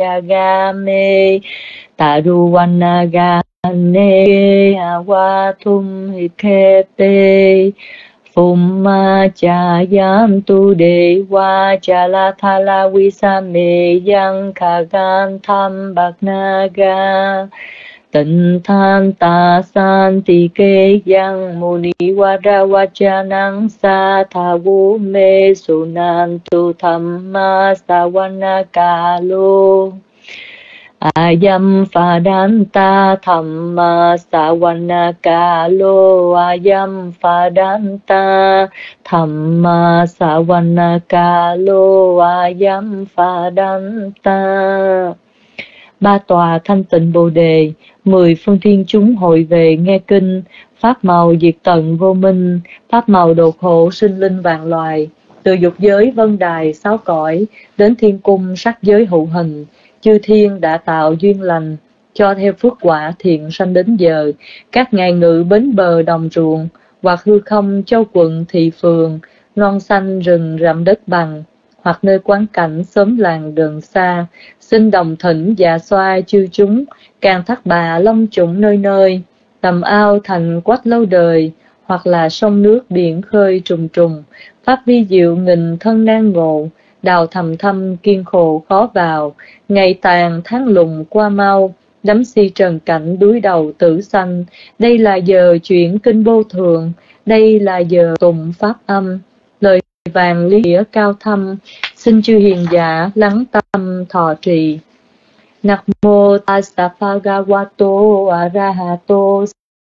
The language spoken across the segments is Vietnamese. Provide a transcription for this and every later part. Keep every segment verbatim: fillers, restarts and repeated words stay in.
Yagame Taruvanagane Awatum Hikete Phumma Chayam Tu Dewa Chalathala Visame Yang Khagan Tham Bhagnaga Tịnh than ta san tỳ kê yang muni vara vachanang sa tha vu me su nan tu thamma sawana kalo ayam phadanta thamma sawana kalo ayam phadanta thamma sawana kalo ayam phadanta. Ba tòa thanh tịnh Bồ Đề, mười phương thiên chúng hội về nghe kinh, pháp màu diệt tận vô minh, pháp màu độ khổ sinh linh vạn loài, từ dục giới vân đài sáu cõi đến thiên cung sắc giới hữu hình, chư thiên đã tạo duyên lành, cho theo phước quả thiện sanh đến giờ, các ngài ngự bến bờ đồng ruộng, hoặc hư không châu quận thị phường, non xanh rừng rậm đất bằng, hoặc nơi quán cảnh xóm làng gần xa, xin đồng thỉnh dạ xoa chư chúng, càng thác bà long trũng nơi nơi, tầm ao thành quách lâu đời, hoặc là sông nước biển khơi trùng trùng, pháp vi diệu nghìn thân nan ngộ, đào thầm thâm kiên khổ khó vào, ngày tàn tháng lùng qua mau, đắm si trần cảnh đuối đầu tử sanh, đây là giờ chuyển kinh vô thường, đây là giờ tụng pháp âm, lời vàng lý nghĩa cao thâm, xin chư hiền giả lắng tâm thọ trì. Namo tassa bhagavato arahato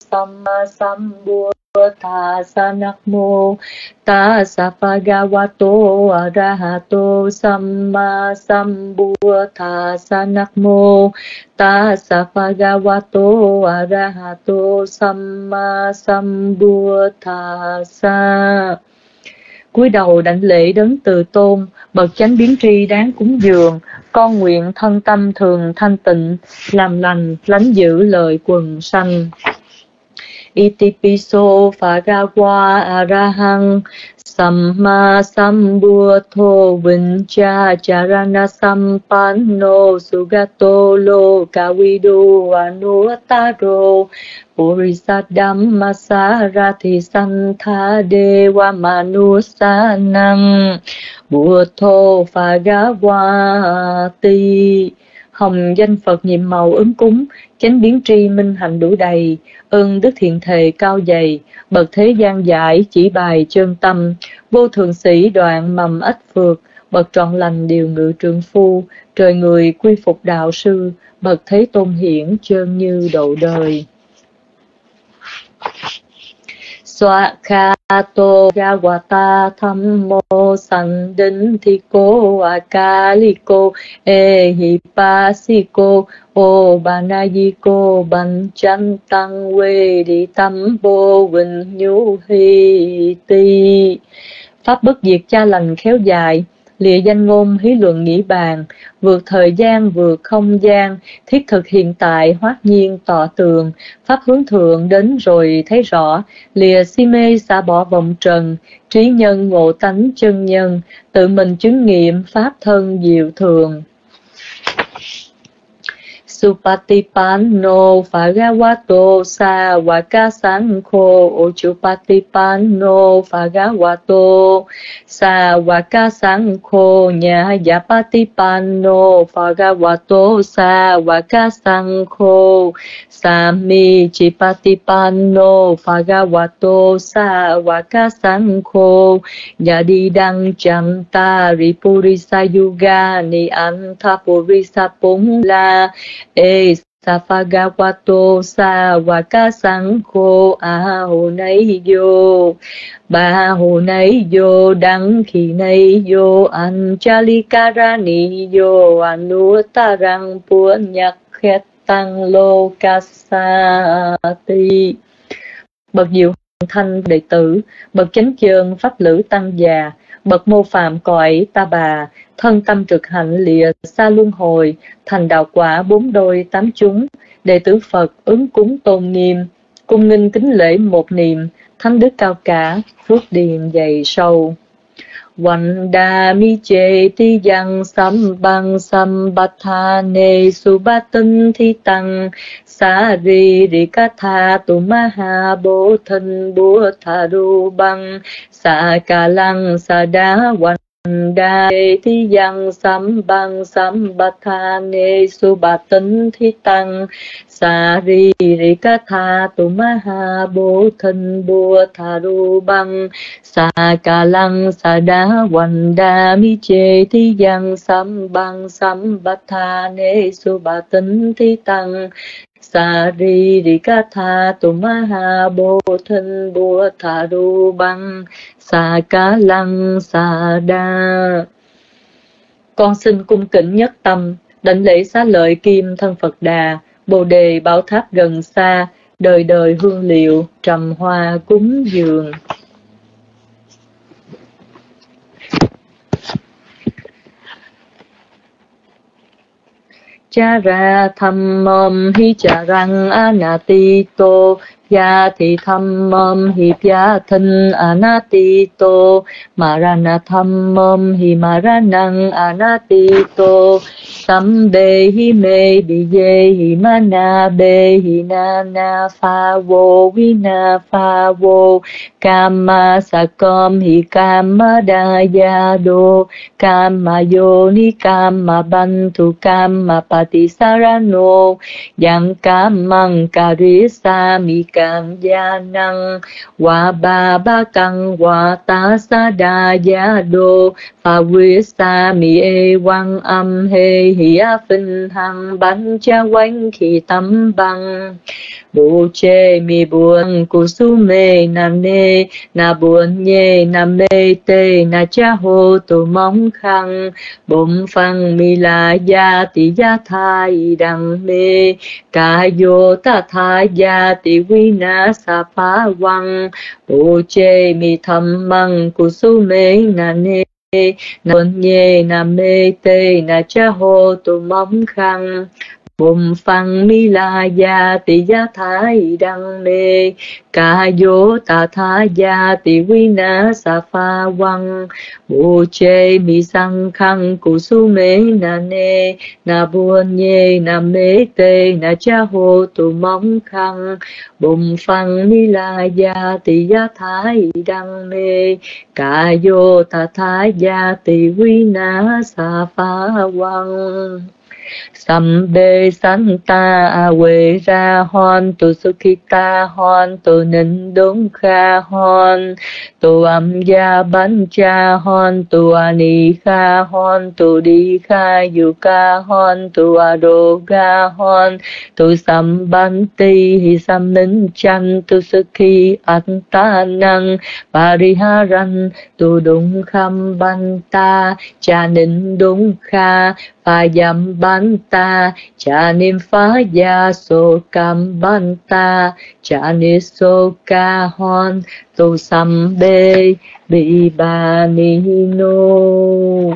sammasambuddhassa. Namo tassa bhagavato arahato sammasambuddhassa. Namo tassa bhagavato arahato sammasambuddhassa. Cúi đầu đảnh lễ đấng từ tôn, bậc chánh biến tri đáng cúng dường, con nguyện thân tâm thường thanh tịnh, làm lành lánh giữ lời quần sanh. Itipiso phagawa arahang samma sambuddho vincha charana sampanno sugato lokavidu anuttaro Purisadhamma sarati santha dewa manusanang buddho phagawati. Hồng danh Phật nhiệm màu ứng cúng, chánh biến tri minh hạnh đủ đầy, ơn đức thiện thề cao dày, bậc thế gian giải chỉ bài chân tâm, vô thường sĩ đoạn mầm ách phược, bậc trọn lành điều ngự trượng phu, trời người quy phục đạo sư, bậc thế tôn hiển chơn như độ đời. Swakato Yawata Thammo Sandinthiko Akaliko Ehipasiko Obanayiko Banchantang Veditambo Vinyuhiti. Pháp bất diệt cha lành khéo dài, lìa danh ngôn hí luận nghĩ bàn, vượt thời gian vượt không gian, thiết thực hiện tại hoát nhiên tỏ tường, pháp hướng thượng đến rồi thấy rõ, lìa si mê xả bỏ vọng trần, trí nhân ngộ tánh chân nhân, tự mình chứng nghiệm pháp thân diệu thường. Supatipanno Phagawato Sawaka Sankho Ochupatipanno Phagawato Sawaka Sankho Nyayapatipanno Phagawato Sawaka Sankho Sami Chipatipanno Phagawato Sawaka Sankho Yadidang Chanta Ripurisa Yuga Ni Antapurisa Pungla Ê sa phagawato sa waka sankho a hồ nấy vô ba hồ nấy vô đăng khi nấy vô anchalikarani vô anuttarang punyak khetang lokasati. Bậc diệu thanh đệ tử, bậc chánh chơn pháp lữ tăng già, bậc mô phạm cõi ta bà, thân tâm trực hạnh lìa xa luân hồi, thành đạo quả bốn đôi tám chúng, đệ tử Phật ứng cúng tôn nghiêm, cung nghinh kính lễ một niệm, thánh đức cao cả, phước điền dày sâu. Vandami cheti yang sambang sambathane subatin thi tăng Sari rikatha tumaha bố thân búa tha ru băng Sa ca lăng sa đá Đa thi yang sambang sambathane subatin thi tăng Sa ri ri ca tha tu maha bố thân bua tha ru băng Sa ca lăng sa đá hoành đa mi chê thi yang sambang sambathane subatin thi tăng Sa ri ri ca tha tu maha bố thân bua tha ru băng Sa ca lăng sa đa. Con xin cung kính nhất tâm đảnh lễ xá lợi kim thân Phật Đà, Bồ đề bảo tháp gần xa, đời đời hương liệu trầm hoa cúng dường. Chara thammam hi charang anatito Ya thì thammam hi pya thân anatito Marana thammam hi maranang anatito Sambe hi me biye hi mana be hi nana pha vô vina pha vô Kama sakam hi kama daya do Kama yoni kama bantu kama patisarano Yang kamang karisa mi cam gia năng Wa ba ba căng wa ta sa đa gia đô Pha quy sa mi e quang âm he hi a phinh hằng bánh cha quanh khi tâm bằng Bồ chê mi buồn cu su mê na nê Na buồn nhê na mê tê na cha hô tu mong khăn Bụng phăng mi la gia ti gia thai đằng mê Ca vô ta tha gia ti quy na sa phá quăng Bồ chê mi thầm măng cu su mê na nê Na buồn nhê na mê tê na cha hô tu mong khăn Bùm phăng mi la gia ti gia thái đăng mê Ca vô ta tha gia ti quy na sa pha quăng Bồ chê mi sang khăn cụ su mê na nê Na buồn nhê na mê tê na cha hô tu mong khăn Bùm phăng mi la gia ti gia thái đăng mê Ca vô ta tha gia ti quy na sa pha quăng Sambe santa awe ra hon tu sukhita hon tu nin đúng kha hon tu am ya ban cha hon tu ani kha hon tu di kha yuka hon tu aroga hon tu sambanti hi sam nin chan tu sukhi anta năng pariharan tu đúng kham banta cha nin đúng kha Pha dâm ban ta, cha niệm phá gia so cam ban ta, cha ni so ca hon, tu sam bê, bi ba ni no.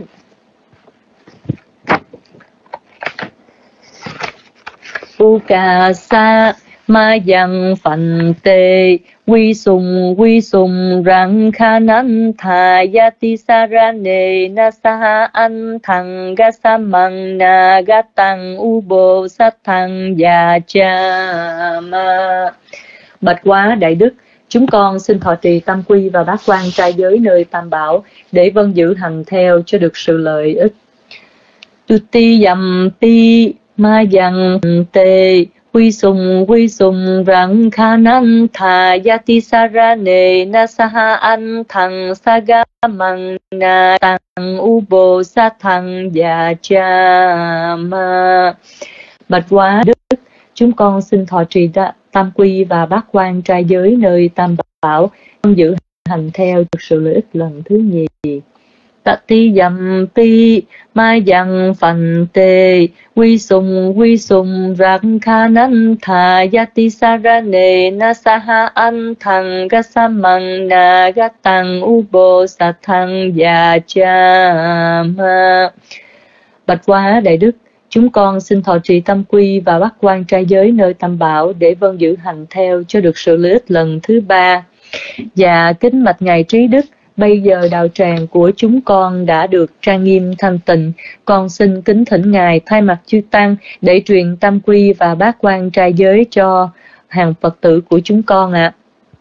Uka sa ma yang phận tê quy sùng quy sùng răng kha nan tha yati sarane na sa an thằng ga sa mang na ga tăng u bồ sát thằng già cha ma. Bạch quá đại đức, chúng con xin thọ trì tam quy và bát quan trai giới nơi tam bảo để vâng giữ hành theo cho được sự lợi ích. Tu ti dầm ti ma yang tê quy sùng quy sùng răng kha nan tha yati sarane na saha an thằng saga mang na tăng u bồ sát thằng già cha ma. Bạch quá đức, chúng con xin thọ trì tam quy và bát quan trai giới nơi tam bảo giữ hành theo được sự lợi ích lần thứ nhì. Tati dầm ti ma yang phận tê quy sùng quy sùng răng kha nan tha yati sarane na saha an thằng ga sa mang na ga tăng u bồ sát thằng già cha ma. Bạch quá đại đức, chúng con xin thọ trì tam quy và bát quan trai giới nơi tam bảo để vâng giữ hành theo cho được sự lợi ích lần thứ ba. Và kính bạch ngài trí đức, bây giờ đạo tràng của chúng con đã được trang nghiêm thanh tịnh. Con xin kính thỉnh Ngài thay mặt chư Tăng để truyền tam quy và bát quan trai giới cho hàng Phật tử của chúng con ạ. À.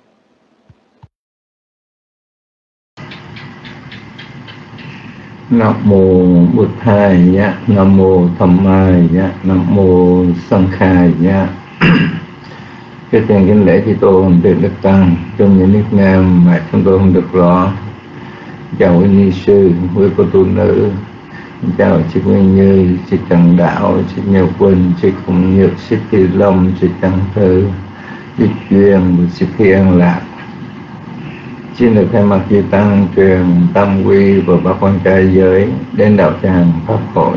Nam mô Bụt Thầy nhá, Nam mô Tham Mai nhá, Nam mô Sang Khai nhá. Cái tiền kính lễ Thi Tô Hồng Thượng Đức Tăng trong những nước Nam mà chúng tôi không được rõ. Chào quý ni sư, quý cô tu nữ, chào chị Nguyên Như, chị Trần Đạo, chị Nhật Quỳnh, chị Khổng Nhược, chị Thị Lâm, chị Trần Thư, chị Duyên, chị Thi An Lạc. Xin được thay mặt chư Tăng truyền tam quy và bát quan trai giới đến đạo tràng Pháp hội.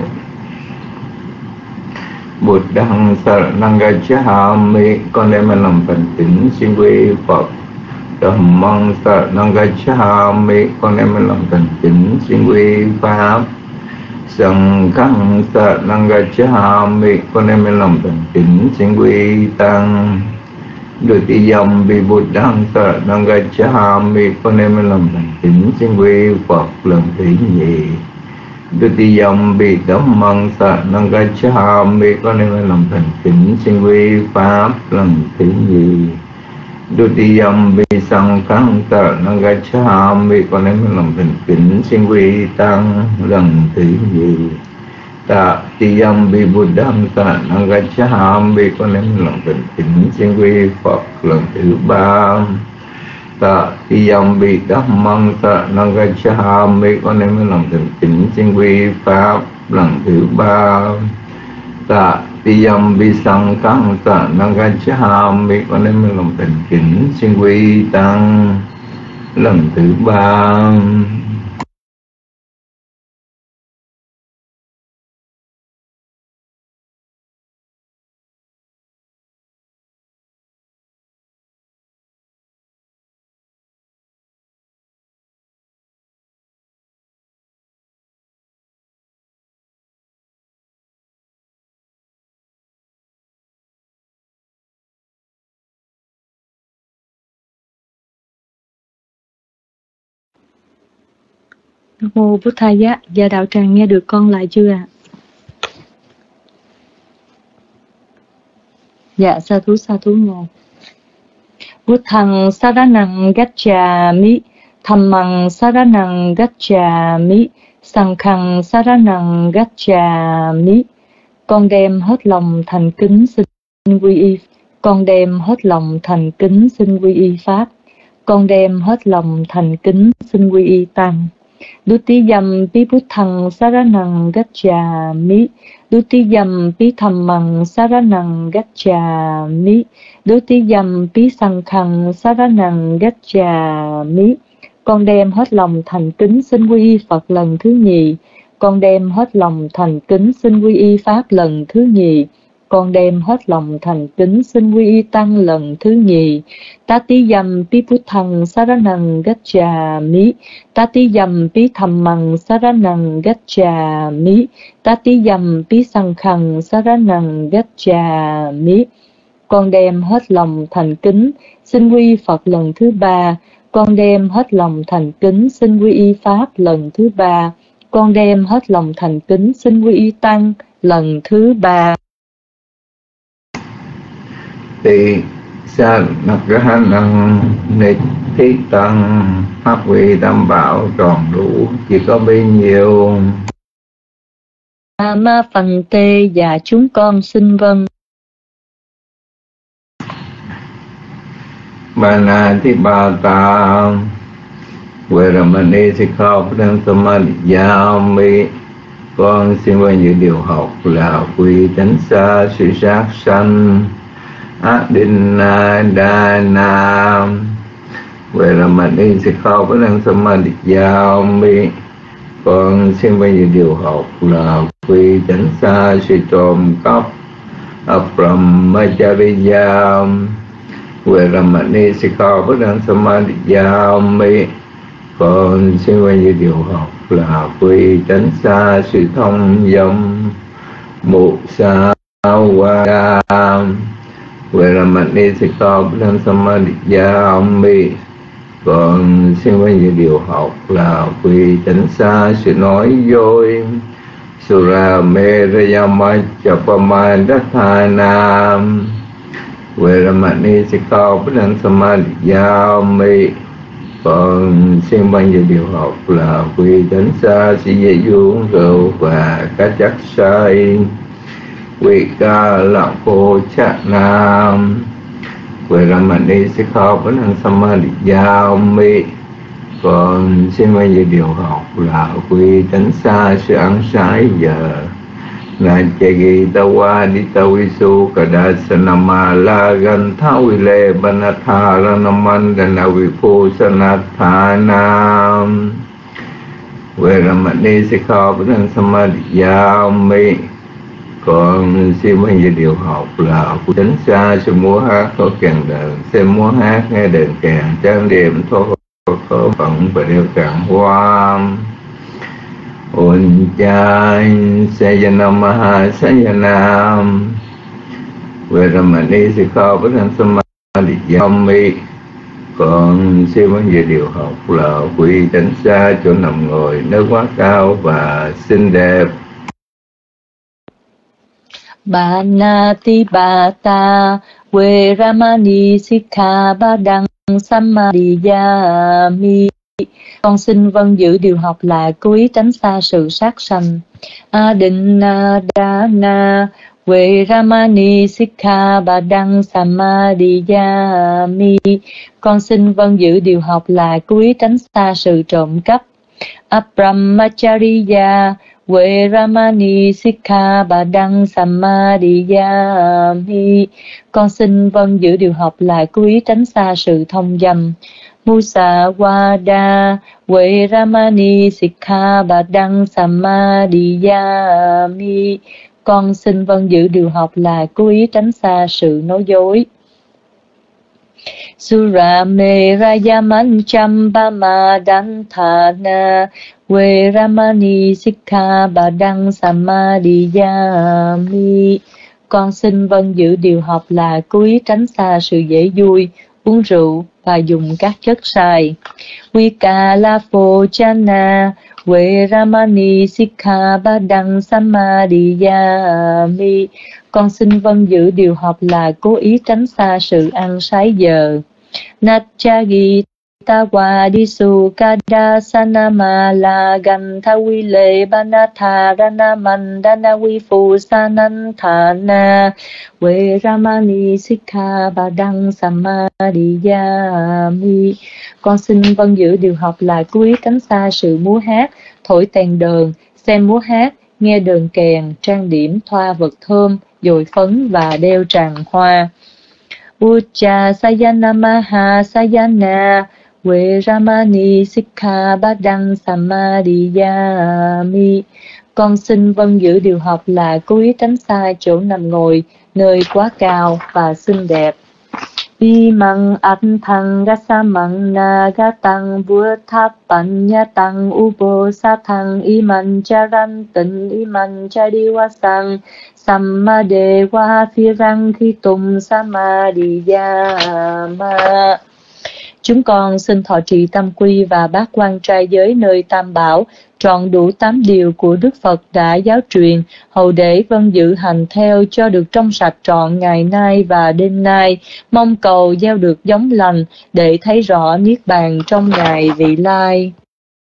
Bụt Đăng Saranang Gacchami, con đem lòng thành kính xin quy Phật. Dhammang Saranang Gacchami, con đem lòng thành kính xin quy Pháp. Sanghang Saranang Gacchami, con đem lòng thành kính xin quy Tăng. Được tỷ dòng bị Bụt Đăng Saranang Gacchami, con đem lòng thành kính xin quy Phật lần thứ nhì. Được tỷ dòng bị Dhammang Saranang Gacchami, con đem lòng thành kính xin quy Pháp lần thứ nhì. Được tỷ dòng bị Sanghang Saranang Gacchami, con đem lòng thành kính xin quy Tăng lần thứ nhì. Tạ tỷ dâm bị Bụt Đăng Saranang Gacchami, con đem lòng thành kính xin quy Phật lần thứ ba. Tạ tỷ dâm bị Dhammang Saranang Gacchami, con đem lòng thành kính xin quy Pháp lần thứ ba. Tạ tỷ dâm bị Sanghang Saranang Gacchami, con đem lòng thành kính xin quy Tăng lần thứ ba. Nam mô Bụt Thầy á, và đạo tràng nghe được con lại chưa ạ? À? Dạ, sa thú sa thú ngài. Bụt Thằng Saranang Gacchami, Dhammang Saranang Gacchami, Sanghang Saranang Gacchami. Con đem hết lòng thành kính xin quy y. Con đem hết lòng thành kính xin quy y Pháp. Con đem hết lòng thành kính xin quy y Tăng. Dutiyam pi Buddhang Saranang Gacchami, Dutiyam pi Dhammang Saranang Gacchami, Dutiyam pi Sanghang Saranang Gacchami. Con đem hết lòng thành kính xin quy y Phật lần thứ nhì. Con đem hết lòng thành kính xin quy y Pháp lần thứ nhì. Con đem hết lòng thành kính xin quy y Tăng lần thứ nhì. Tatiyam pi Buddhang Saranang Gacchami, Tatiyam pi Dhammang Saranang Gacchami, Tatiyam pi Sanghang Saranang Gacchami. Con đem hết lòng thành kính xin quy y Phật lần thứ ba. Con đem hết lòng thành kính xin quy y Pháp lần thứ ba. Con đem hết lòng thành kính xin quy y Tăng lần thứ ba. Tỳ sa nặc ra năng nịch thiết tăng pháp quy đảm bảo tròn đủ, chỉ có bấy nhiêu. Ma Phần Tê và chúng con xin vâng. Bana thi ba ta Veramani Sikkhapadang Samadhiyami. Con xin quên những điều học là quy tránh xa sự sát sanh. Adinadana Veramani Sikkhapadang Samadhiyami. Con xin quên những điều học là quy tránh xa sự trộm cắp. Brahmacharya Veramani Sikkhapadang Samadhiyami. Con xin quên những điều học là quy tránh xa sự thông dâm. Musawada Veramani Sikkhapadang Samadhiyami. Còn xin bây giờ điều học là quy tránh xa sự nói dối. Sura Merayama Chapamadatthana Veramani Sikkhapadan Samadhiyami. Còn xin bây giờ điều học là quy tránh xa sự dễ uống rượu và các chất say. Quy ca lạc cô chát nam Veramani Sikkhapadan Samadhiyami. Còn xin bây giờ điều học là quy tránh xa sự ăn sái giờ. Na chegi tawa di tawisu kadasanama la gantha wile banathara naman dana vipu sanathana Veramani Sikkhapadan Samadhiyami. Còn xin bây giờ điều học là quy tránh xa sự múa hát có kèn đờn, xem múa hát nghe đờn kèn trang điểm thô có phận và đeo cạn hoa. Uncai Sayanamaha Sayanam Veramani Sikkhapadan Samadhiyami. Còn xin vấn đề điều học là quy tránh xa chỗ nằm ngồi nơi quá cao và xinh đẹp. Banati Bata Veramani Sikkhapadan Samadhiyami. Con xin vâng giữ điều học là cố ý tránh xa sự sát sanh. Adinadana Veramani Sikkhapadan Samadhiyami. Con xin vâng giữ điều học là cố ý tránh xa sự trộm cắp. Abrahmacharya Veramani Sikkhapadan Samadhiyami. Con xin vâng giữ điều học là cố ý tránh xa sự thông dâm. Musawada Veramani Sikkhapadan Samadhiyami. Con xin vâng giữ điều học là cố ý tránh xa sự nói dối. Sura Merayam Champamadantana Veramani Sikkhapadan Samadhiyami. Con xin vâng giữ điều học là cố ý tránh xa sự dễ vui, uống rượu và dùng các chất sai. Vikalapojana Veramani Sikkhapadan Samadhiyami. Con xin vâng giữ điều học là cố ý tránh xa sự ăn sái giờ. Nachagi Tawadisu Kadasanama La Gantawile Banatharana Mandana Vifu Sananthana Veramani Sikkhapadan Samadhiyami. Con xin vâng giữ điều học là cố ý tránh xa sự múa hát, thổi tèn đờn, xem múa hát, nghe đờn kèn, trang điểm, thoa vật thơm, dội phấn và đeo tràng hoa. Ucha Sayanamaha Sayana Veramani Sikkhapadan Samadhiyami. Con xin vâng giữ điều học là cố ý tránh xa chỗ nằm ngồi nơi quá cao và xinh đẹp. Imang Anthang Gasamang Nagatang Vuthapanyatang Ubosatang Iman Charantin Iman Chadiwasang Sammadewa Phirang Khitum Samadhiyama. Chúng con xin thọ trì tam quy và bát quan trai giới nơi tam bảo, trọn đủ tám điều của Đức Phật đã giáo truyền, hầu để vâng giữ hành theo cho được trong sạch trọn ngày nay và đêm nay, mong cầu gieo được giống lành để thấy rõ niết bàn trong ngày vị lai.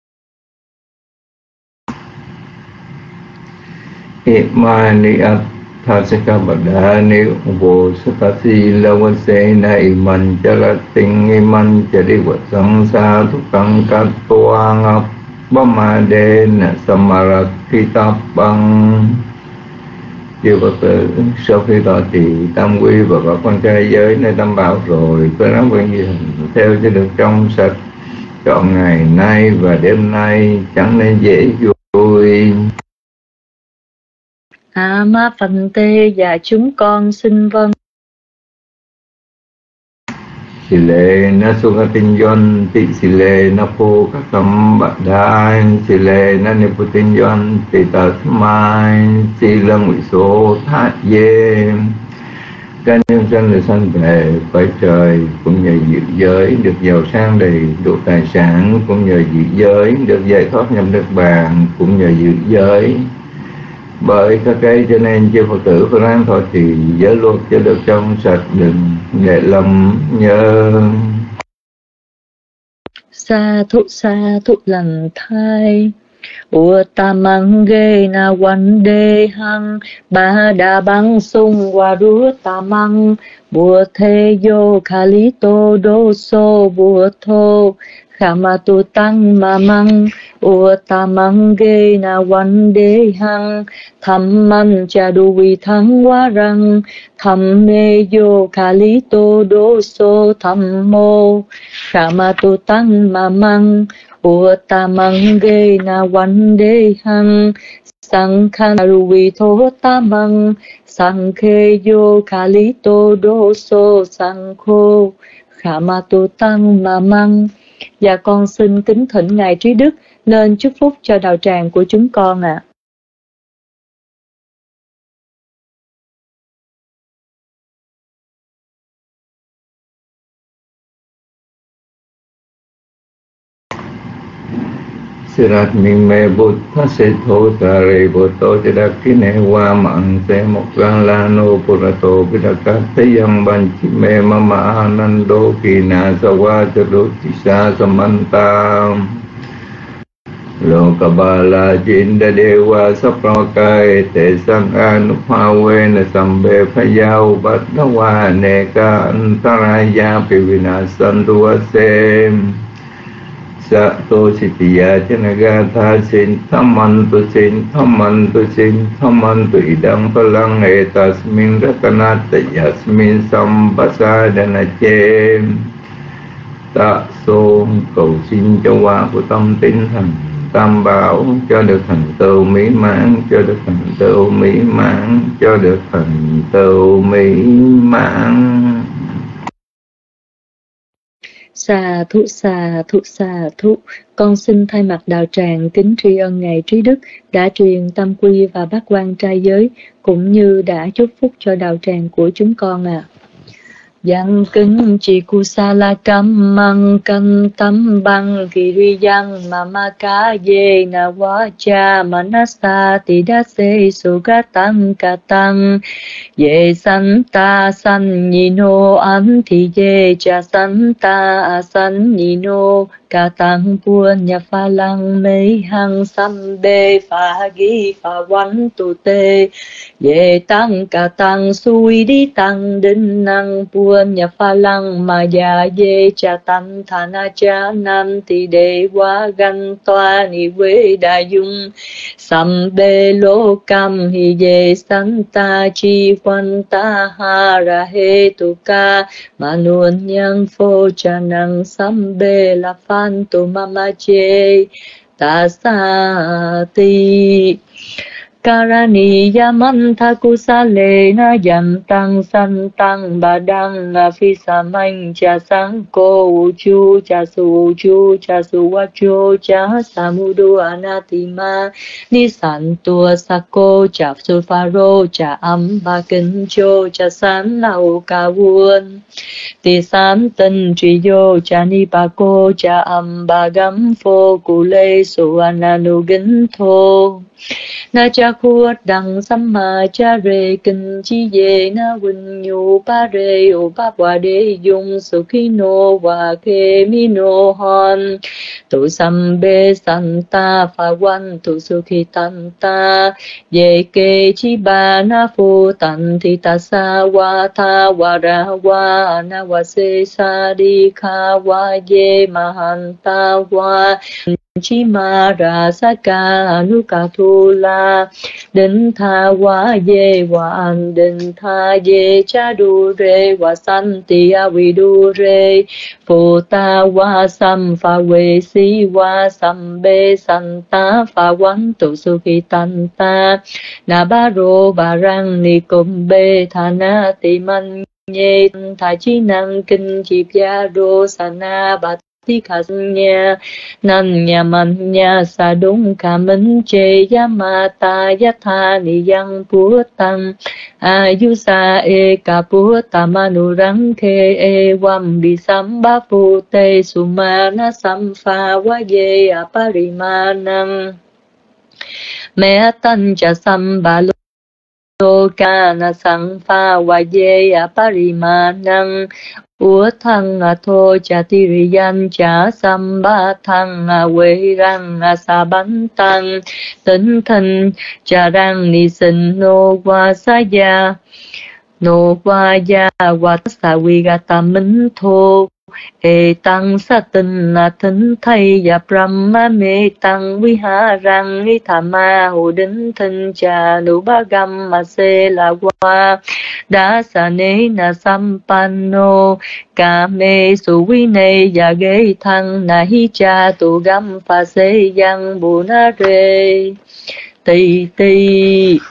Thasikapadani Ubosatasi Lavasena Iman Charating Iman Chadiwasang Sadhukang Katuang Abhamadena Samaratitapang. Chư Phật tử, sau khi thọ trì tam quy và các quan trai giới nơi tam bảo rồi, có nắm vững gì theo cho được trong sạch trọn ngày nay và đêm nay, chẳng nên dễ vui. Ama Phật Tê và chúng con xin vâng. Sì lệ na suga tinh yon tị sì lệ na phu các tâm bạc đai sì lệ na ni phu tinh yon tị tật mai sì lăng vị số thát dê Các nhân sanh được sanh về cõi trời cũng nhờ diệu giới được giàu sang đầy đủ tài sản, cũng nhờ diệu giới được giải thoát nhập niết bàn, cũng nhờ diệu giới. Bởi các cái cho nên chư Phật tử phải ráng thọ trì giới luật cho được trong sạch, đừng để lầm nhớ. Sa thụ sa thụ lành thai Uttamang naวันเดหังบาดาบังสุงวารุตามังบัวเทโยคาลิโตโดโซบัวโทขามาตุตังมามังอุตามังเกนาวันเดหังธรรมันจะดูวิทังวารังธรรมเมโยคาลิโตโดโซธรรมโมขามาตุตังมามังอุตตมังเกนาวันเดหังสังฆารุวิโทตามังสังเคโยคาลิโตโดโซสังโฆkhả ma tu tăng ma măng. Và con xin kính thỉnh Ngài Trí Đức lên chúc phúc cho đạo tràng của chúng con ạ. À. Sirat minh mê bút thá se thô ta rê bồ tô chá đắc kí nê hoa mạng se mộc rang la nô bồ rà tô bì đà cát thế yang ban chi mê ma ma nan đô kỳ nà sa wa chá đô chi sa sa man ta lô ca ba la jin đa đê hoa sắp rô cai tê sang a nụ hoa vê nà sam bê phá yao bát đá hoa nê ca an ta ra ya pi vi nà san tu a sem sa tô si ti ya chana ga tha sin thamman tu sin thamman tu sin thamman tu idang palang etasmin ratanat yasmin sambasada che tạ số cầu xin cho hoa của tâm tín thành tam bảo cho được thành tựu mỹ mãn, cho được thành tựu mỹ mãn, cho được thành tựu mỹ mãn. Xà thụ xà thụ xà thụ. Con xin thay mặt đạo tràng kính tri ân Ngài Trí Đức đã truyền tam quy và bát quan trai giới, cũng như đã chúc phúc cho đạo tràng của chúng con ạ. À. Yang kính chỉ cu sa la cam mang căn tâm băng kỳ ri yang mama ca ye na wa cha manasa ti đa se su ga tăng ca tăng ye san ta san ni no an thi ye cha san ta san ni no ca tăng buôn nhà pha lăng mấy hăng sam bê pha gi pha văn tu tê ye tăng ca tăng suy đi tăng đinh năng buôn nhà pha lăng mà già ye cha tăng thana cha nam thì đề quá gan toa ni quê đại dung sam bê lô cam hi ye san ta chi quan ta ha ra he tu ca mà nuôn nhang phô cha năng sam bê la pha tu mama che ta sa ti Karani yamantha kusale na yam tăng san tăng ba đăng na phi sa manh cha sang cô chu cha su chu cha su wa chu cha samudu anatima ni san tua sako cha su pharo cha am ba kinh cho cha san lau ca vuông ti san tân tri yo cha ni ba cô cha am ba gam phô cu lê su ananu gin thô na cha khuất đằng samma cha re kinh chi ye na win nhu pa re o pa wa de yung su ki no wa ke mi no hon tu sam be san ta pha wan tu su ki tan ta ye ke chi ba na phu tan thi ta sa wa tha wa ra wa na wa se sa di kha wa ye ma han ta wa chi ma ra sa ca nu ca thu la định tha wa ye wa an định tha ye cha du re wa san ti a vi du re phu ta wa sam pha we si wa sam be san ta pha wan tu su ki tan ta na ba ro ba rang ni kum be tha na ti man ye tha chi năng kinh chi pya ro sa na ba ti khả nha nan nhà man nha sa đúng khả minh chê yamata yatha ni yang búa tăng ayusa e ka búa tamanu răng khe e wam bi sam ba phu te sumana sam pha wa ye aparimanam mẹ tân cha sam ba lô ca na sang pha wa ye aparimanam ủa thăng a thô cha ti ri yan cha sam ba thăng a quê răng a sa bánh tăng tính thân cha răng ni sinh nô qua sa ya nô qua ya qua sa vi ga tam minh thô e tăng sa tinh na thính thay ya brahma me tăng vi ha răng ni tham ma hồ đính thân cha nu ba gam ma se la qua đa sa ne na sampanno ca me su vi ne ya ge thăng na hi cha tu gam pha se yang bu na re ti ti.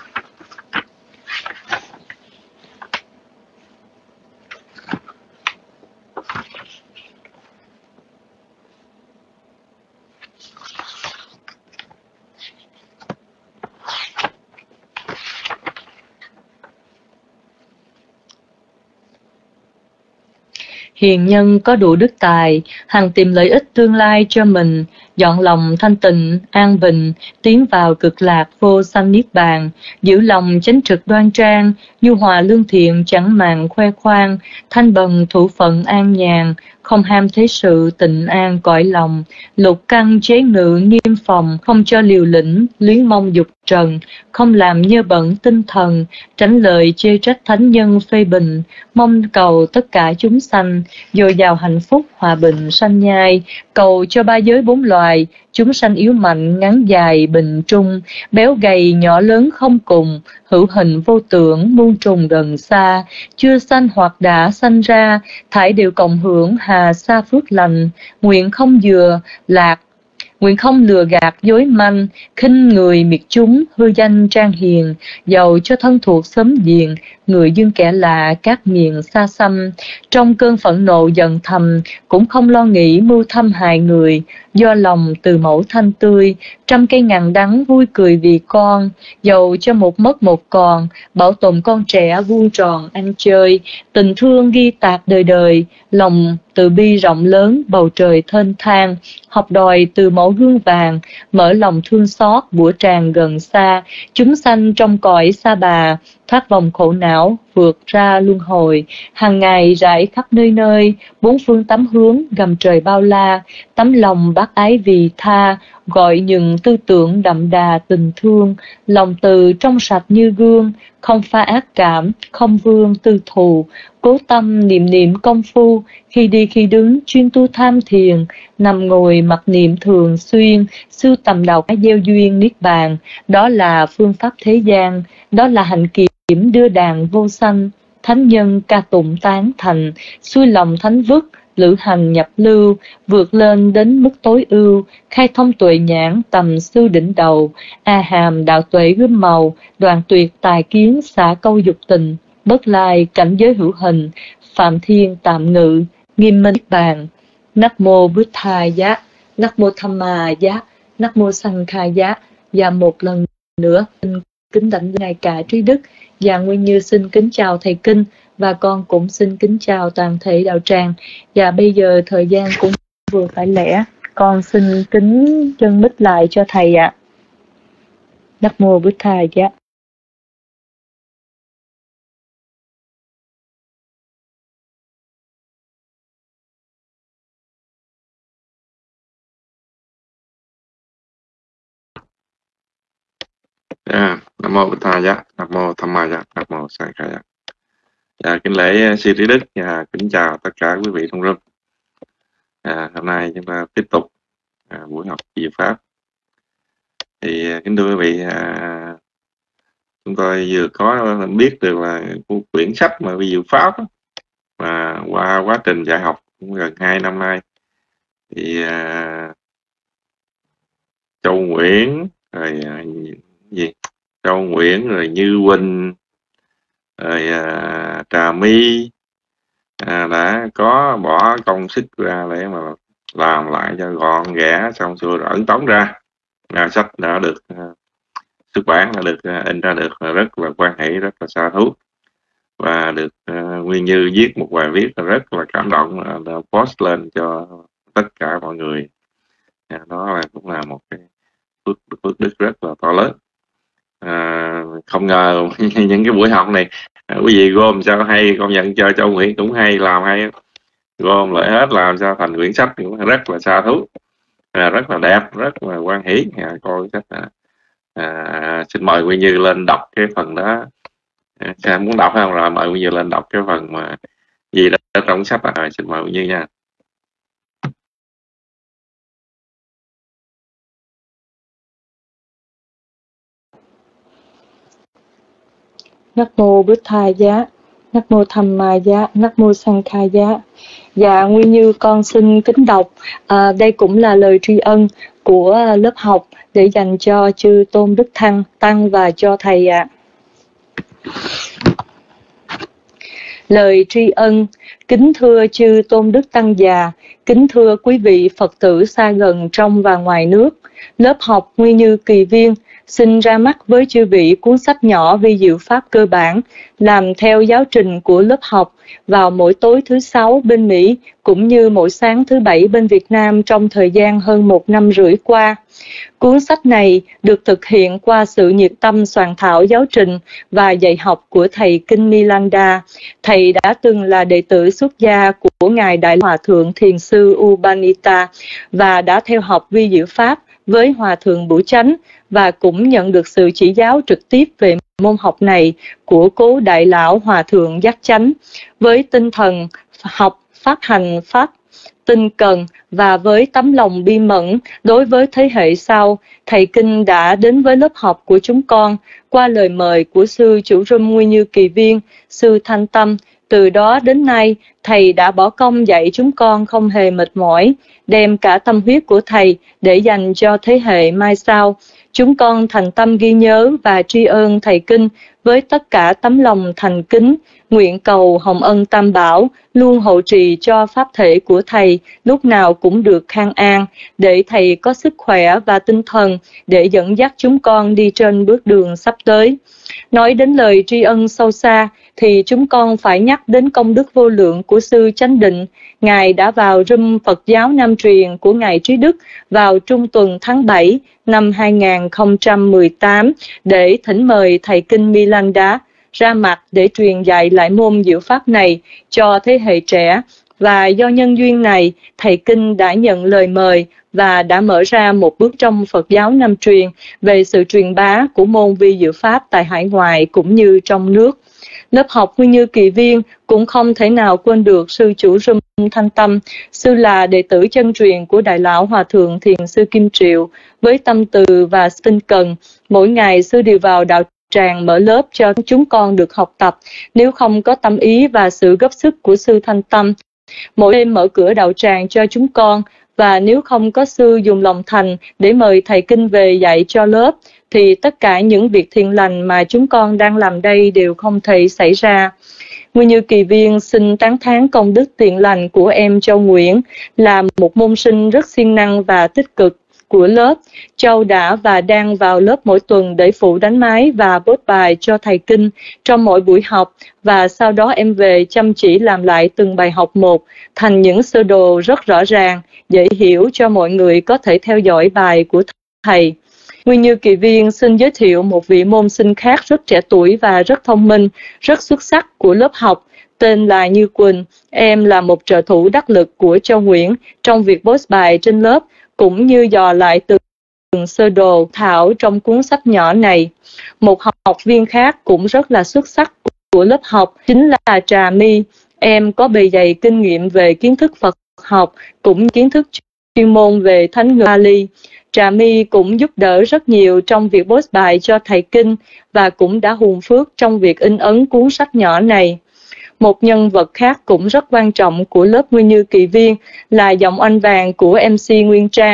Hiền nhân có đủ đức tài, hằng tìm lợi ích tương lai cho mình, dọn lòng thanh tịnh, an bình, tiến vào cực lạc vô sanh niết bàn, giữ lòng chánh trực đoan trang, nhu hòa lương thiện chẳng màng khoe khoang, thanh bần thủ phận an nhàn, không ham thế sự tịnh an cõi lòng, lục căn chế ngự nghiêm phòng, không cho liều lĩnh, luyến mong dục trần, không làm nhơ bẩn tinh thần, tránh lời chê trách thánh nhân phê bình, mong cầu tất cả chúng sanh dồi dào hạnh phúc hòa bình sanh nhai, cầu cho ba giới bốn loài chúng sanh yếu mạnh ngắn dài bình trung, béo gầy nhỏ lớn không cùng, hữu hình vô tưởng muôn trùng gần xa, chưa sanh hoặc đã sanh ra, thảy đều cộng hưởng hà sa phước lành, nguyện không dừa lạc, nguyện không lừa gạt dối manh, khinh người miệt chúng hư danh trang hiền, giàu cho thân thuộc xóm giềng, người dưng kẻ lạ các miền xa xăm, trong cơn phẫn nộ giận thầm cũng không lo nghĩ mưu thâm hại người, do lòng từ mẫu thanh tươi, trăm cây ngàn đắng vui cười vì con, giàu cho một mất một còn, bảo tồn con trẻ vuông tròn ăn chơi, tình thương ghi tạc đời đời, lòng từ bi rộng lớn bầu trời thênh thang, học đòi từ mẫu gương vàng, mở lòng thương xót bủa tràn gần xa, chúng sanh trong cõi sa bà, thoát vòng khổ não, vượt ra luân hồi, hàng ngày rải khắp nơi nơi, bốn phương tám hướng gầm trời bao la, tấm lòng bác ái vì tha, gọi những tư tưởng đậm đà tình thương, lòng từ trong sạch như gương, không pha ác cảm, không vương tư thù, cố tâm niệm niệm công phu, khi đi khi đứng chuyên tu tham thiền, nằm ngồi mặc niệm thường xuyên, sưu tầm đạo gieo duyên niết bàn, đó là phương pháp thế gian, đó là hạnh kiểm đưa đàn vô sanh, thánh nhân ca tụng tán thành, xuôi lòng thánh vức, lữ hành nhập lưu, vượt lên đến mức tối ưu, khai thông tuệ nhãn tầm sư đỉnh đầu, a hàm đạo tuệ gươm màu, đoàn tuyệt tài kiến xả câu dục tình, bất lai cảnh giới hữu hình, phạm thiên tạm ngự, nghiêm minh niết bàn. Nắc mô Bụt Thà Giá, Nắc mô Tham Ma Giá, Nắc mô Sanh Kha Giá. Và một lần nữa xin kính đảnh ngài cả trí đức, và Nguyên Như xin kính chào thầy Kinh, và con cũng xin kính chào toàn thể đạo tràng. Và bây giờ thời gian cũng vừa phải lẽ, con xin kính chân mít lại cho thầy ạ. Nắc mô Bụt Thà Giá. Yeah. Nam mô Bụt Thà Giá, Nam mô Tham Ma Giá, Nam mô Sanh Kha Giá. Dạ, kính lễ sư trí đức và kính chào tất cả quý vị trong room. À, hôm nay chúng ta tiếp tục à, buổi học Diệu Pháp. Thì kính thưa quý vị, à, chúng tôi vừa có biết được là quyển sách mà Diệu Pháp đó, mà qua quá trình dạy học cũng gần hai năm nay, thì à, Châu Nguyễn rồi à, gì Châu Nguyễn rồi Như Quỳnh rồi à, Trà My à, đã có bỏ công sức ra để mà làm lại cho gọn ghẽ xong xuôi ẩn tống ra. À, sách đã được uh, xuất bản, đã được uh, in ra được, rất là quan hệ, rất là xa thú. Và được uh, Nguyên Như viết một bài viết rất là cảm động, uh, post lên cho tất cả mọi người. uh, đó là cũng là một cái phước, phước đức rất là to lớn. À, không ngờ những cái buổi học này à, quý vị gom sao hay, công nhận cho Châu Nguyễn cũng hay, làm hay, gom lại hết làm sao thành quyển sách cũng rất là xa thú, à, rất là đẹp, rất là quan hỷ. À, coi sách à, à, xin mời Nguyên Như lên đọc cái phần đó. À, sao muốn đọc không? Rồi mời Nguyên Như lên đọc cái phần mà gì đó trong sách. Rồi xin mời Nguyên Như nha. Nắc mô Bụt Thầy Giá, Nắc mô Tham Ma Giá, Nắc mô Sang Kha Giá. Dạ, Nguyên Như con xin kính đọc. À, đây cũng là lời tri ân của lớp học để dành cho chư Tôn Đức Thăng, Tăng và cho Thầy ạ. À. Lời tri ân. Kính thưa chư Tôn Đức Tăng già, kính thưa quý vị Phật tử xa gần trong và ngoài nước. Lớp học Nguyên Như Kỳ Viên xin ra mắt với chư vị cuốn sách nhỏ vi diệu pháp cơ bản làm theo giáo trình của lớp học vào mỗi tối thứ sáu bên Mỹ cũng như mỗi sáng thứ bảy bên Việt Nam trong thời gian hơn một năm rưỡi qua. Cuốn sách này được thực hiện qua sự nhiệt tâm soạn thảo giáo trình và dạy học của thầy Kinh Nilanda. Thầy đã từng là đệ tử xuất gia của Ngài Đại Hòa Thượng Thiền sư Upanita và đã theo học vi diệu pháp với Hòa Thượng Bửu Chánh và cũng nhận được sự chỉ giáo trực tiếp về môn học này của cố Đại Lão Hòa Thượng Giác Chánh. Với tinh thần học phát hành pháp tinh cần và với tấm lòng bi mẫn đối với thế hệ sau, thầy Kinh đã đến với lớp học của chúng con qua lời mời của sư chủ râm Nguyên Như Kỳ Viên, sư Thanh Tâm. Từ đó đến nay, thầy đã bỏ công dạy chúng con không hề mệt mỏi, đem cả tâm huyết của thầy để dành cho thế hệ mai sau. Chúng con thành tâm ghi nhớ và tri ân thầy Kinh với tất cả tấm lòng thành kính, nguyện cầu Hồng Ân Tam Bảo luôn hộ trì cho pháp thể của thầy lúc nào cũng được khang an, để thầy có sức khỏe và tinh thần để dẫn dắt chúng con đi trên bước đường sắp tới. Nói đến lời tri ân sâu xa thì chúng con phải nhắc đến công đức vô lượng của sư Chánh Định. Ngài đã vào râm Phật giáo Nam truyền của Ngài Trí Đức vào trung tuần tháng bảy năm hai nghìn không trăm mười tám để thỉnh mời thầy Kinh Milanda ra mặt để truyền dạy lại môn diệu pháp này cho thế hệ trẻ. Và do nhân duyên này, thầy Kinh đã nhận lời mời và đã mở ra một bước trong Phật giáo Nam truyền về sự truyền bá của môn vi diệu pháp tại hải ngoại cũng như trong nước. Lớp học Nguyên Như Kỳ Viên cũng không thể nào quên được sư chủ râm Thanh Tâm. Sư là đệ tử chân truyền của Đại Lão Hòa Thượng Thiền sư Kim Triệu. Với tâm từ và tinh cần, mỗi ngày sư đều vào đạo tràng mở lớp cho chúng con được học tập. Nếu không có tâm ý và sự góp sức của sư Thanh Tâm, mỗi đêm mở cửa đạo tràng cho chúng con, và nếu không có sư dùng lòng thành để mời thầy Kinh về dạy cho lớp, thì tất cả những việc thiện lành mà chúng con đang làm đây đều không thể xảy ra. Nguyên Như Kỳ Viên xin tán thán công đức thiện lành của em Châu Nguyễn, là một môn sinh rất siêng năng và tích cực của lớp. Châu đã và đang vào lớp mỗi tuần để phụ đánh máy và bốt bài cho thầy Kinh trong mỗi buổi học, và sau đó em về chăm chỉ làm lại từng bài học một thành những sơ đồ rất rõ ràng, dễ hiểu cho mọi người có thể theo dõi bài của thầy. Nguyên Như Kỳ Viên xin giới thiệu một vị môn sinh khác rất trẻ tuổi và rất thông minh, rất xuất sắc của lớp học, tên là Như Quỳnh. Em là một trợ thủ đắc lực của Châu Nguyễn trong việc post bài trên lớp, cũng như dò lại từng sơ đồ thảo trong cuốn sách nhỏ này. Một học viên khác cũng rất là xuất sắc của lớp học chính là Trà My. Em có bề dày kinh nghiệm về kiến thức Phật học, cũng kiến thức chuyên môn về Thánh ngữ Pali. Trà My cũng giúp đỡ rất nhiều trong việc post bài cho thầy Kinh và cũng đã hùng phước trong việc in ấn cuốn sách nhỏ này. Một nhân vật khác cũng rất quan trọng của lớp Nguyên Như Kỳ Viên là giọng oanh vàng của em xê Nguyên Trang,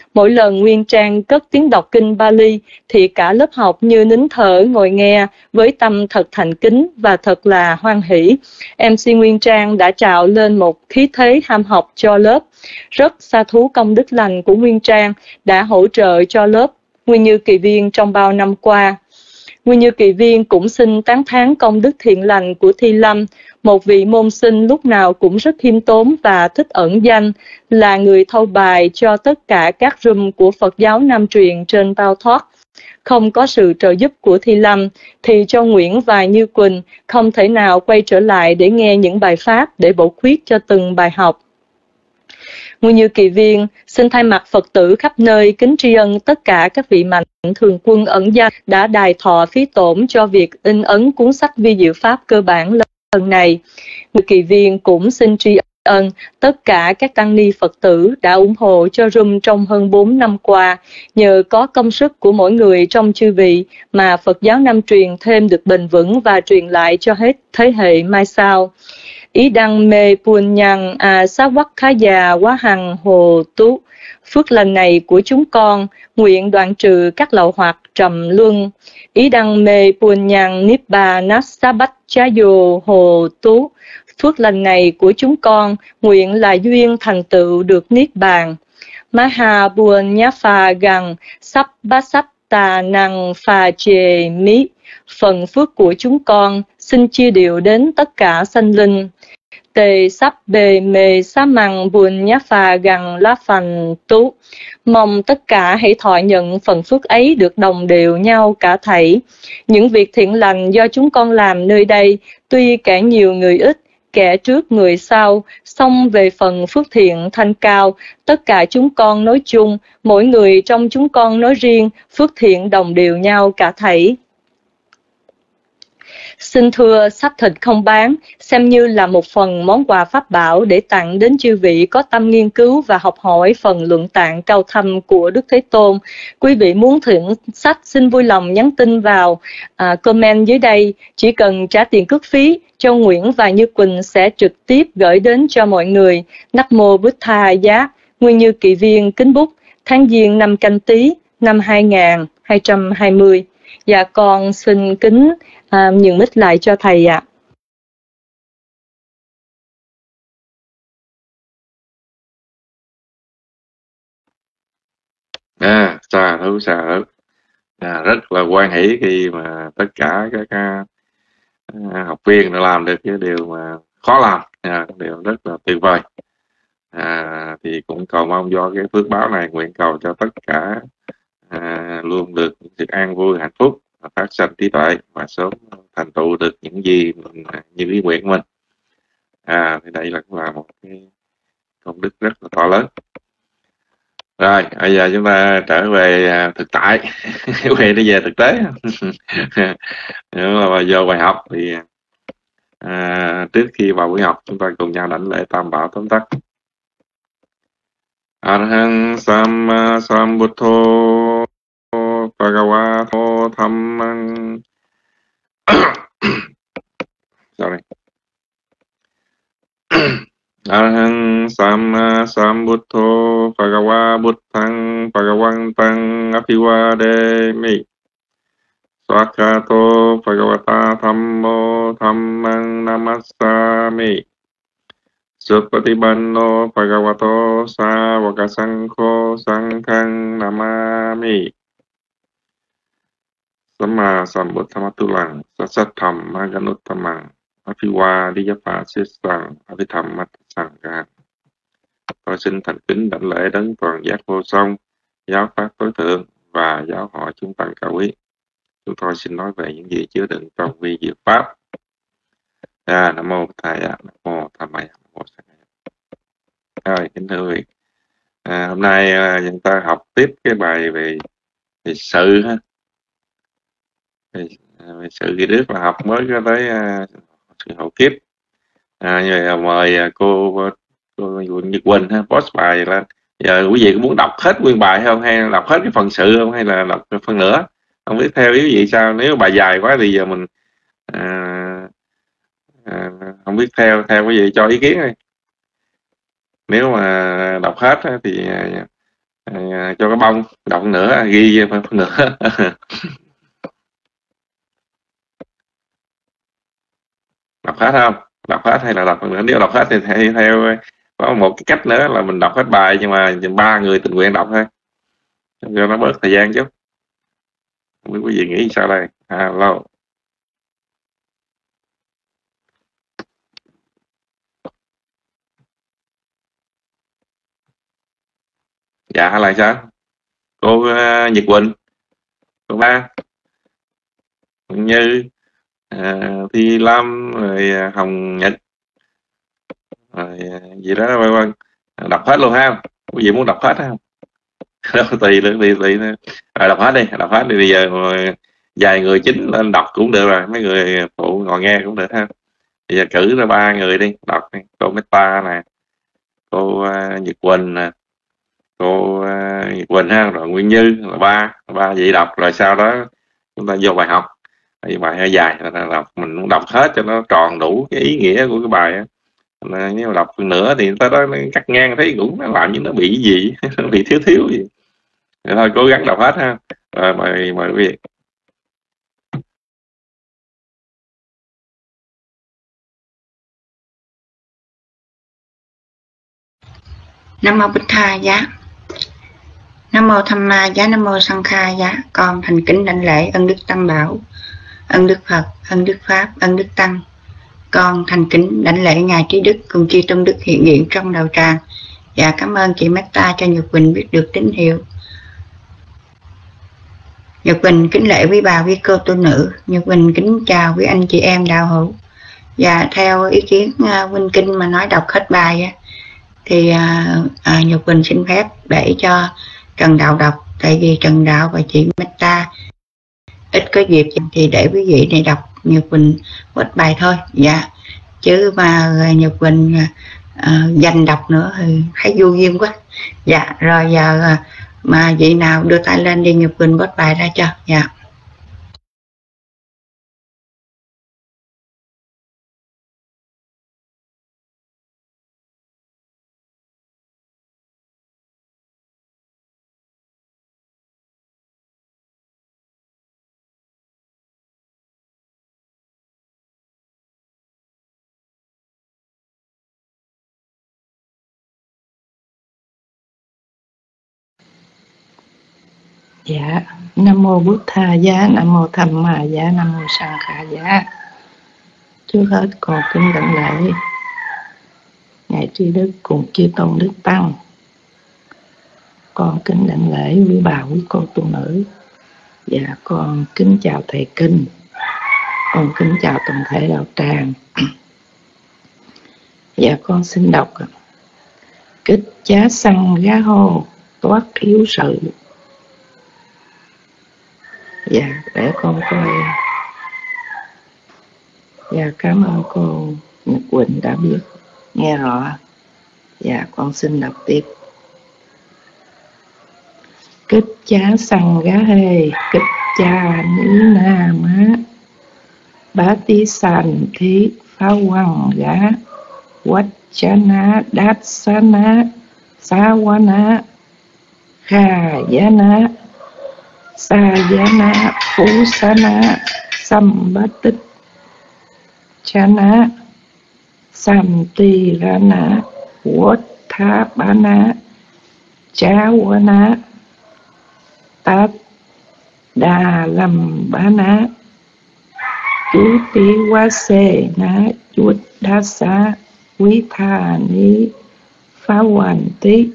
Mỗi lần Nguyên Trang cất tiếng đọc kinh Bali thì cả lớp học như nín thở ngồi nghe với tâm thật thành kính và thật là hoan hỷ. em xê Nguyên Trang đã trào lên một khí thế ham học cho lớp. Rất sa thú công đức lành của Nguyên Trang đã hỗ trợ cho lớp Nguyên Như Kỳ Viên trong bao năm qua. Nguyên Như Kỳ Viên cũng xin tán thán công đức thiện lành của Thi Lâm, một vị môn sinh lúc nào cũng rất khiêm tốn và thích ẩn danh, là người thâu bài cho tất cả các room của Phật giáo Nam truyền trên Bao Thoát. Không có sự trợ giúp của Thi Lâm, thì Châu Nguyễn và Như Quỳnh không thể nào quay trở lại để nghe những bài pháp để bổ khuyết cho từng bài học. Nguyên Như Kỳ Viên xin thay mặt Phật tử khắp nơi kính tri ân tất cả các vị mạnh thường quân ẩn danh đã đài thọ phí tổn cho việc in ấn cuốn sách Vi Diệu Pháp cơ bản lần này. Nguyên Kỳ Viên cũng xin tri ân tất cả các tăng ni Phật tử đã ủng hộ cho room trong hơn bốn năm qua. Nhờ có công sức của mỗi người trong chư vị mà Phật giáo Nam truyền thêm được bền vững và truyền lại cho hết thế hệ mai sau. Ý đăng mê buồn nhằn à sát quắc khá già quá hằng hồ tú. Phước lành này của chúng con nguyện đoạn trừ các lậu hoặc trầm luân. Ý đăng mê buồn nhằn niết bà nát sa bách chá dồ hồ tú. Phước lành này của chúng con nguyện là duyên thành tựu được niết bàn. Maha buồn nhá phà gằng sắp bát sắp tà năng phà chề mí. Phần phước của chúng con xin chia đều đến tất cả sanh linh. Tề sắp bề mề xá mằng buồn nhá phà gằng lá phành tú. Mong tất cả hãy thọ nhận phần phước ấy được đồng đều nhau cả thảy. Những việc thiện lành do chúng con làm nơi đây, tuy kẻ nhiều người ít, kẻ trước người sau, song về phần phước thiện thanh cao, tất cả chúng con nói chung, mỗi người trong chúng con nói riêng, phước thiện đồng đều nhau cả thảy. Xin thưa, sách thịt không bán, xem như là một phần món quà pháp bảo để tặng đến chư vị có tâm nghiên cứu và học hỏi phần luận tạng cao thâm của Đức Thế Tôn. Quý vị muốn thưởng sách xin vui lòng nhắn tin vào à, comment dưới đây, chỉ cần trả tiền cước phí, Châu Nguyễn và Như Quỳnh sẽ trực tiếp gửi đến cho mọi người. Nắc mô Bút Tha Giá, Nguyên Như Kỳ Viên kính bút, tháng Giêng năm Canh Tý năm hai nghìn hai trăm hai mươi. Dạ con xin kính à, nhường mic lại cho thầy ạ. À, xa thú xa thú. À, rất là hoan hỷ khi mà tất cả các à, học viên đã làm được cái điều mà khó làm, à, điều rất là tuyệt vời. À, thì cũng cầu mong do cái phước báo này nguyện cầu cho tất cả à, luôn được những sự an vui hạnh phúc và phát sanh trí tuệ và sớm thành tựu được những gì mình như ý nguyện của mình. À, thì đây là cũng là một cái công đức rất là to lớn. Rồi bây giờ chúng ta trở về thực tại về đi về thực tế. Nếu mà vô bài học thì à, trước khi vào buổi học chúng ta cùng nhau đảnh lễ tam bảo tóm tắt. Arahang Samma Sambuddho Bhagavato Dhammang Sorry. Arahang Samma Sambuddho Bhagava Buddhang Bhagavantang Abhivademi Swakato Bhagavata Dhammo Dhammang Namassami Supatipanno Bhagavato Savaka Sankho Sanghang Namami Samma Sambuddhamattulang Sasatham Maganuttamang Abhivadiyapa Sissang Abhidhammat Sangha. Tôi xin thành kính đảnh lễ đấng toàn giác vô song, giáo pháp tối thượng và giáo họ chúng tăng cao quý. Chúng tôi xin nói về những gì chứa đựng trong vi diệu pháp. À, Nam mô Thầy, Nam mô Tham Maya, Nam mô Sang. Rồi, kính thưa quý vị, à, hôm nay à, chúng ta học tiếp cái bài về, về sự ha. Về, về sự ghi đức là học mới có tới à, sự hậu kiếp. À, như vậy mời cô, cô Như Quỳnh ha, post bài lên. Giờ quý vị có muốn đọc hết nguyên bài không, hay là đọc hết cái phần sự không, hay là đọc phần nữa? Không biết theo ý quý vị sao. Nếu bài dài quá thì giờ mình à, à, không biết theo theo quý vị cho ý kiến thôi. Nếu mà đọc hết thì à, cho cái bông đọc nữa ghi phân nữa. Đọc hết không? Đọc hết hay là đọc nữa? Nếu đọc hết thì theo, theo có một cái cách nữa là mình đọc hết bài, nhưng mà ba người tình nguyện đọc thôi cho nó bớt thời gian chút. Không biết quý vị nghĩ sao đây? Alo. Dạ hay là sao? Cô uh, Nhật Quỳnh, cô Ba, Như, uh, Thi Lâm, rồi uh, Hồng Nhật, rồi uh, gì đó vân vân, đọc hết luôn ha? Quý vị muốn đọc hết không? Đâu tùy nữa, tùy tùy nữa. Rồi đọc hết đi, đọc hết đi. Bây giờ mà vài người chính lên đọc cũng được rồi, mấy người phụ ngồi nghe cũng được ha. Bây giờ cử ra ba người đi đọc đi. Cô Meta nè, cô uh, Nhật Quỳnh nè, cô uh, Nhật Quỳnh ha, rồi Nguyên Như là ba ba vậy đọc, rồi sau đó chúng ta vô bài học. Bài bài hơi dài là đọc, mình cũng đọc hết cho nó tròn đủ cái ý nghĩa của cái bài á. Nếu mà đọc nữa thì tới đó cắt ngang thấy cũng nó làm như nó bị gì nó bị thiếu thiếu gì. Để thôi cố gắng đọc hết ha. Rồi mời mời quý vị. Nam mô Bích Tha Giá, Nam mô Tham Ma Giá, Nam mô Sang Kha Giá. Con thành kính đảnh lễ ân đức Tam Bảo, ân đức Phật, ân đức Pháp, ân đức Tăng. Con thành kính đảnh lễ ngài Trí Đức cùng chư tôn đức hiện diện trong đạo tràng. Và cảm ơn chị Meta cho Nhật Quỳnh biết được tín hiệu. Nhật Quỳnh kính lễ quý bà, quý cô tu nữ. Nhật Quỳnh kính chào quý anh chị em đạo hữu. Và theo ý kiến uh, Huynh Kinh mà nói đọc hết bài á, thì uh, uh, Nhật Quỳnh xin phép để cho Trần Đạo đọc. Tại vì Trần Đạo và chị Meta ít có dịp thì để quý vị này đọc, Nhật Quỳnh hết bài thôi. Dạ, chứ mà Nhật Quỳnh uh, dành đọc nữa thì thấy vô duyên quá. Dạ, rồi giờ uh, mà vị nào đưa tay lên đi, Nhật Quỳnh bớt bài ra cho. Dạ. Dạ, Nam mô Bút Tha Giá, Nam mô Tham Ma Giá, Nam mô Sang Kha Giá. Trước hết con kính đảnh lễ ngài Trí Đức cùng chư tôn đức tăng. Con kính đảnh lễ quý bà, quý cô tu nữ. Dạ, con kính chào thầy kinh. Con kính chào toàn thể đạo tràng. Dạ, con xin đọc. Kích chá xăng gá hô toát yếu sự. Dạ, để con coi. Dạ, cảm ơn cô Nhật Quỳnh đã biết nghe rõ. Dạ, con xin đọc tiếp. Kích chá xăng gá hê, kích cha ní na má, bá tí sàn thí phá quăng gá, quách chá ná đát xá ná, xá quá ná, kha giá ná, sa giá ná, phú xá ná, xăm bá tích chá ná, xăm tì ra ná, quất thá bá ná, chá quá ná, tát đà lâm bá ná, chú tí quá xê ná, chuốt đá xá, quý tha ní phá hoàn tí.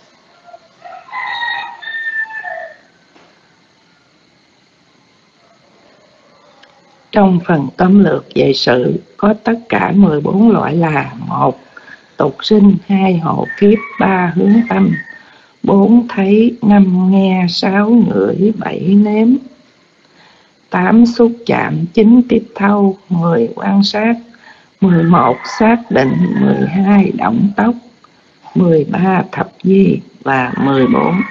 Trong phần tóm lược về sự có tất cả mười bốn loại là: một tục sinh, hai hộ kiếp, ba hướng tâm, bốn thấy, năm nghe, sáu ngửi, bảy nếm, tám xúc chạm, chín tiếp thâu, mười quan sát, mười một xác định, mười hai động tóc, mười ba thập di và mười bốn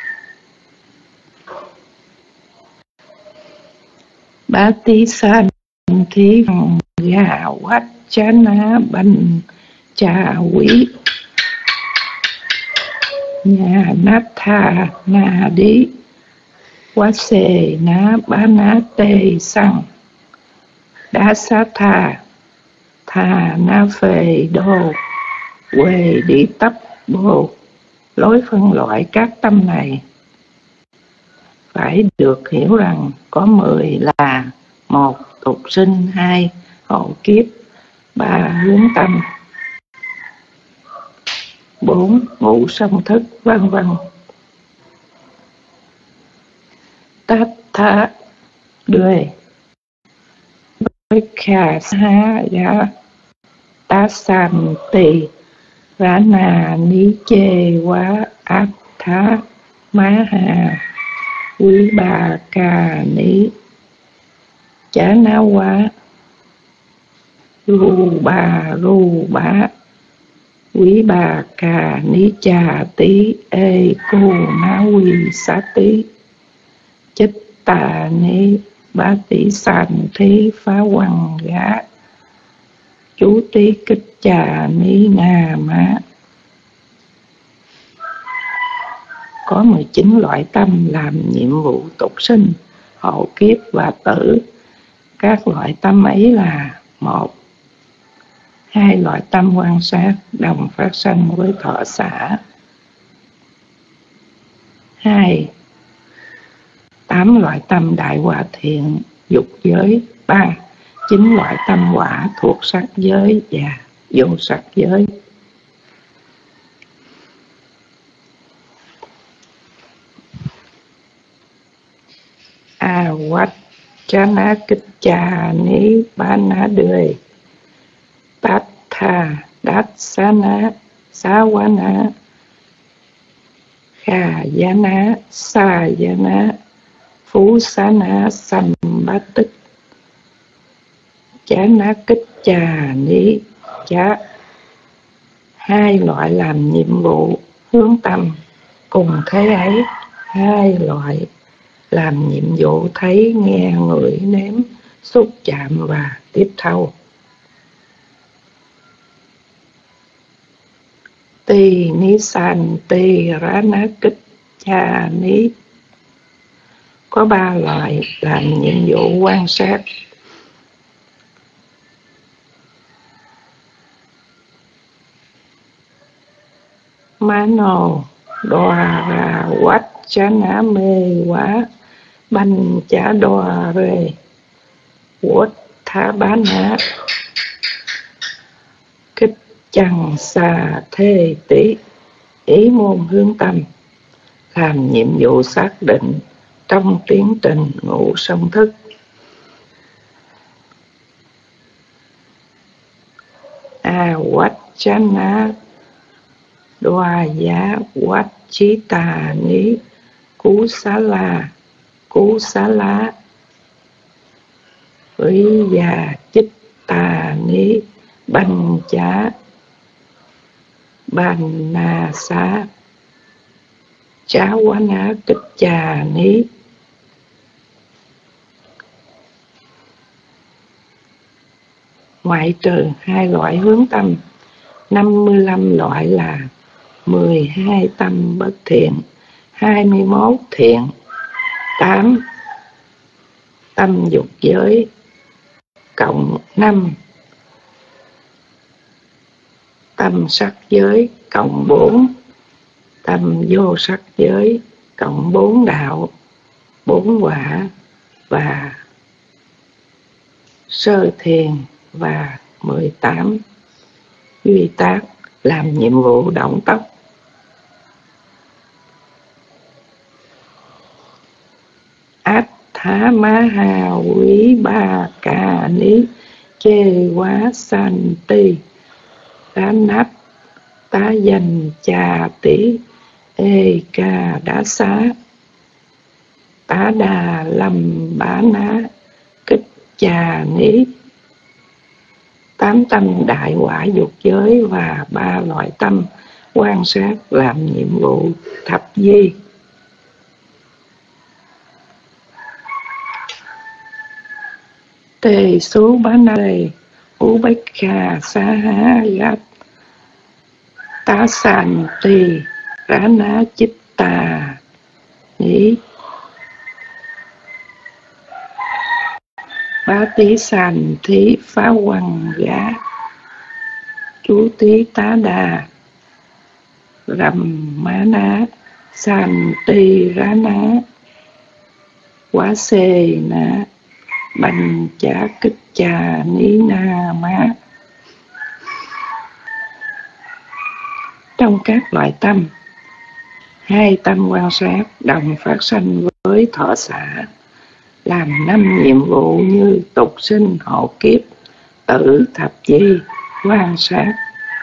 bá tí san thí gà quát chá ná banh trà quý nhà nát tha na đi quá xề ná bá ná tê xăng đá xá thà thà na phê đô quê đi tấp bồ. Lối phân loại các tâm này phải được hiểu rằng có mười là: một tục sinh, hai hộ kiếp, ba hướng tâm, bốn ngũ song thức, vân vân. Tát tha đuê Bhikkha ha ya tá san tỳ rana ni chê quá át thá má hà quý bà ca ni chá ná quá ru bà ru bá quý bà ca ni chà tí ê cô ná quy xá tí chích tà ni bá tí sàn thí phá quăng gá chú tí kích trà ní nà má. Có mười chín loại tâm làm nhiệm vụ tục sinh, hộ kiếp và tử. Các loại tâm ấy là: một, hai loại tâm quan sát đồng phát sanh với thọ xả. Hai, tám loại tâm đại hòa thiện, dục giới. Ba, chín loại tâm quả thuộc sắc giới và vô sắc giới. A quát chá ná kích cha ní bá ná đuê tát tha đát xá ná xá quá ná kha giá ná sa giá ná phú xá ná sanh bá tích chá ná kích trà ní chá. Hai loại làm nhiệm vụ hướng tâm cùng thế ấy, hai loại làm nhiệm vụ thấy, nghe, ngửi, nếm, xúc chạm và tiếp thâu. Tỳ ní san tỳ rá ná kích cha ní. Có ba loại làm nhiệm vụ quan sát. Mano đoà ra quát chá ná mê quá banh chá đoà rê quất thá bá ná kích chằng xà thê tí. Ý môn hướng tâm làm nhiệm vụ xác định trong tiến trình ngũ song thức. A quát chá ná đoà giá quát chí tà ní cú xá la cú xá lá quý già chích tà ní banh chá bàn na xá chá quá ná kích trà ní. Ngoại trừ hai loại hướng tâm, năm mươi lăm loại là mười hai tâm bất thiện, hai mươi mốt thiện, tám tâm dục giới, cộng năm tâm sắc giới, cộng bốn tâm vô sắc giới, cộng bốn đạo, bốn quả và sơ thiền và mười tám duy tác làm nhiệm vụ động tốc. Át thá má hà quý ba ca ní chê quá san ti đá nát tá dành trà tí ê ca đá xá tá đà lâm bá ná kích trà ní. Tám tâm đại quả dục giới và ba loại tâm quan sát làm nhiệm vụ thập di. Tê số bá na đề ú bách khà xá há gát tá sàn tì Rana Chitta Ní Bá Tí Sàn Thí Phá Quăng Gá Chú Tí Tá Đà Rầm Má Ná Sàn Tì Rá Ná Quá Xê Ná Bành Chá Kích Chà Ní Na Má. Trong các loại tâm, hai tâm quan sát đồng phát sanh với thọ xả, làm năm nhiệm vụ như tục sinh, hộ kiếp, tử, thập di, quan sát.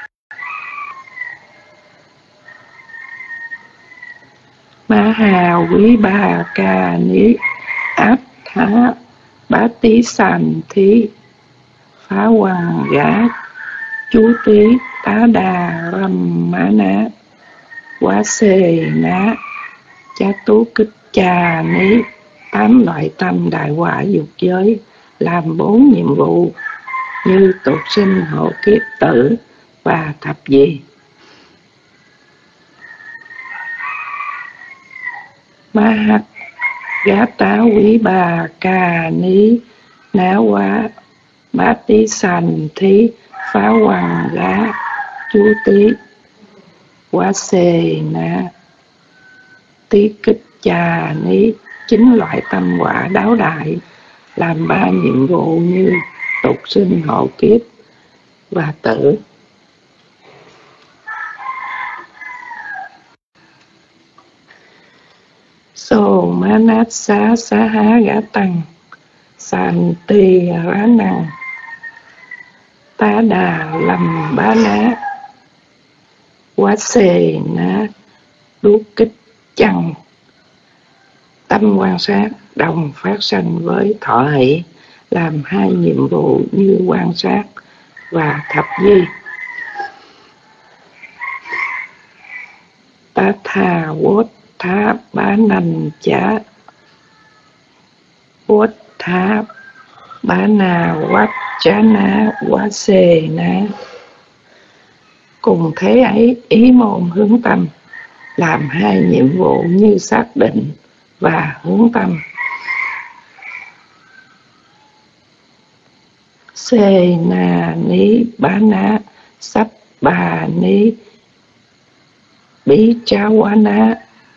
Ma Hà Quý Ba Ca Ní Áp Thá Bá Tí Sàn Thí Phá Quăng Gá Chú Tí Tá Đà Rầm Má Ná Quá Xê Ná Chá Tú Kích Chà Ní. Tám loại tâm đại quả dục giới làm bốn nhiệm vụ như tục sinh, hộ kiếp, tử và thập di. Ma Hắc Gá Tá Quý Bà Cà Ní Ná Quá Bá Tí Sàn Thí Phá Quăng Gá Chú Tí Quá Xê Ná Tí Kích Chà Ní. Chín loại tâm quả đáo đại làm ba nhiệm vụ như tục sinh, hộ kiếp và tử. Sô Má Nát Xá Xá Há Gá Tăng Sàn Tì Rá Năng Tá Đà Lầm Bá Ná Quá Xê Ná Đú Kích Chăng. Tâm quan sát đồng phát sanh với thọ hỷ, làm hai nhiệm vụ như quan sát và thập di. Tá Thà Vốt Thá Bá Nành Chá Vốt Thá Bá Nà Quát Chá Ná Quá Xê Ná. Cùng thế ấy, ý môn hướng tâm làm hai nhiệm vụ như xác định và hướng tâm. Xê Na Ní Bá Ná Sắp Bà Ní Bí Chá Quá Ná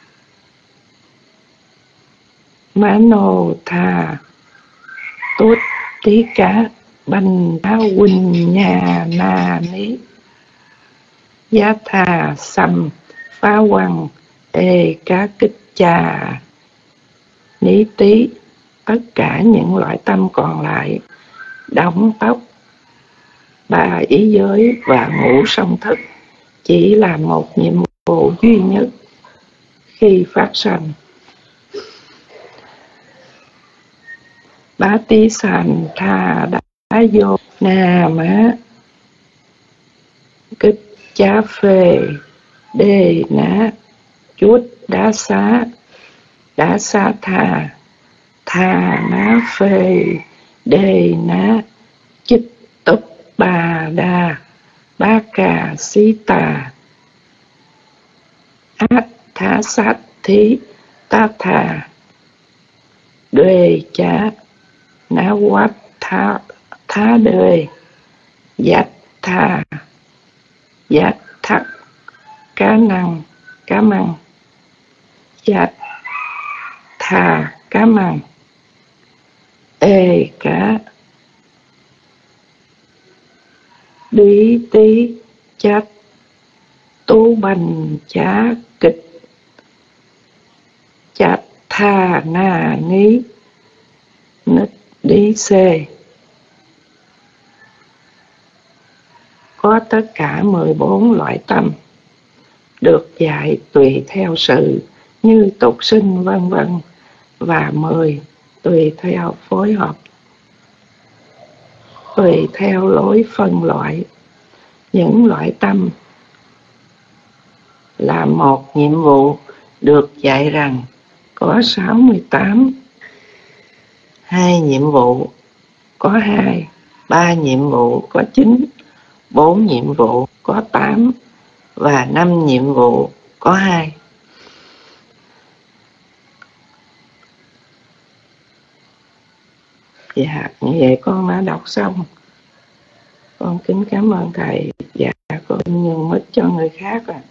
Má Nô Thà Tốt Tí Cá Bành Đá Quỳnh Nhà Na Ní Giá Thà Sầm Phá Quăng Ê Cá Kích Chà Ní Tí. Tất cả những loại tâm còn lại, đóng tóc, ba ý giới và ngũ song thức, chỉ là một nhiệm vụ duy nhất khi phát sanh. Bá Tí Sàn Thà Đá Vô Nà Má Kích Chá Phê Đê Ná Chút Đá Xá Đá Xá Thà Thà Ná Phê Đê Ná Chích Túc Bà Đà Bá Cà Xí Tà Át Thá Sát Thí Tá Thà Đê Chá Ná Quát Thá Thá Đê Giác Thà Giác Thắc Cá Năng Cá Măng Giác Thà Cá Măng Ê Cá Bí Tí Chát Tú Bành Chá Kịch Chát Thà Na Ní Nít Đi Xê. Có tất cả mười bốn loại tâm được dạy tùy theo sự như tục sinh vân vân, và mười tùy theo phối hợp, tùy theo lối phân loại. Những loại tâm là một nhiệm vụ được dạy rằng có sáu mươi tám, hai nhiệm vụ có hai, ba nhiệm vụ có chín, bốn nhiệm vụ có tám và năm nhiệm vụ có hai. Dạ, như vậy con đã đọc xong. Con kính cảm ơn thầy. Dạ, con nhường mic cho người khác rồi.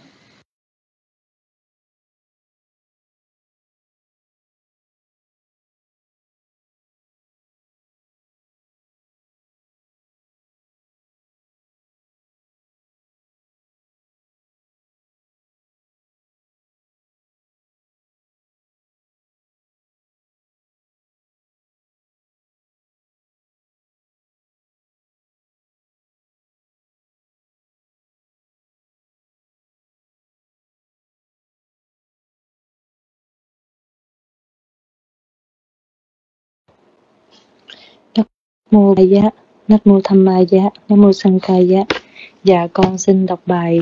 Mô Ba Giá, Nát Mô Tham Ma Giá, Nát Mô Sanh Ca Giá. Dạ con xin đọc bài.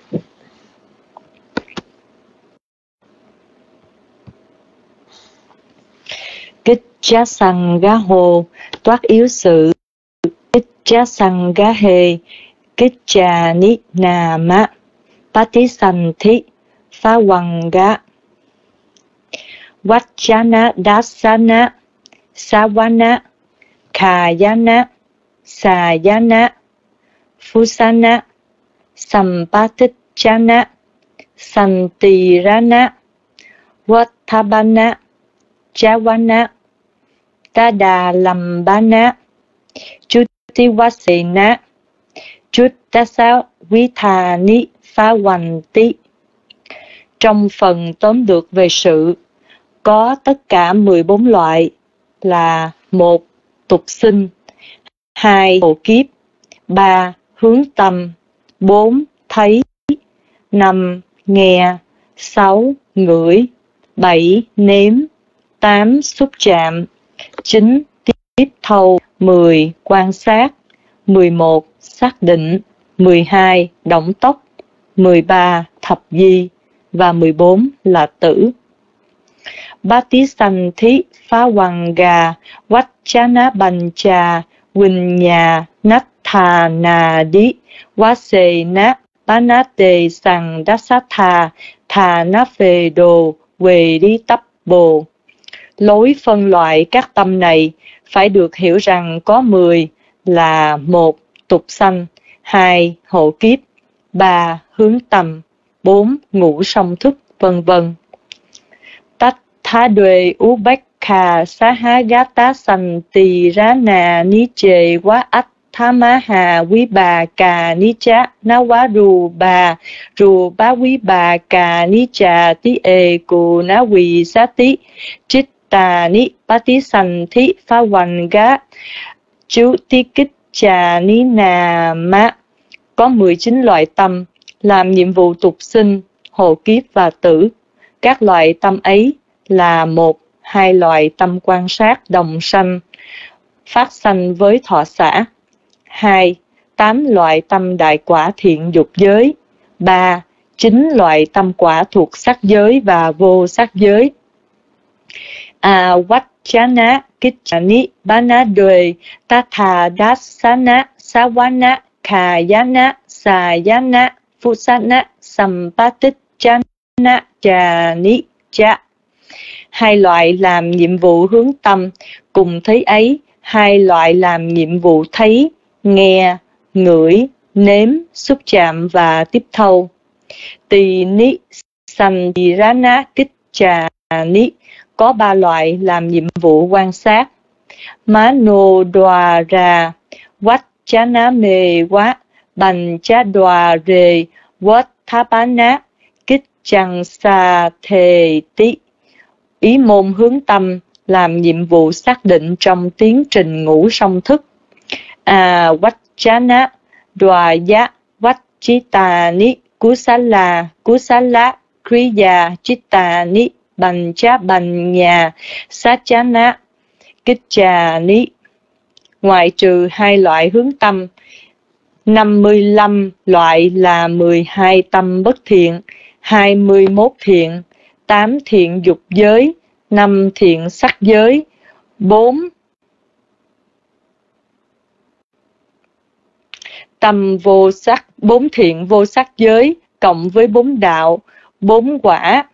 Kích chá sằng gá hồ, toát yếu sự. Kích chá sằng gá hề, kích trà ní nà mã. Bá tí sanh thí, phá quăng gá. Vách chá ná đá xá ná, xá vá ná. Khà giá ná, xà giá ná, phu sa ná, sầm pa thích chá ná, sanh tì ra ná, wat tha ba ná, chá vá ná, ta đà lầm ba ná, chút ti vá xê ná, chút ta sa vi thà ní phá hoành tí. Trong phần tóm được về sự, có tất cả mười bốn loại là: một tục sinh, hai hộ kiếp, ba hướng tâm, bốn thấy, năm nghe, sáu ngửi, bảy nếm, tám xúc chạm, chín tiếp thâu, mười quan sát, mười một xác định, mười hai động tốc, mười ba thập di và mười bốn là tử. Bá tí sanh thí phá hoàng gà, quách chá ná bành trà, quỳnh nhà, nách thà nà đi, quá xề ná, bá ná tề sằng đá sát thà, thà ná phề đồ, quề đi tắp bồ. Lối phân loại các tâm này phải được hiểu rằng có mười là: một tục sanh, hai hộ kiếp, ba hướng tâm, bốn ngũ song thức, vân vân. Tha đuê ú bách khà xá há gá tá sanh tì rá nà ní chê quá ách tha má hà quý bà cà ní chá ná quá rù bà rù bá quý bà cà ní trà tí ê cù ná quỳ xá tí trích tà ní bá tí sanh thí phá hoành gá chú tí kích trà ní nà má. Có mười chín loại tâm làm nhiệm vụ tục sinh, hộ kiếp và tử. Các loại tâm ấy là: một hai loại tâm quan sát đồng sanh, phát sanh với thọ xả; hai tám loại tâm đại quả thiện dục giới; ba chín loại tâm quả thuộc sắc giới và vô sắc giới. A vách chá ná kích chá ní bá ná đuê tá thà đát xá ná xá vá ná khà giá ná xà giá ná phu sát ná sầm pa tích chá ná trà ní chá. Hai loại làm nhiệm vụ hướng tâm, cùng thấy ấy hai loại làm nhiệm vụ thấy, nghe, ngửi, nếm, xúc chạm và tiếp thâu. Tỳ ní sanh tỳ rá ná kích trà ní có ba loại làm nhiệm vụ quan sát: má nô đoà ra, vách chá ná mê quá, bành chá đoà rề, vết thá bá ná, kích chăng xa thề tí. Ý môn hướng tâm làm nhiệm vụ xác định trong tiến trình ngũ song thức. À vách chá ná đoà giá vách chí tà ní cú xá là cú xá lá kriya chitta ní bành chá bành nhà sát chá ná kích trà ní. Ngoại trừ hai loại hướng tâm, năm mươi lăm loại là mười hai tâm bất thiện, hai mươi mốt thiện, tám thiện dục giới, năm thiện sắc giới, bốn tâm vô sắc, bốn thiện vô sắc giới cộng với bốn đạo, bốn quả.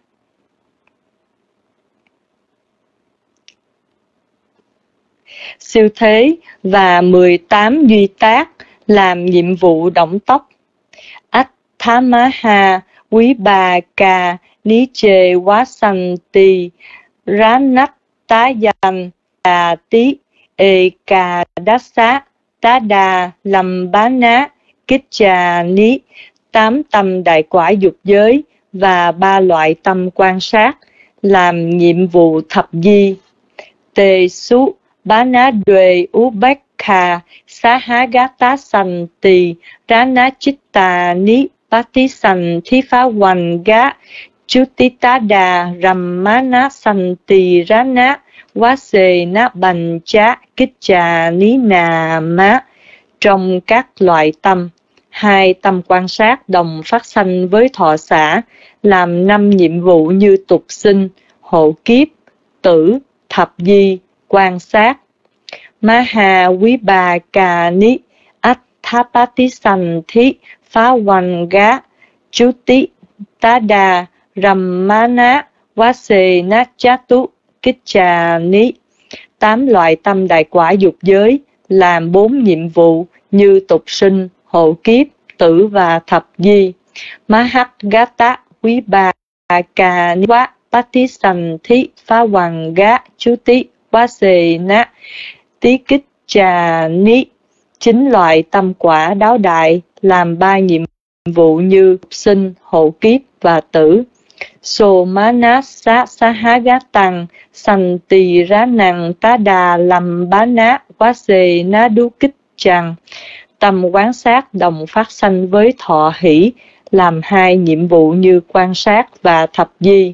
Siêu thế và mười tám duy tác làm nhiệm vụ động tốc. Atthamaha quý bà ca ní chê quá sanh tì rán nách tá danh đà tí ê ca đá xá tá đà lâm bá ná kích trà ní tám tâm đại quả dục giới và ba loại tâm quan sát làm nhiệm vụ thập di. Tê su bá ná duê ú bách kha xá há gá tá sanh tì rá ná chích tà ní bá tí sanh thí phá hoành gá chú tí tá đà rầm má ná sanh tì rá ná quá xê ná bành chá kích trà ní nà má. Trong các loại tâm, hai tâm quan sát đồng phát sanh với thọ xả, làm năm nhiệm vụ như tục sinh, hộ kiếp, tử, thập di, quan sát. Maha quý bà cà ní atthapati sanh thí phá hoành gá chú tí tá đà rầm má ná quá xê ná chá tú kích trà ní. Tám loại tâm đại quả dục giới làm bốn nhiệm vụ như tục sinh, hộ kiếp, tử và thập di. Mahagata quý bà cà ní quá pati sanh thí phá hoành gá chú tí quá xê ná tí kích trà ní. Chín loại tâm quả đáo đại làm ba nhiệm vụ như sinh, hộ kiếp và tử. Sô má ná xá xá há gá tăng sanh tì rá năng tá đà lâm bá ná quá xê ná đú kích trăng. Tâm quán sát đồng phát sanh với thọ hỷ làm hai nhiệm vụ như quan sát và thập di.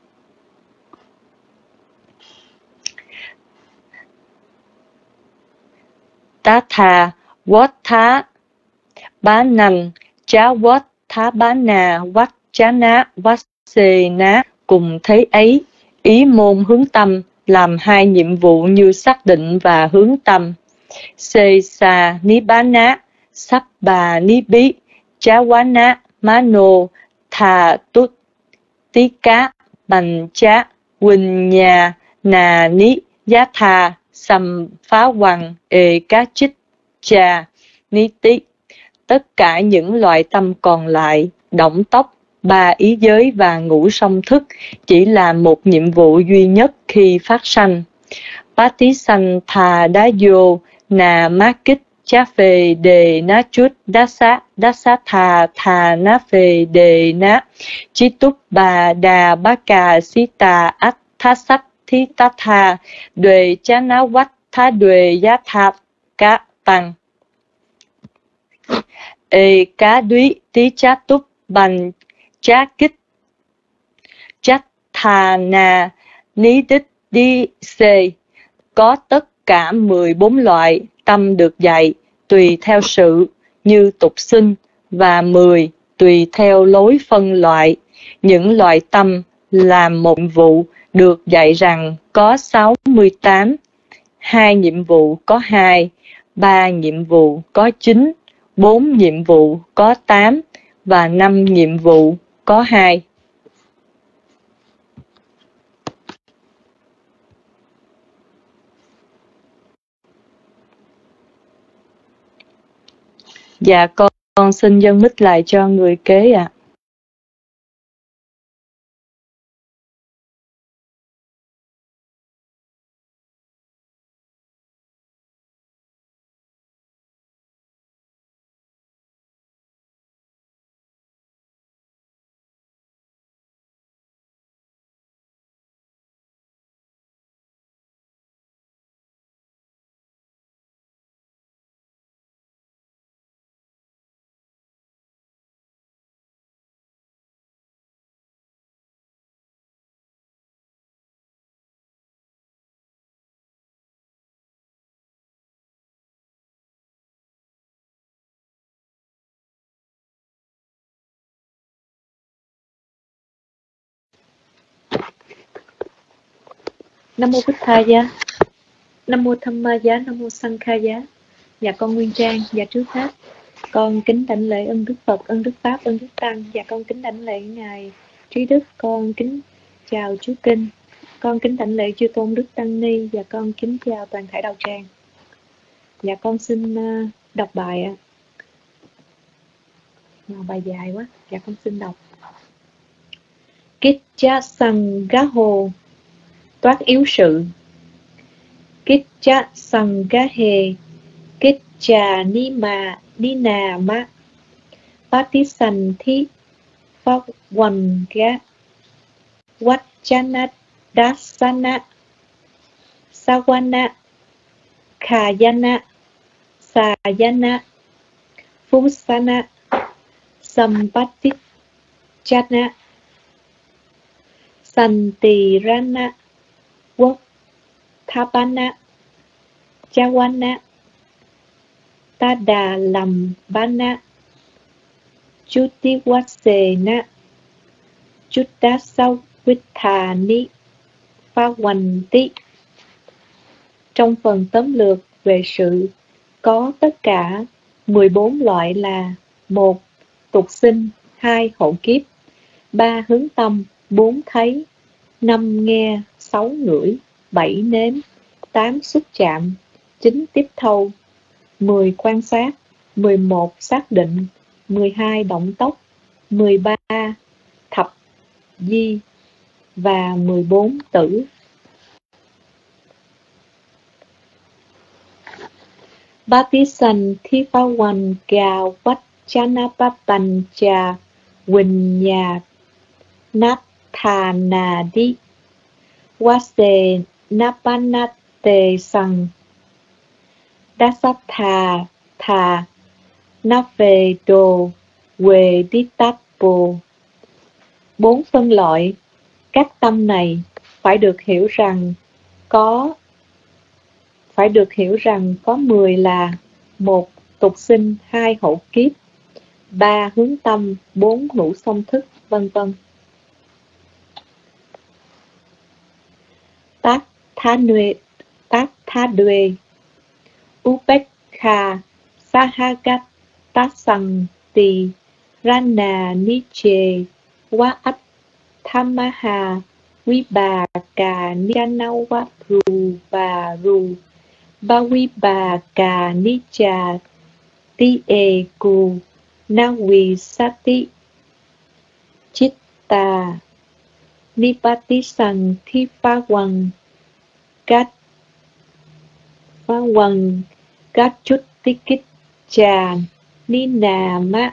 Tá thà vót thá bá nành chá vót thá bá nà vắt chá ná vắt xê ná. Cùng thế ấy, ý môn hướng tâm làm hai nhiệm vụ như xác định và hướng tâm. Xê xà ní bá ná sắp bà ní bí chá quá ná má nô thà tút tí cá bành chá quỳnh nhà nà ní giá thà sầm phá hoằng ê cá chích trà ní tí. Tất cả những loại tâm còn lại, động tốc, ba ý giới và ngũ song thức chỉ là một nhiệm vụ duy nhất khi phát sanh. Pati sanh thà đá vô nà má kích chá phê đề ná chút đá xá đá xá thà thà ná phê đề ná chí túc bà đà bá cà xí tà ách thá sách thí tá thà đuề chá ná vách thá đuề giá thạp cá tăng. Ê cá đuý tí chá túc bành chá kích chát thà nà ní đích đi xê. Có tất cả mười bốn loại tâm được dạy tùy theo sự như tục sinh và mười tùy theo lối phân loại. Những loại tâm làm một nhiệm vụ được dạy rằng có sáu mươi tám, hai nhiệm vụ có hai, ba nhiệm vụ có chín, bốn nhiệm vụ có tám và năm nhiệm vụ có hai. Dạ con, con xin dâng mic lại cho người kế ạ. À. Nam mô Bích Tha Giá, Nam mô Tham Ma Giá, Nam mô Sang Kha Giá. Dạ con Nguyên Trang. Dạ trước hết con kính đảnh lễ ân Đức Phật, ân Đức Pháp, ân Đức Tăng. Dạ con kính đảnh lễ ngài Trí Đức, con kính chào chú Kinh. Con kính đảnh lễ chư tôn Đức Tăng Ni và con kính chào toàn thể đạo tràng. Dạ con xin uh, đọc bài ạ. À. Bài dài quá. Dạ con xin đọc. Kitcha Sangaho, toát yếu sự. Kitcha Sangahe, Kitcha Nima Ninama, Patisanthi Pháp Hoành Gá, Vachana Dasana, Sawana, Khayana, Sayana, Phusana, Sampatichana, Santirana, Votthapana, Chawana, Tadalambana, Chutiwasena, Chutasawithani, Phawanti. Trong phần tóm lược về sự có tất cả mười bốn loại là: một. Tục sinh, hai. Hộ kiếp, ba. Hướng tâm, bốn. Thấy, năm. Nghe, sáu. Ngửi, bảy. Nếm, tám. Xúc chạm, chín. Tiếp thâu, mười. Quan sát, mười một. Xác định, mười hai. Động tốc, mười ba. Thập di và mười bốn. Tử. Batisan Thipawan Gào Vachanapapancha Vinya Nathanadi Vase Napanate Sang Dasatha Tha Navedo Veditapo. Bốn phân loại các tâm này phải được hiểu rằng có phải được hiểu rằng có mười là: một. Tục sinh, hai. Hộ kiếp, ba. Hướng tâm, bốn. Ngũ song thức, vân vân. Tác Tha Nuê, Tác Tha Duê, Upekha, Sahagat, Tasanti, Rana Niche, Waat Thamaha, Vibhaka Nikanawapru và Ru, Bhavibhaka Nicha, Tieku, Navisati, Chitta, Nipatisang Thipawan, Gat Pawan, Gachuttikitcha, Ninama.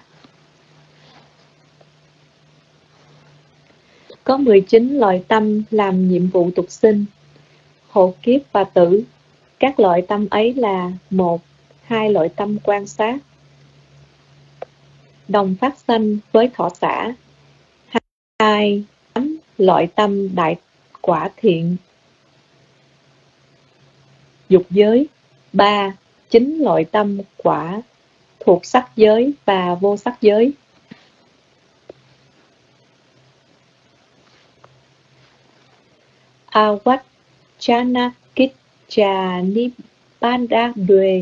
Có mười chín loại tâm làm nhiệm vụ tục sinh, hộ kiếp và tử. Các loại tâm ấy là: một. Hai loại tâm quan sát, đồng phát sanh với thọ xả. Hai. Tám loại tâm đại quả thiện, dục giới. Ba. Chín loại tâm quả thuộc sắc giới và vô sắc giới. Avachanakitcha Nibbadadwe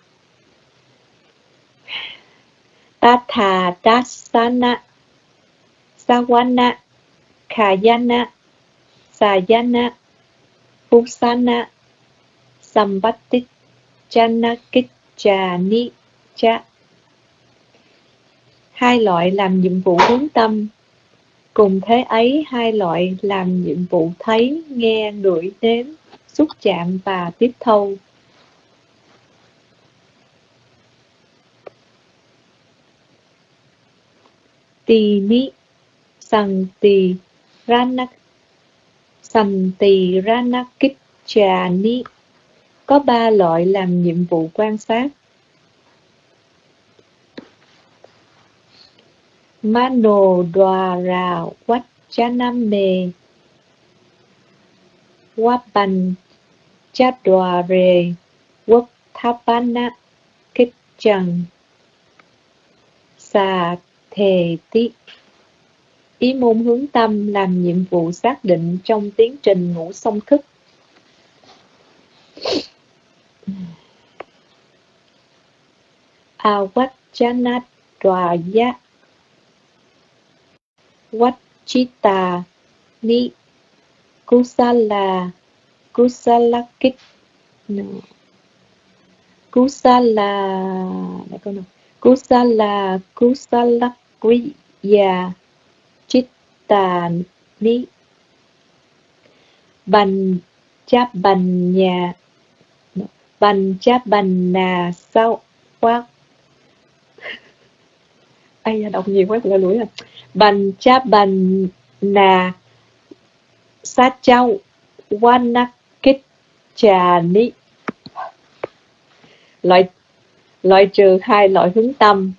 Tatha Dasana, Sawana, Khayana, Sayana, Phusana, Sampatichana Ni Cha. Hai loại làm nhiệm vụ hướng tâm. Cùng thế ấy, hai loại làm nhiệm vụ thấy, nghe, ngửi, nếm, xúc chạm và tiếp thâu. Tì ni Santi Ranak Santi Ranakitcha Ni. Có ba loại làm nhiệm vụ quan sát. Mano Dwara Vachaname Wapan Chadware Votthapana Kitchang Sa Thề Tí. Ý môn hướng tâm làm nhiệm vụ xác định trong tiến trình ngũ song thức. Avachanat Dwaya Chitta Ni Kusala Kusalakit no. Kusala Để câu nào Kusala Kusalakriya Chitta Ni Bành Cháp Bành Nhà Bành Cháp Bành Nà Sao Quát ai da đọc nhiều quá lỡ lũi à. Bành Cháp Bành Nà Sát Châu Wanakit Trà Ni loại loại trừ hai loại hướng tâm.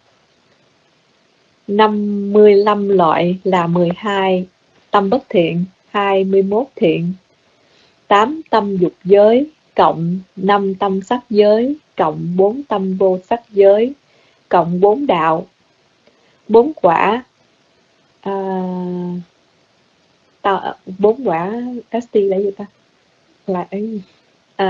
Năm mươi lăm loại là mười hai tâm bất thiện, hai mươi mốt thiện, tám tâm dục giới, cộng năm tâm sắc giới, cộng bốn tâm vô sắc giới, cộng bốn đạo, bốn quả, à, ta, bốn quả st là gì ta? Là ấy, à,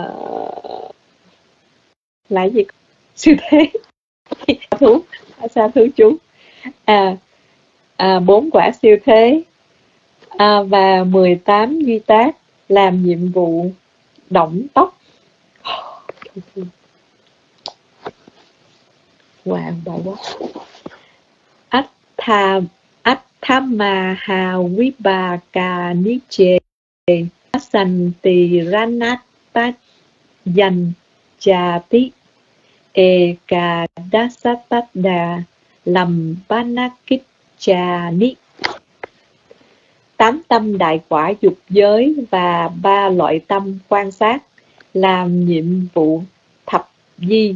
là gì? Siêu thế thú, xa thứ chú, à, à, bốn quả siêu thế, à, và mười tám duy tác làm nhiệm vụ động tóc. Wow, bài quá. Atha Atthama ha vibhaka niche Santiranata Dành Chati Ekadasatada Lam Panakicchani. Tám tâm đại quả dục giới và ba loại tâm quan sát làm nhiệm vụ thập di.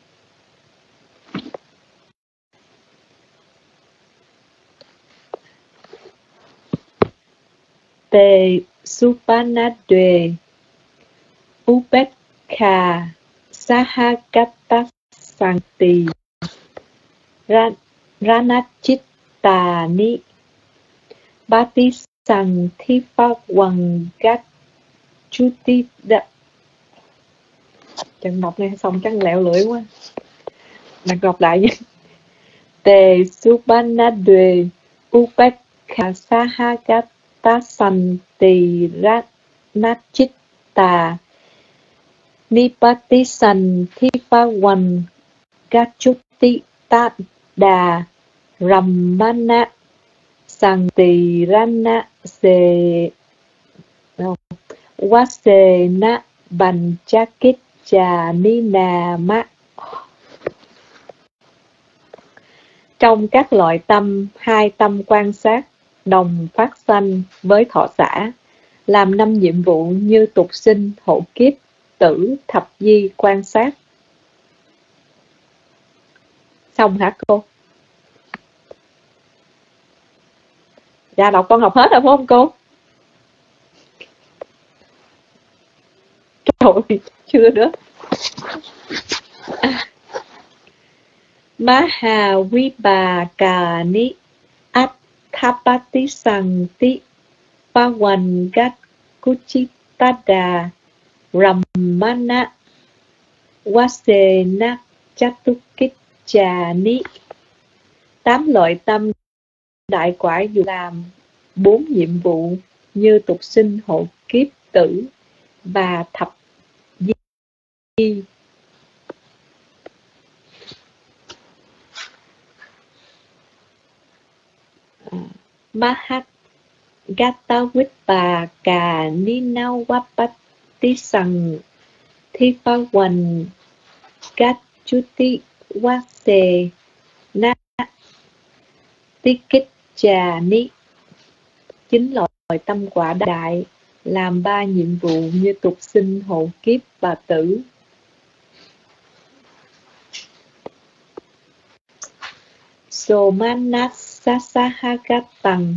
Tề Supanadwe Upekha Sahagata Santi Ranachittani Bati Sang Thi Pha Quần Gát Chuti Đa. Trận đọc này xong chắc lẹo lưỡi quá. Đặt đọc lại nha. Tề Supanadwe Upekha Sahagata Santi Ranachitta Nipati San Thi Pha Quần Gachuti Tát Đà Ramana Santi Rana Se Wasena Banchakit Cha Nina Ma. Trong các loại tâm, hai tâm quan sát đồng phát sanh với thọ xả, làm năm nhiệm vụ như tục sinh, hộ kiếp, tử, thập di quan sát. Xong hả cô? Dạ đọc con học hết rồi phải không cô? Trời ơi, chưa nữa. À. Maha Vibhakani Atthapati Santi Pawan Gat Kuchitada Ramana Wasena Chatukicchani. Tám loại tâm đại quả dục làm bốn nhiệm vụ như tục sinh, hộ kiếp, tử và thập di. Mahat Gata Vibhaka Ninawapati Sang Thi Pha Quần Gachuti Wase Na Tikicchani. Chín loại tâm quả đại làm ba nhiệm vụ như tục sinh, hộ kiếp và tử. Somanasasahagatam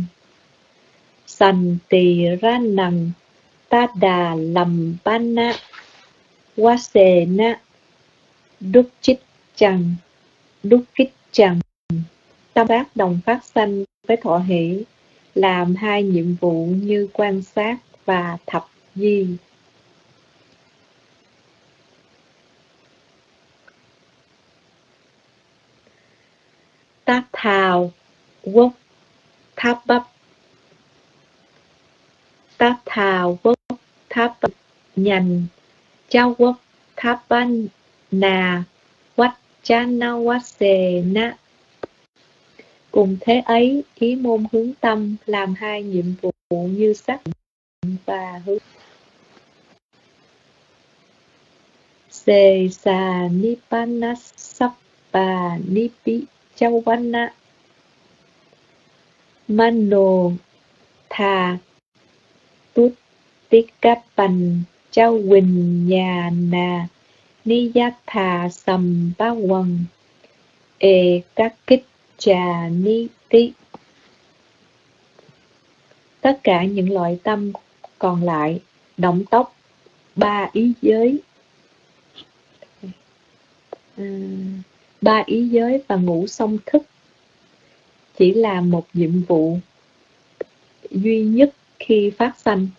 Santiranam Tada Lampana Wasena Dukchichang Dukkichang. Tâm tác đồng phát sanh với thọ hỷ, làm hai nhiệm vụ như quan sát và thập di. Tát thào Quốc Tháp Bắp Tatha Quốc Tháp Nhành Chao Quốc Tháp Na Vajjanawasena. Cùng thế ấy, ý môn hướng tâm làm hai nhiệm vụ như sắc và hướng. Se sa nibbana sappa nibbi chawana mano tha tút tikappan châu quỳnh nhà nà niyatha sầm ba quần e các kích trà ni tí. Tất cả những loại tâm còn lại, động tốc, ba ý giới, à, ba ý giới và ngũ song thức chỉ là một nhiệm vụ duy nhất khi phát sanh.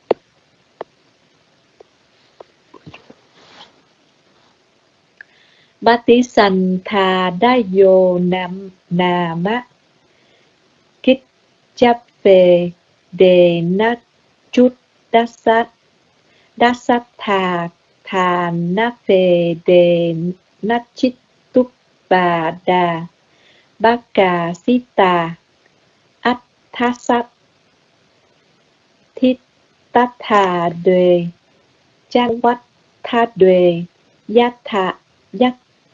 Batisantha-dayo nam nama kích chấp về đề na chút dasat dasat thà thà na về đề na chít túc bà đà bá cà sita át thá sát thiết tát thà đề trang quát tha đề giác thà giác.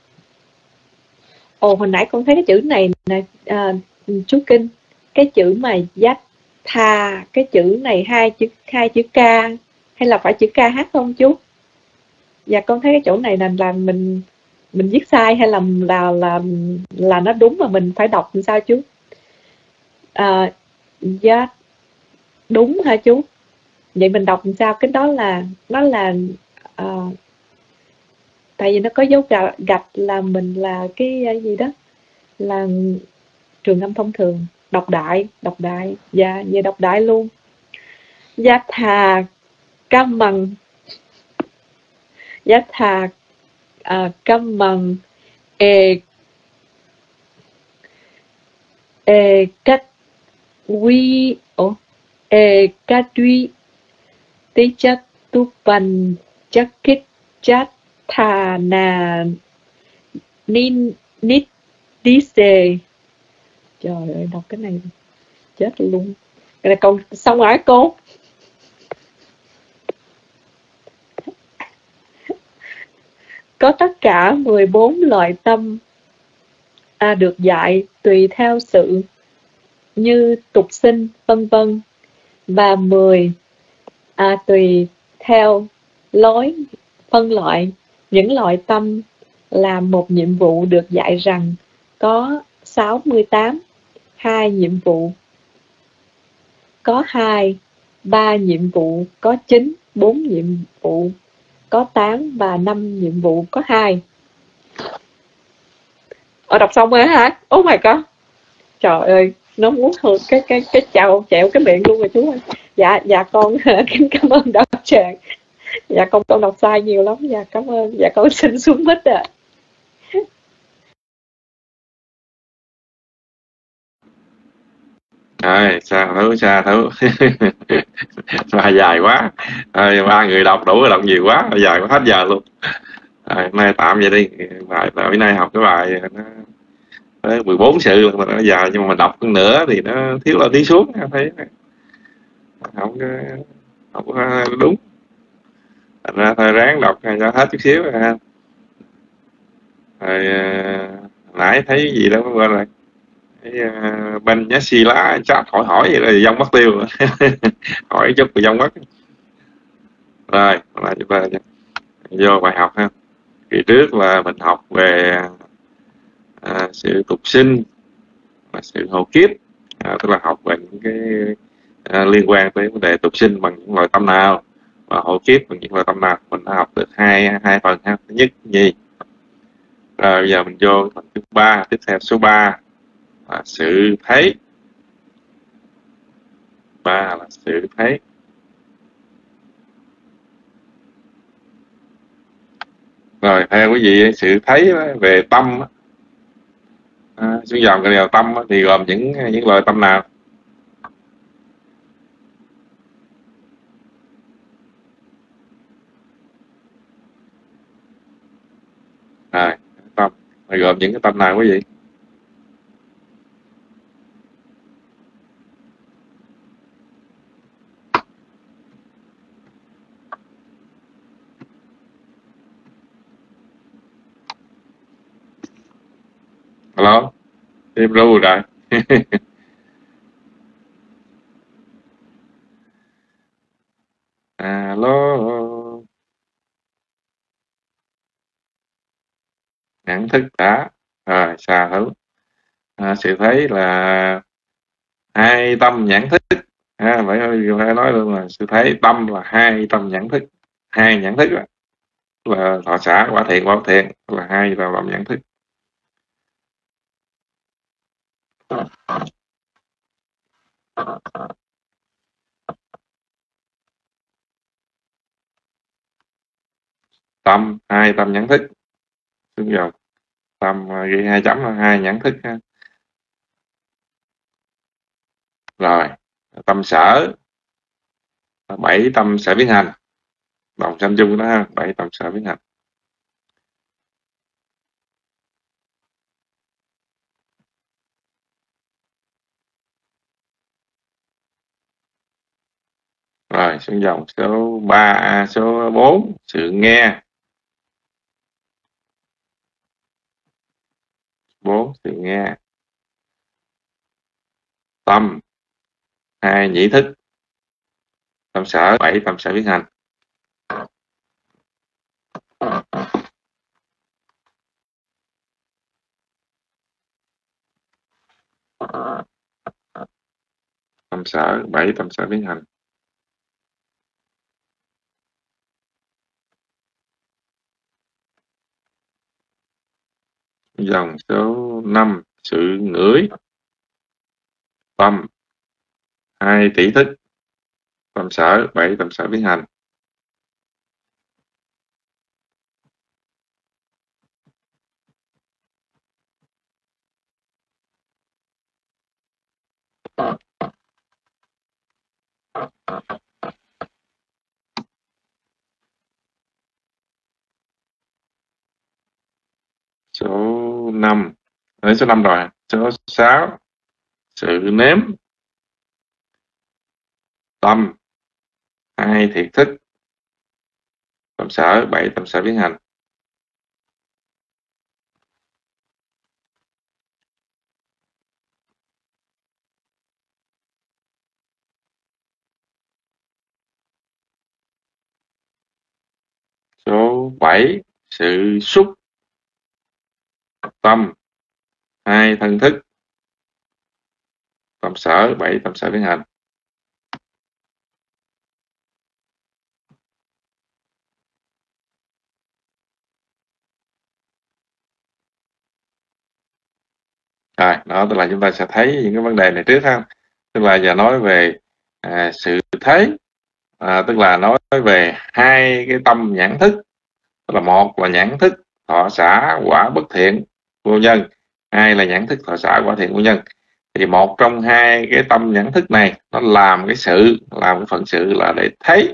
Ồ, hồi nãy con thấy cái chữ này nè, à, chú Kinh, cái chữ mà giác tha, cái chữ này hai chữ hai chữ K hay là phải chữ K H không chú? Dạ con thấy cái chỗ này là là mình mình viết sai hay là là là là nó đúng mà mình phải đọc làm sao chú? À, giác đúng hả chú? Vậy mình đọc làm sao? Cái đó là nó là uh, tại vì nó có dấu gạch, gạch là mình là cái gì đó là trường âm thông thường, đọc đại, đọc đại, dạ, về đọc đại luôn. Giác thà cam mằng, giác thà à, cam mằng e e cách quy ồ e cách quy tí chất tu pan chất kích chất thà nà nin nít tí xê. Trời ơi, đọc cái này chết luôn. Cái này còn xong rồi cô. Có tất cả mười bốn loại tâm à, được dạy tùy theo sự như tục sinh, vân vân, và mười à, tùy theo lối phân loại. Những loại tâm là một nhiệm vụ được dạy rằng có sáu mươi tám, hai nhiệm vụ có hai, ba nhiệm vụ có chín, bốn nhiệm vụ có tám và năm nhiệm vụ có hai. Ờ, đọc xong rồi hả? Oh my god. Trời ơi, nó muốn hơn cái cái cái chào chẹo cái miệng luôn rồi chú ơi. Dạ dạ con kính cảm ơn đạo tràng. Dạ con con đọc sai nhiều lắm. Dạ cảm ơn. Dạ con xin xuống mic ạ. Rồi, xa thấu, xa thấu. Bài dài quá. Rồi, ba người đọc đủ rồi, đọc nhiều quá, dài quá, hết giờ luôn. Rồi, hôm nay tạm vậy đi. Bài bữa nay học cái bài nó mười bốn sự mà nó dài, nhưng mà mình đọc hơn nữa thì nó thiếu là tí xuống, thấy không không có đúng. Thành ra thôi ráng đọc cho hết chút xíu rồi ha. Rồi nãy thấy gì đó quên rồi. Cái uh, bên nhá xi lá chat hỏi hỏi vậy là dông mất tiêu. Hỏi chút rồi dông mất. Rồi là chúng ta vô bài học ha. Kỳ trước là mình học về à, sự tục sinh và sự hậu kiếp, à, tức là học về những cái à, liên quan tới vấn đề tục sinh bằng những loại tâm nào và hậu kiếp bằng những loại tâm nào. Mình đã học được hai hai phần ha. Thứ nhất gì? Rồi bây giờ mình vô phần thứ ba, tiếp theo số ba là sự thấy. Ba là sự thấy. Rồi theo quý vị, sự thấy về tâm à, xuống dòng cái điều tâm thì gồm những những loại tâm nào? gồm những cái tâm nào quý vị? Alo, im ru rồi. Alo, nhận thức đã rồi xa hữu. À, sự thấy là hai tâm nhãn thức. À, phải phải nói luôn là sự thấy tâm là hai tâm nhãn thức, hai nhãn thức đó. Là thọ xả quả thiện quả bất thiện là hai là tâm nhãn thức. Tâm hai tâm nhãn thức, đúng rồi. Tâm ghi hai chấm là hai nhãn thức ha. Rồi tâm sở, bảy tâm sở biến hành, đồng sanh chung đó ha, bảy tâm sở biến hành. Rồi xuống dòng số ba, số bốn, sự nghe. bốn, sự nghe. Tâm hai nhĩ thức, tâm sở, bảy tâm sở biến hành. Tâm sở, bảy tâm sở biến hành. Dòng số năm, sự ngửi. Tâm hai tỷ thức, tâm sở, bảy tâm sở biến hành. Số năm, đấy số năm rồi. Số sáu, sự nếm. Tâm hai thiệt thức, tâm sở, bảy tâm sở biến hành. Số bảy, sự xúc. Tâm hai thân thức, tâm sở, bảy tâm sở biến hành. Rồi, đó tức là chúng ta sẽ thấy những cái vấn đề này trước ha. Tức là giờ nói về à, sự thấy, à, tức là nói về hai cái tâm nhãn thức. Tức là một là nhãn thức thọ xả quả bất thiện vô nhân, hai là nhãn thức thọ xả quả thiện vô nhân. Thì một trong hai cái tâm nhãn thức này nó làm cái sự, làm cái phận sự là để thấy.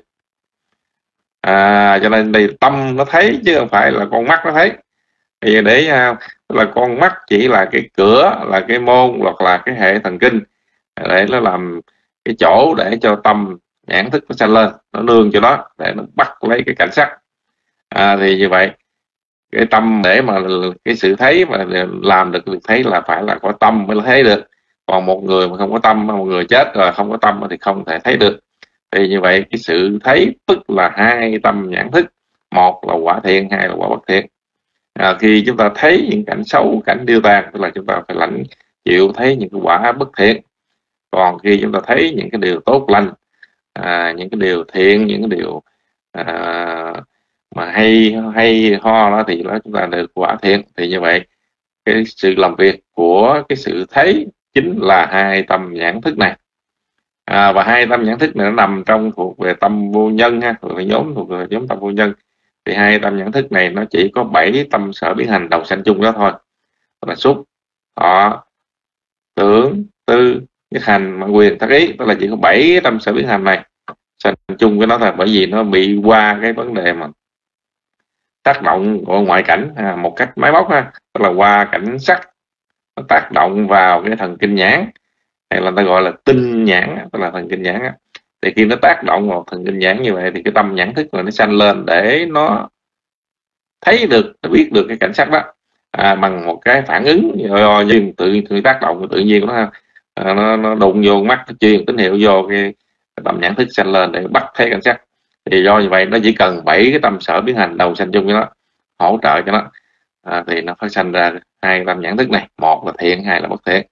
À, cho nên đây tâm nó thấy chứ không phải là con mắt nó thấy. Thì để là con mắt chỉ là cái cửa, là cái môn, hoặc là cái hệ thần kinh để nó làm cái chỗ để cho tâm nhãn thức nó sanh lên, nó nương cho đó để nó bắt lấy cái cảnh sắc. À, thì như vậy cái tâm để mà cái sự thấy mà làm được việc thấy là phải là có tâm mới thấy được. Còn một người mà không có tâm, một người chết rồi không có tâm thì không thể thấy được. Thì như vậy cái sự thấy tức là hai tâm nhãn thức, một là quả thiện, hai là quả bất thiện. À, khi chúng ta thấy những cảnh xấu, cảnh điêu tàn, tức là chúng ta phải lãnh chịu thấy những cái quả bất thiện. Còn khi chúng ta thấy những cái điều tốt lành, à, những cái điều thiện, những cái điều à, mà hay hay ho đó thì đó chúng ta được quả thiện. Thì như vậy cái sự làm việc của cái sự thấy chính là hai tâm nhãn thức này. À, và hai tâm nhãn thức này nó nằm trong thuộc về tâm vô nhân ha, thuộc về nhóm thuộc về nhóm tâm vô nhân. Thì hai tâm nhãn thức này nó chỉ có bảy tâm sở biến hành đầu sanh chung đó thôi, là xúc, thọ, tưởng, tư, nhất hành, mạng quyền, thất ý. Tức là chỉ có bảy tâm sở biến hành này sanh chung với nó thôi. Bởi vì nó bị qua cái vấn đề mà tác động của ngoại cảnh à, một cách máy móc ha, tức là qua cảnh sắc nó tác động vào cái thần kinh nhãn, hay là ta gọi là tinh nhãn, tức là thần kinh nhãn á. Thì khi nó tác động vào thần kinh nhãn như vậy thì cái tâm nhãn thức rồi nó sanh lên để nó thấy được, nó biết được cái cảnh sắc đó à, bằng một cái phản ứng do duyên tự, tự tác động tự nhiên của nó, à, nó, nó đụng vô mắt, nó truyền tín hiệu vô cái, cái tâm nhãn thức sanh lên để bắt thấy cảnh sắc. Thì do như vậy nó chỉ cần bảy cái tâm sở biến hành đầu sanh chung cho nó, hỗ trợ cho nó à, thì nó phát sanh ra hai tâm nhãn thức này, một là thiện, hai là bất thiện.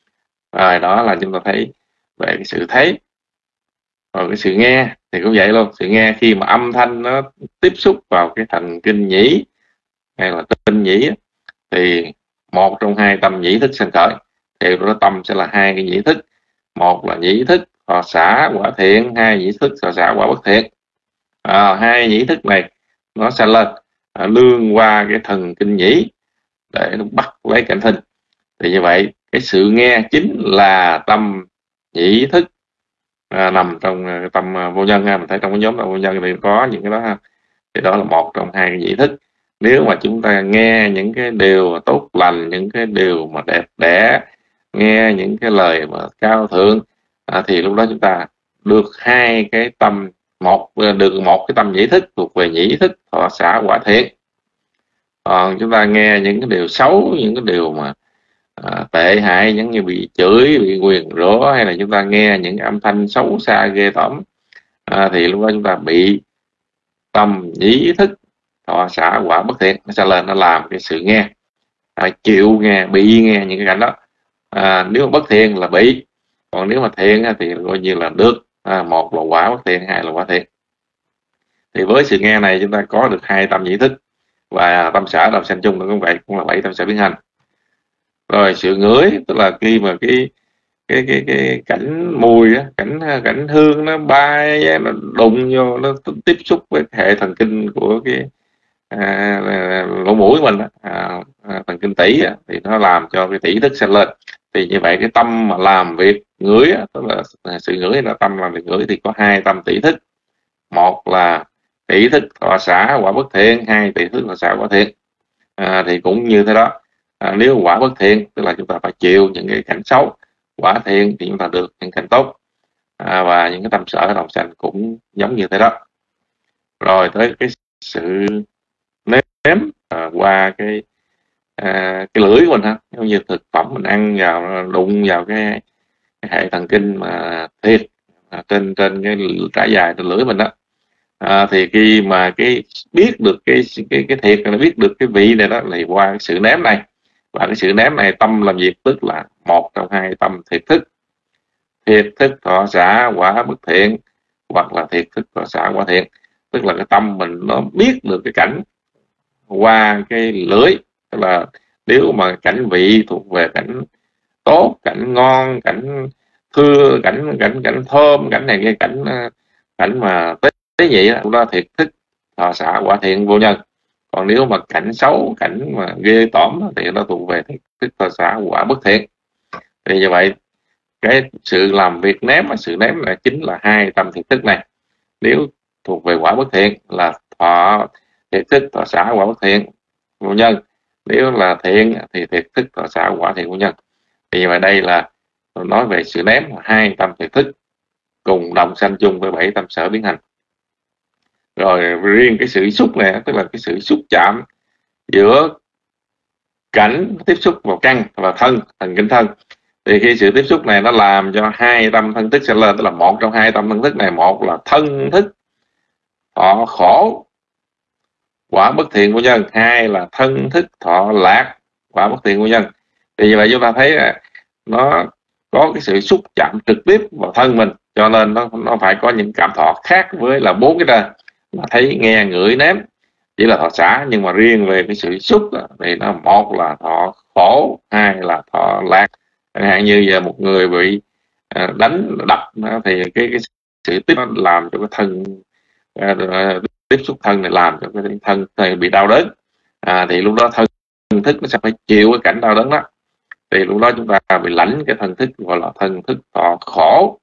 Rồi đó là chúng ta thấy về cái sự thấy. Rồi cái sự nghe thì cũng vậy luôn. Sự nghe khi mà âm thanh nó tiếp xúc vào cái thần kinh nhĩ hay là tinh nhĩ thì một trong hai tâm nhĩ thức sanh khởi, thì đó tâm sẽ là hai cái nhĩ thức, một là nhĩ thức thọ xả quả thiện, hai nhĩ thức thọ xả quả bất thiện. À, hai nhĩ thức này nó sanh lên à, lương qua cái thần kinh nhĩ để nó bắt lấy cảnh thinh. Thì như vậy cái sự nghe chính là tâm nhĩ thức à, nằm trong uh, tâm uh, vô nhân ha. Mình thấy trong cái nhóm tâm vô nhân thì có những cái đó ha. Thì đó là một trong hai cái nhĩ thức. Nếu mà chúng ta nghe những cái điều tốt lành, những cái điều mà đẹp đẽ, nghe những cái lời mà cao thượng à, thì lúc đó chúng ta được hai cái tâm, một được một cái tâm nhĩ thức thuộc về nhĩ thức thọ xả quả thiện. Còn chúng ta nghe những cái điều xấu, những cái điều mà à, tệ hại, giống như bị chửi, bị nguyền rủa, hay là chúng ta nghe những âm thanh xấu xa ghê tởm à, thì lúc đó chúng ta bị tâm nhĩ thức thọ xả quả bất thiện, nó sẽ lên, nó làm cái sự nghe à, chịu nghe, bị nghe những cái cảnh đó à, nếu mà bất thiện là bị, còn nếu mà thiện thì coi như là được à, một là quả bất thiện, hai là quả thiện. Thì với sự nghe này chúng ta có được hai tâm nhĩ thức, và tâm sở đồng sanh chung cũng vậy, cũng là bảy tâm sở biến hành. Rồi sự ngửi tức là khi mà cái cái cái cái cảnh mùi á, cảnh cảnh hương nó bay, nó đụng vô, nó tiếp xúc với hệ thần kinh của cái à, lỗ mũi mình à, à, thần kinh tỷ á, thì nó làm cho cái tỷ thức sanh lên. Thì như vậy cái tâm mà làm việc ngửi á, tức là sự ngửi là tâm làm việc ngửi, thì có hai tâm tỷ thức, một là tỷ thức thọ xả quả bất thiện, hai tỷ thức thọ xả quả thiện. À, thì cũng như thế đó. À, nếu quả bất thiện tức là chúng ta phải chịu những cái cảnh xấu, quả thiện thì chúng ta được những cảnh tốt à, và những cái tâm sở đồng sanh cũng giống như thế đó. Rồi tới cái sự nếm à, qua cái à, cái lưỡi của mình ha, giống như thực phẩm mình ăn vào, đụng vào cái, cái hệ thần kinh mà thịt à, trên trên cái trải dài trên lưỡi mình đó à, thì khi mà cái biết được cái cái cái thịt này, biết được cái vị này đó là qua cái sự nếm này. Và cái sự nếm này tâm làm việc tức là một trong hai tâm thiệt thức, thiệt thức thọ xả quả bất thiện, hoặc là thiệt thức thọ xả quả thiện. Tức là cái tâm mình nó biết được cái cảnh qua cái lưỡi, tức là nếu mà cảnh vị thuộc về cảnh tốt, cảnh ngon, cảnh thưa, cảnh cảnh cảnh thơm, cảnh này cái cảnh cảnh mà tế, tế nhị đó, đó thiệt thức thọ xả quả thiện vô nhân. Còn nếu mà cảnh xấu, cảnh mà ghê tởm thì nó thuộc về thiệt thức thọ xả quả bất thiện. Thì như vậy cái sự làm việc ném, sự ném là chính là hai tâm thiệt thức này. Nếu thuộc về quả bất thiện là thọ thiệt thức thọ xả quả bất thiện vô nhân, nếu là thiện thì thiệt thức thọ xả quả thiện vô nhân. Thì như vậy đây là nói về sự ném, hai tâm thiệt thức cùng đồng sanh chung với bảy tâm sở biến hành. Rồi riêng cái sự xúc này tức là cái sự xúc chạm giữa cảnh tiếp xúc vào căn và thân, thần kinh thân. Thì khi sự tiếp xúc này nó làm cho hai tâm thân thức sẽ lên, tức là một trong hai tâm thân thức này, một là thân thức thọ khổ quả bất thiện vô nhân, hai là thân thức thọ lạc quả bất thiện vô nhân. Thì như vậy chúng ta thấy là nó có cái sự xúc chạm trực tiếp vào thân mình, cho nên nó nó phải có những cảm thọ khác với là bốn cái trên. Mà thấy nghe ngửi nếm chỉ là thọ xả, nhưng mà riêng về cái sự xúc đó, thì nó một là thọ khổ, hai là thọ lạc. Chẳng hạn như giờ một người bị à, đánh đập thì cái, cái sự tiếp nó làm cho cái thân à, tiếp xúc thân này làm cho cái thân này bị đau đớn à, thì lúc đó thân thức nó sẽ phải chịu cái cảnh đau đớn đó. Thì lúc đó chúng ta bị lãnh cái thân thức gọi là thân thức thọ khổ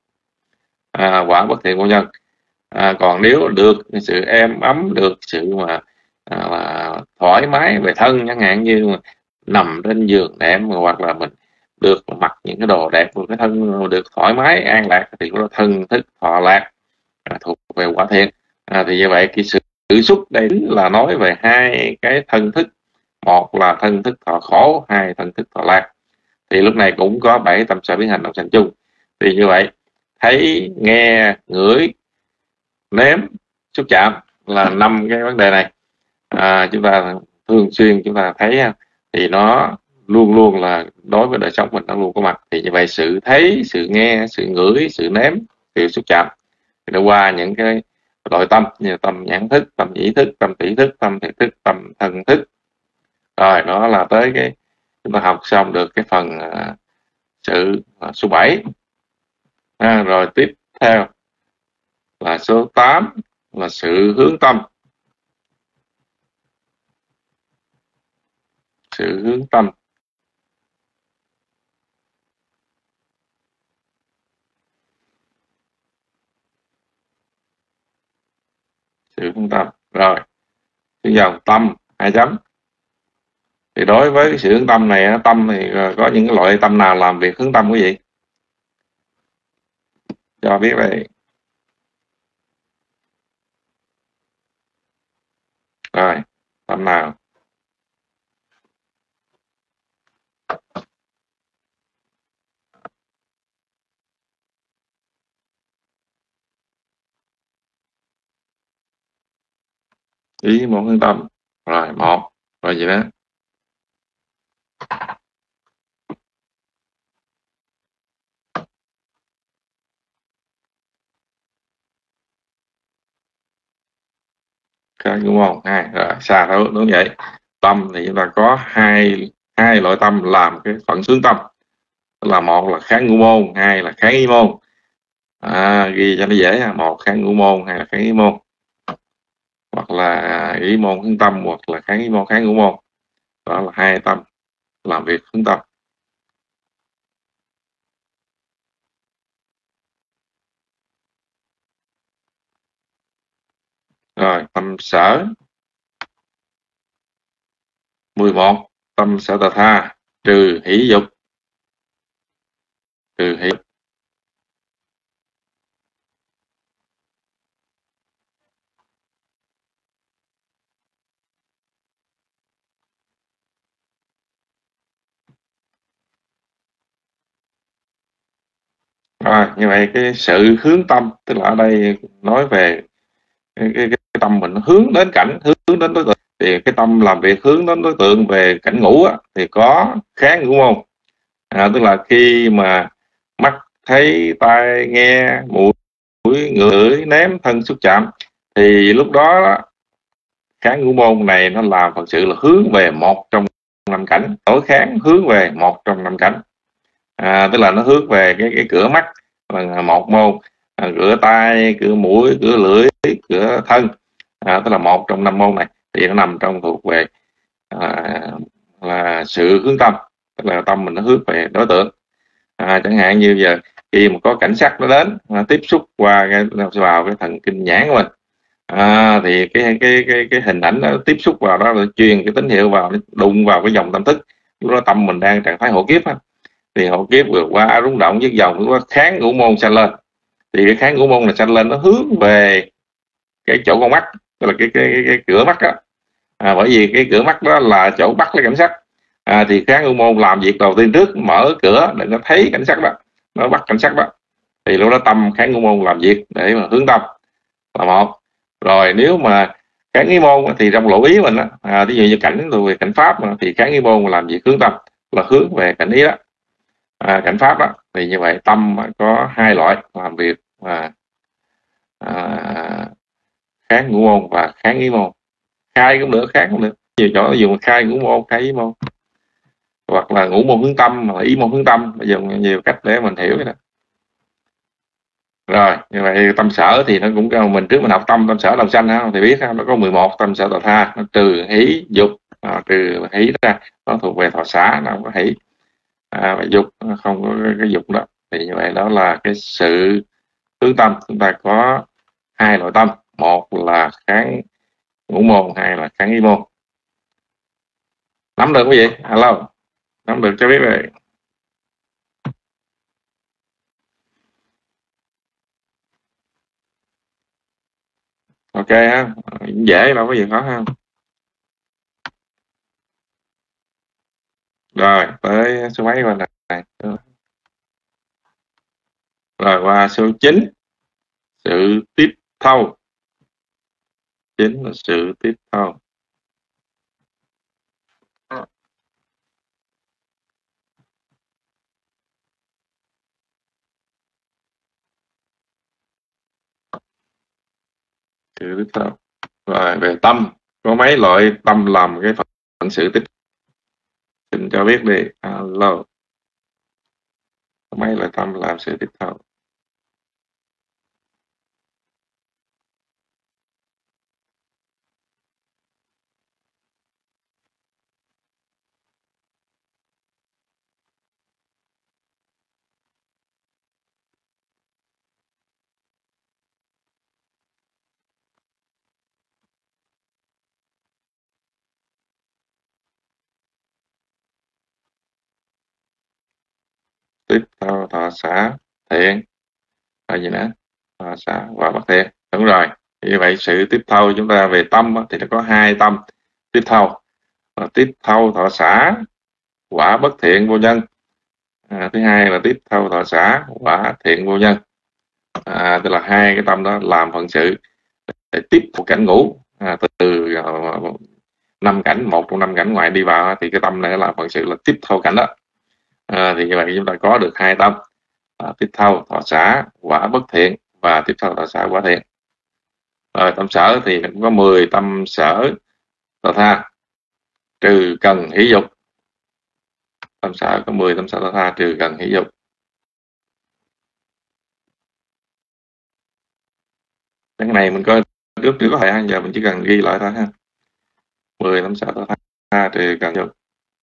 à, quả bất thiện vô nhân. À, còn nếu được sự êm ấm, được sự mà à, là thoải mái về thân, chẳng hạn như nằm trên giường đẹp, hoặc là mình được mặc những cái đồ đẹp, cái thân được thoải mái an lạc, thì có thân thức thọ lạc, à, thuộc về quả thiện. À, thì như vậy cái sự, sự xúc đây là nói về hai cái thân thức, một là thân thức thọ khổ, hai thân thức thọ lạc. Thì lúc này cũng có bảy tâm sở biến hành đồng sanh chung. Thì như vậy thấy, nghe, ngửi, nếm, xúc chạm là năm cái vấn đề này, à, chúng ta thường xuyên chúng ta thấy thì nó luôn luôn là đối với đời sống mình nó luôn có mặt. Thì như vậy sự thấy, sự nghe, sự ngửi, sự nếm, sự xúc chạm thì nó qua những cái loại tâm như tâm nhãn thức, tâm nhĩ thức, tâm tỷ thức, tâm thiệt thức, tâm thân thức. Rồi đó là tới cái chúng ta học xong được cái phần uh, sự uh, số bảy. À, rồi tiếp theo là số tám là sự hướng tâm. Sự hướng tâm. Sự hướng tâm. Rồi bây giờ tâm hai chấm. Thì đối với cái sự hướng tâm này, tâm thì có những cái loại tâm nào làm việc hướng tâm quý vị? Cho biết đây. Rồi, tâm nào? Ý một hướng tâm. Rồi, một. Rồi gì nữa? Cái đúng không? Hai. Rồi, xa thôi, đúng vậy. Tâm thì chúng ta có hai hai loại tâm làm cái phận xướng tâm. Là một là kháng ngũ môn, hai là kháng ý môn. À, ghi cho nó dễ, một kháng ngũ môn, hai là kháng ý môn, hoặc là ý môn hướng tâm, hoặc là kháng ý môn kháng ngũ môn. Đó là hai tâm làm việc hướng tâm. Rồi tâm sở mười một, tâm sở tà tha, trừ hỷ dục. Trừ hỷ. Rồi, như vậy cái sự hướng tâm, tức là ở đây nói về cái, cái, cái tâm mình hướng đến cảnh, hướng đến đối tượng. Thì cái tâm làm việc hướng đến đối tượng về cảnh ngũ á, thì có kháng ngũ môn. À, tức là khi mà mắt thấy, tai nghe, mũi ngửi, nếm, thân xúc chạm, thì lúc đó, đó kháng ngũ môn này nó làm thật sự là hướng về một trong năm cảnh, đối kháng hướng về một trong năm cảnh. À, tức là nó hướng về cái cái cửa mắt là một môn, à, cửa tai, cửa mũi, cửa lưỡi, cửa thân, à, tức là một trong năm môn này, thì nó nằm trong thuộc về à, là sự hướng tâm, tức là tâm mình nó hướng về đối tượng. À, chẳng hạn như giờ khi mà có cảnh sắc nó đến, nó tiếp xúc qua cái vào cái thần kinh nhãn của mình, à, thì cái cái cái cái hình ảnh nó tiếp xúc vào đó, là truyền cái tín hiệu vào, đụng vào cái dòng tâm thức. Lúc đó tâm mình đang trạng thái hộ kiếp á, thì hộ kiếp vượt qua rung động với dòng, lúc đó kháng ngũ môn sanh lên. Thì cái kháng ngũ môn là sanh lên, nó hướng về cái chỗ con mắt, tức là cái cái cái, cái cửa mắt á. À, bởi vì cái cửa mắt đó là chỗ bắt lấy cảnh sắc. À, thì kháng ngũ môn làm việc đầu tiên trước, mở cửa để nó thấy cảnh sắc đó, nó bắt cảnh sắc đó. Thì lúc đó tâm kháng ngũ môn làm việc để mà hướng tâm là một. Rồi nếu mà kháng ý môn thì trong lộ ý mình á, à, ví dụ như cảnh về cảnh pháp mà, thì kháng ý môn làm việc hướng tâm là hướng về cảnh ý đó, à, cảnh pháp đó. Thì như vậy tâm có hai loại làm việc, và à, kháng ngũ môn và kháng ý môn. Khai cũng được, kháng cũng được, nhiều chỗ dùng khai ngũ môn, khai ý môn, hoặc là ngũ môn hướng tâm, hoặc là ý môn hướng tâm, dùng nhiều cách để mình hiểu cái đó. Rồi, như vậy tâm sở thì nó cũng có, mình trước mình học tâm tâm sở đồng sanh ha, thì biết ha, nó có mười một tâm sở tà tha, nó trừ hỷ dục, à, trừ hỷ ra, nó thuộc về thọ xã, nó không có hỷ, à, và dục, nó không có cái, cái dục đó. Thì như vậy đó là cái sự hướng tâm. Chúng ta có hai loại tâm, một là kháng ngũ môn hay là kháng ý môn. Nắm được quý vị? Alo, nắm được cho biết rồi. Ok ha, dễ đâu có gì khó ha. Rồi tới số mấy con này. Rồi qua số chín, sự tiếp thâu. Chính là sự tiếp thâu. Sự tiếp thâu. Rồi về tâm, có mấy loại tâm làm cái phận sự tiếp, xin cho biết đi. Alo, có mấy loại tâm làm sự tiếp thâu? Tiếp thâu thọ xả thiện là gì nữa? Thọ xả và bất thiện. Đúng rồi. Như vậy sự tiếp thâu chúng ta về tâm thì nó có hai tâm tiếp thâu. Và tiếp thâu thọ xả quả bất thiện vô nhân. À, thứ hai là tiếp thâu thọ xả quả thiện vô nhân. À, tức là hai cái tâm đó làm phận sự để tiếp một cảnh ngũ, à, từ, từ uh, năm cảnh, một trong năm cảnh ngoại đi vào thì cái tâm này là phận sự là tiếp thâu cảnh đó. À, thì như vậy chúng ta có được hai tâm, à, tiếp thâu thọ xả quả bất thiện và tiếp thâu thọ xả quả thiện. Rồi tâm sở thì cũng có mười tâm sở tà tha trừ cần hỷ dục. Tâm sở có mười tâm sở tà tha trừ cần hỷ dục. Cái này mình coi trước trước có thể giờ mình chỉ cần ghi lại thôi ha. mười tâm sở tà tha trừ cần dục.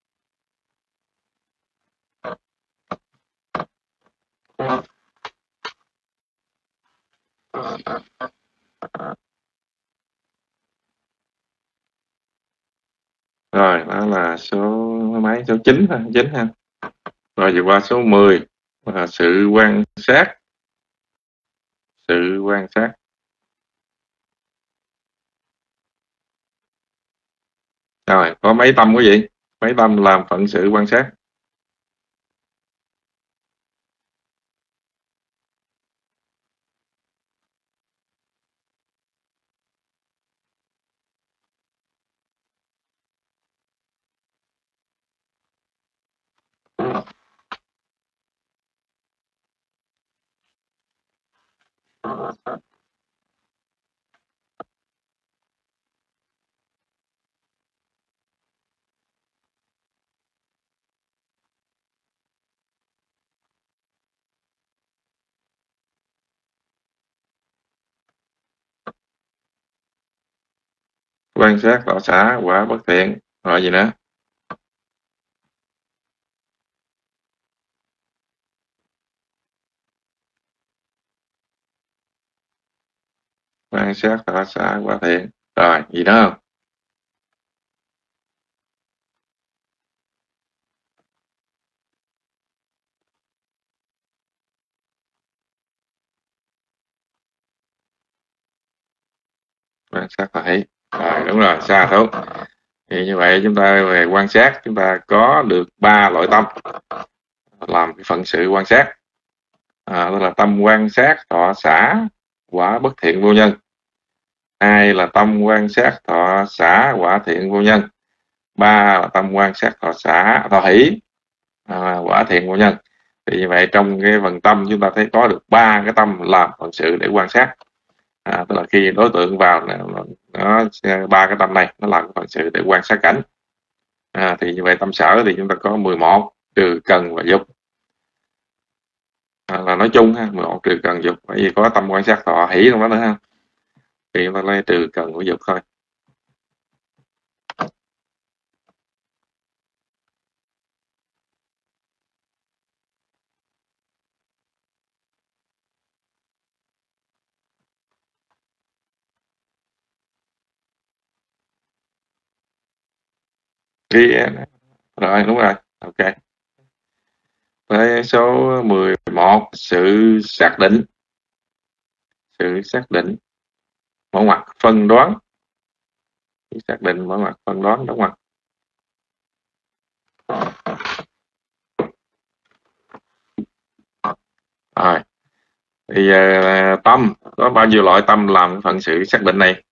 Rồi đó là số mấy? Số chín ha, chín ha. Rồi vừa qua số mười là sự quan sát. Sự quan sát. Rồi có mấy tâm quý vị? Mấy tâm làm phận sự quan sát? Quan sát thọ xả quả bất thiện. Rồi gì nữa? Quan sát thọ xả quả thiện. Rồi gì nữa không? Quan sát phải. Rồi đúng rồi, xa thấu. Thì như vậy chúng ta về quan sát chúng ta có được ba loại tâm làm cái phận sự quan sát. À, đó là tâm quan sát thọ xả quả bất thiện vô nhân. Hai là tâm quan sát thọ xả quả thiện vô nhân. Ba là tâm quan sát thọ xả thọ hỷ, à, quả thiện vô nhân. Thì như vậy trong cái phần tâm chúng ta thấy có được ba cái tâm làm phận sự để quan sát. À, tức là khi đối tượng vào nó ba cái tâm này nó làm phận sự để quan sát cảnh. À, thì như vậy tâm sở thì chúng ta có mười một trừ cần và dục. À, là nói chung ha, mười một trừ cần dục, bởi vì có tâm quan sát thọ hỷ trong đó nữa ha. Thì chúng ta lấy trừ cần của dục thôi. Ghi rồi, đúng rồi. Ok. Tới số mười một, sự xác định. Sự xác định, mở ngoặc phân đoán. Sự xác định, mở ngoặc phân đoán, đóng ngoặc. Rồi. Bây giờ tâm, có bao nhiêu loại tâm làm phận sự xác định này?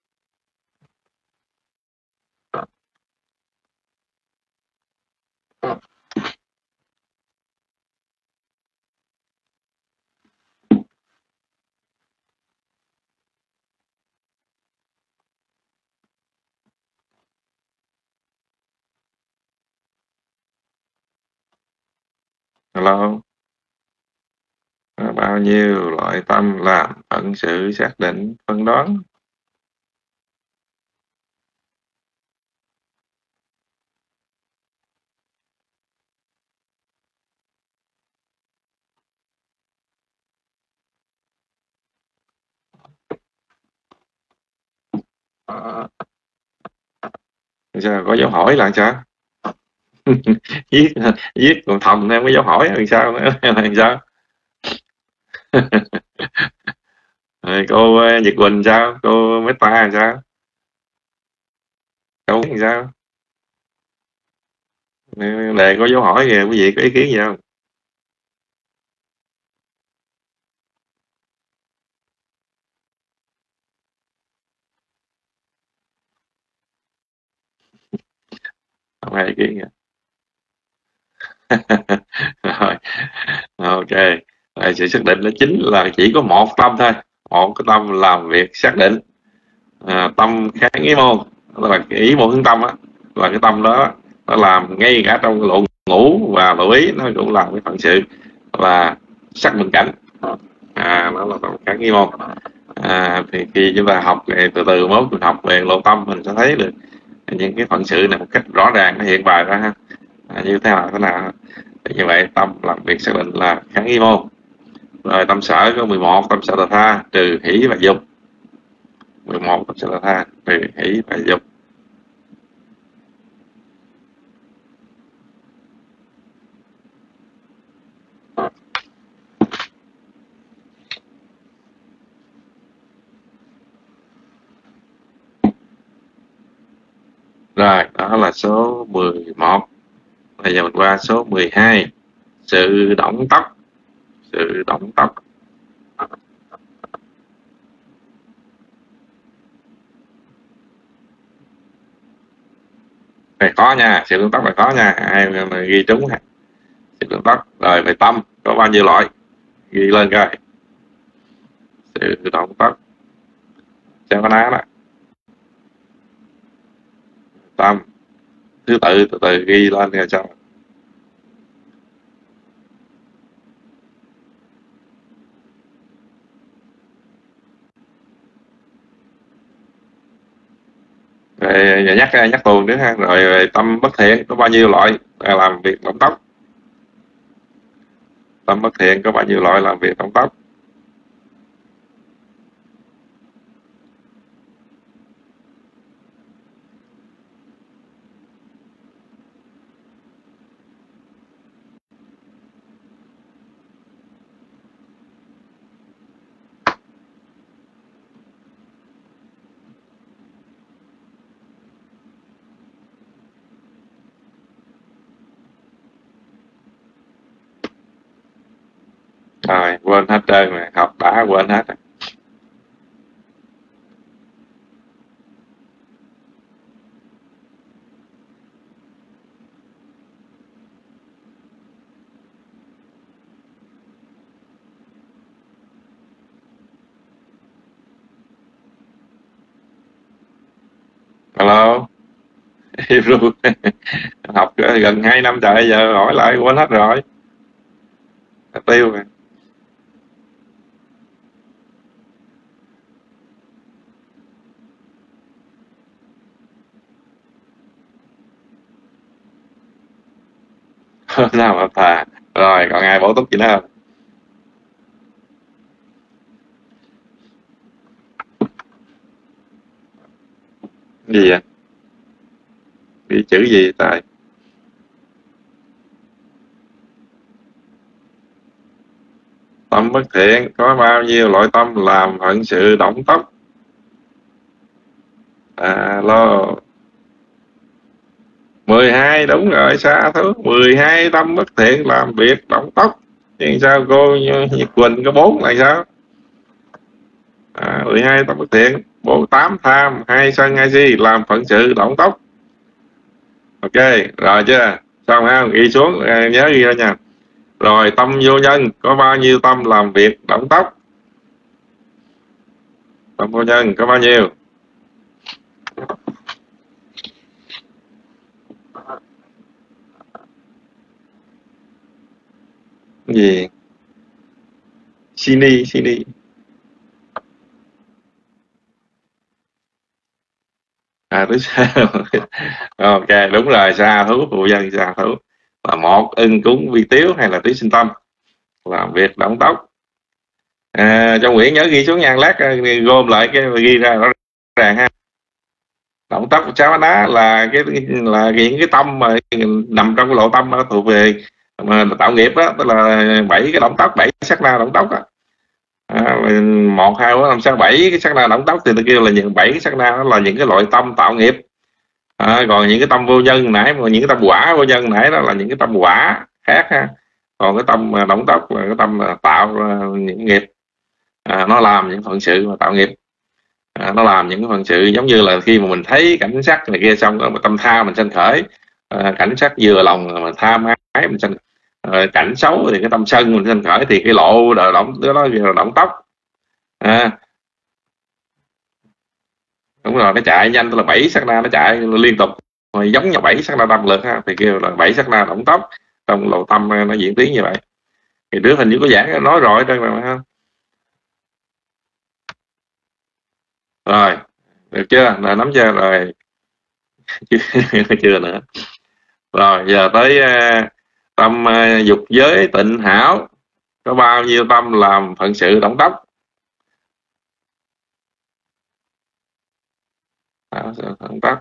Hello? Có bao nhiêu loại tâm làm phận sự xác định, phân đoán? À, sao có dấu hỏi là sao? viết viết còn thầm em có dấu hỏi làm sao nữa làm sao? Rồi cô Nhật Quỳnh sao? Cô Meta làm sao? Cô làm sao? Đề có dấu hỏi kìa, quý vị có ý kiến gì không? Không ai ý kiến kìa. Rồi, ok. Rồi, sự xác định đó chính là chỉ có một tâm thôi, một cái tâm làm việc xác định. À, tâm kháng ý môn, tức là cái ý môn hướng tâm á, là cái tâm đó nó làm ngay cả trong lộ ngũ và lộ ý, nó cũng làm cái phận sự là sắc minh cảnh. À, nó là tâm kháng ý môn. À, thì khi chúng ta học về từ từ mốt mình học về lộ tâm, mình sẽ thấy được những cái phận sự này một cách rõ ràng, nó hiện bài ra ha. À, như thế nào thế nào. Thì như vậy tâm làm việc xác định là kháng ý môn. Rồi tâm sở có mười một, tâm sở tà tha trừ hỷ và dục. mười một tâm sở tà tha trừ hỷ và dục. Rồi, đó là số mười một. Bây giờ mình qua số mười hai. Sự động tóc. Sự động tóc. Phải có nha, sự động tóc phải có nha. Ai mà ghi trúng ha. Sự động tóc. Rồi về tâm, có bao nhiêu loại? Ghi lên coi. Sự động tóc. Xem có ná đó. Tâm. Thứ tự, từ từ ghi lên rồi cho. Rồi nhắc nhắc tuồng nữa ha. Rồi, rồi tâm bất thiện có bao nhiêu loại làm việc động tóc? Tâm bất thiện có bao nhiêu loại làm việc động tóc? Rồi, quên hết trơn rồi, học đã quên hết rồi. Hello. Im luôn. Học gần hai năm trời giờ hỏi lại quên hết rồi. Tiêu rồi. Nào mà thà. Rồi, còn ai bổ túc gì nữa không? Gì vậy? Ghi chữ gì tại tâm bất thiện có bao nhiêu loại tâm làm phận sự động tốc? Alo, mười hai, đúng rồi, xa thú, mười hai tâm bất thiện làm việc động tốc. Nhưng sao cô Nhật Quỳnh có bốn là sao? À, mười hai tâm bất thiện, bốn tám tham, hai sân, hai si làm phận sự động tốc. Ok, rồi chưa? Xong ha, ghi xuống, nhớ ghi ra nha. Rồi tâm vô nhân có bao nhiêu tâm làm việc động tốc? Tâm vô nhân có bao nhiêu? Cái gì? Sini, Sini. À, tới sao? Ok, đúng rồi, xa thú, phụ dân xa thú. Là một, ưng cúng vi tiếu hay là tí sinh tâm làm việc động tốc. À, trong quyển nhớ ghi xuống nha, lát gom lại cái ghi ra rõ ràng ha. Động tốc sao đó là cái là những cái tâm mà nằm trong cái lộ tâm đó, thuộc về mà tạo nghiệp đó, tức là bảy cái động tốc, bảy sát na động tốc đó. À, một hai bốn năm sáu bảy cái sát na động tốc thì tôi kêu là những bảy cái sát na đó là những cái loại tâm tạo nghiệp. À, còn những cái tâm vô nhân nãy, mà những cái tâm quả vô nhân nãy đó là những cái tâm quả khác ha. Còn cái tâm động tốc là cái tâm tạo những nghiệp, à, nó làm những phận sự mà tạo nghiệp. À, nó làm những cái phận sự giống như là khi mà mình thấy cảnh sắc này kia xong đó, tâm tha mình sanh khởi. À, cảnh sắc vừa lòng mà tham ái mình sanh, à, cảnh xấu thì cái tâm sân mình sanh khởi, thì cái lộ đờ động đó là động tốc. À, đúng rồi, nó chạy nhanh, tức là bảy sát na nó chạy liên tục rồi, giống như bảy sát na tâm lực ha, thì kêu là bảy sát na động tốc trong lộ tâm nó diễn tiến như vậy. Thì trước hình như có giảng nói rồi đây mà ha. Rồi, được chưa? Là nắm chưa rồi? Chưa nữa. Rồi giờ tới uh, tâm uh, dục giới tịnh hảo có bao nhiêu tâm làm phận sự động tốc? Động tốc,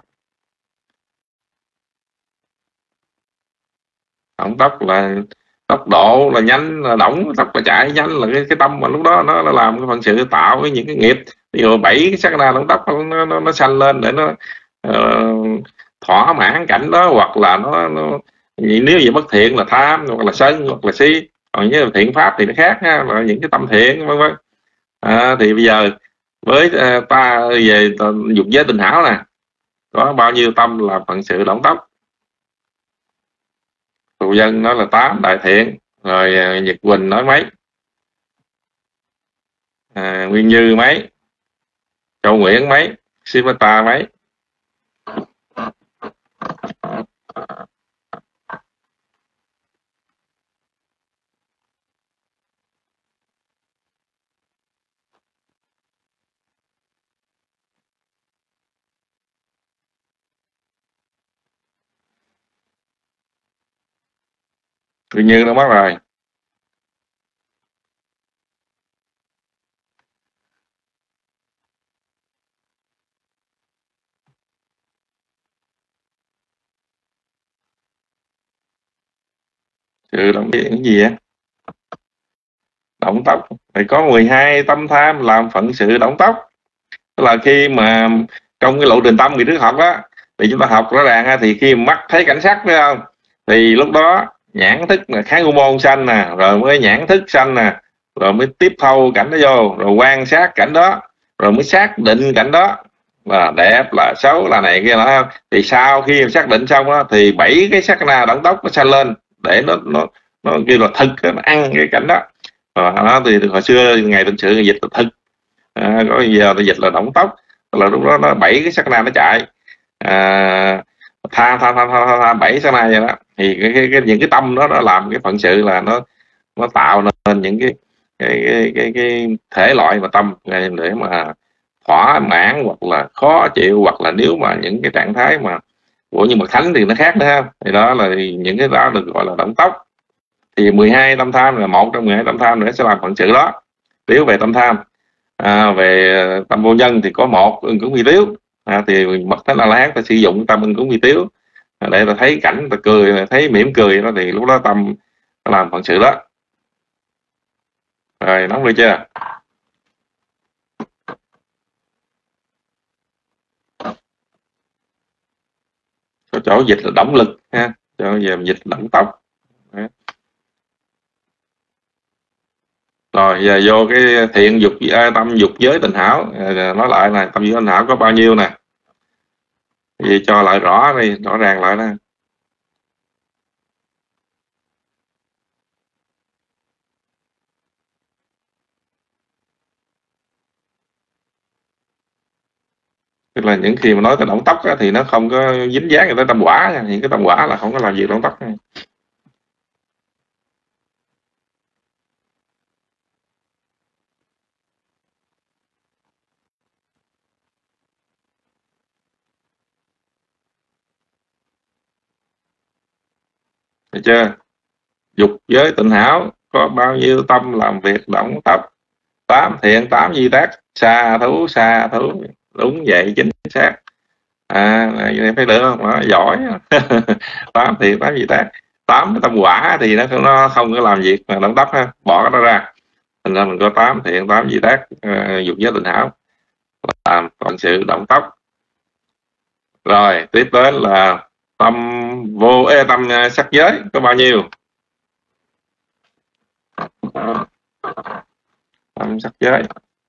động tốc là tốc độ là nhanh, là đóng tốc là chạy nhanh, là cái, cái tâm mà lúc đó nó, nó làm cái phận sự tạo với những cái nghiệp. Ví dụ bảy cái sát na động tốc nó, nó, nó sanh lên để nó uh, thỏa mãn cảnh đó, hoặc là nó, nó nếu gì bất thiện là tham, hoặc là sân, hoặc là si. Còn như thiện pháp thì nó khác ha, là những cái tâm thiện vân vân. À, thì bây giờ với uh, ta về dục giới tình hảo nè, có bao nhiêu tâm làm phận sự động tốc? Phụ dân nói là tám, đại thiện. Rồi uh, Nhật Quỳnh nói mấy? À, Nguyên Như mấy? Châu Nguyễn mấy? Sivata mấy? Nguyên Như nó mất rồi. Sự động cái gì á? Động tốc thì có mười hai tâm tham làm phận sự động tốc. Tức là khi mà trong cái lộ trình tâm kỳ trước học á, thì chúng ta học rõ ràng, thì khi mắt thấy cảnh sắc phải không, thì lúc đó nhãn thức là kháng u môn sanh nè, rồi mới nhãn thức sanh nè, rồi mới tiếp thâu cảnh đó vô, rồi quan sát cảnh đó, rồi mới xác định cảnh đó là đẹp là xấu là này kia đó. Thì sau khi xác định xong đó, thì bảy cái sát na động tốc nó sanh lên để nó nó nó kêu là thực, nó ăn cái cảnh đó. Và đó thì hồi xưa ngày tịnh sự dịch là thực, à, có giờ thì dịch là động tốc, là lúc đó nó bảy cái sát na nó chạy, à, tha tha tha tha tha bảy sát na vậy đó. Thì cái, cái, cái những cái tâm đó nó làm cái phận sự là nó nó tạo nên những cái cái cái cái, cái thể loại mà tâm để mà thỏa mãn hoặc là khó chịu, hoặc là nếu mà những cái trạng thái mà của như mà thánh thì nó khác nữa ha. Thì đó là những cái đó được gọi là động tốc. Thì mười hai tâm tham là một trong mười hai tâm tham nữa sẽ làm phận sự đó. Nếu về tâm tham, à, về tâm vô nhân thì có một ưng cúng vi tiếu, à, thì bậc thánh A La Hán ta sử dụng tâm ưng cúng vi tiếu. để ta thấy cảnh, ta cười, thấy mỉm cười đó, thì lúc đó tâm nó làm phận sự đó. Rồi, nóng đi chưa? Có chỗ dịch là động lực ha, chỗ giờ dịch động tốc. Rồi giờ vô cái thiện dục, tâm dục giới tình hảo. Nói lại này, tâm dục tình hảo có bao nhiêu nè, vậy cho lại rõ đi, rõ ràng lại đó. Tức là những khi mà nói tới động tóc á, thì nó không có dính dáng gì tới tâm quả nha. Những cái tâm quả là không có làm gì động tóc nha. Được chưa? Dục giới tịnh hảo có bao nhiêu tâm làm việc động tập. Tám thiện, tám di tác, xa thú, xa thú. Đúng vậy, chính xác. À, này phải được không? Đó, giỏi. Tám thiện, tám di tác. Tám tâm quả thì nó, nó không có làm việc mà động tập ha. Bỏ cái đó ra. Thành ra mình có tám thiện, tám di tác, uh, dục giới tịnh hảo. Làm phận sự động tóc. Rồi tiếp đến là tâm vô ê, tâm sắc giới có bao nhiêu? Tâm sắc giới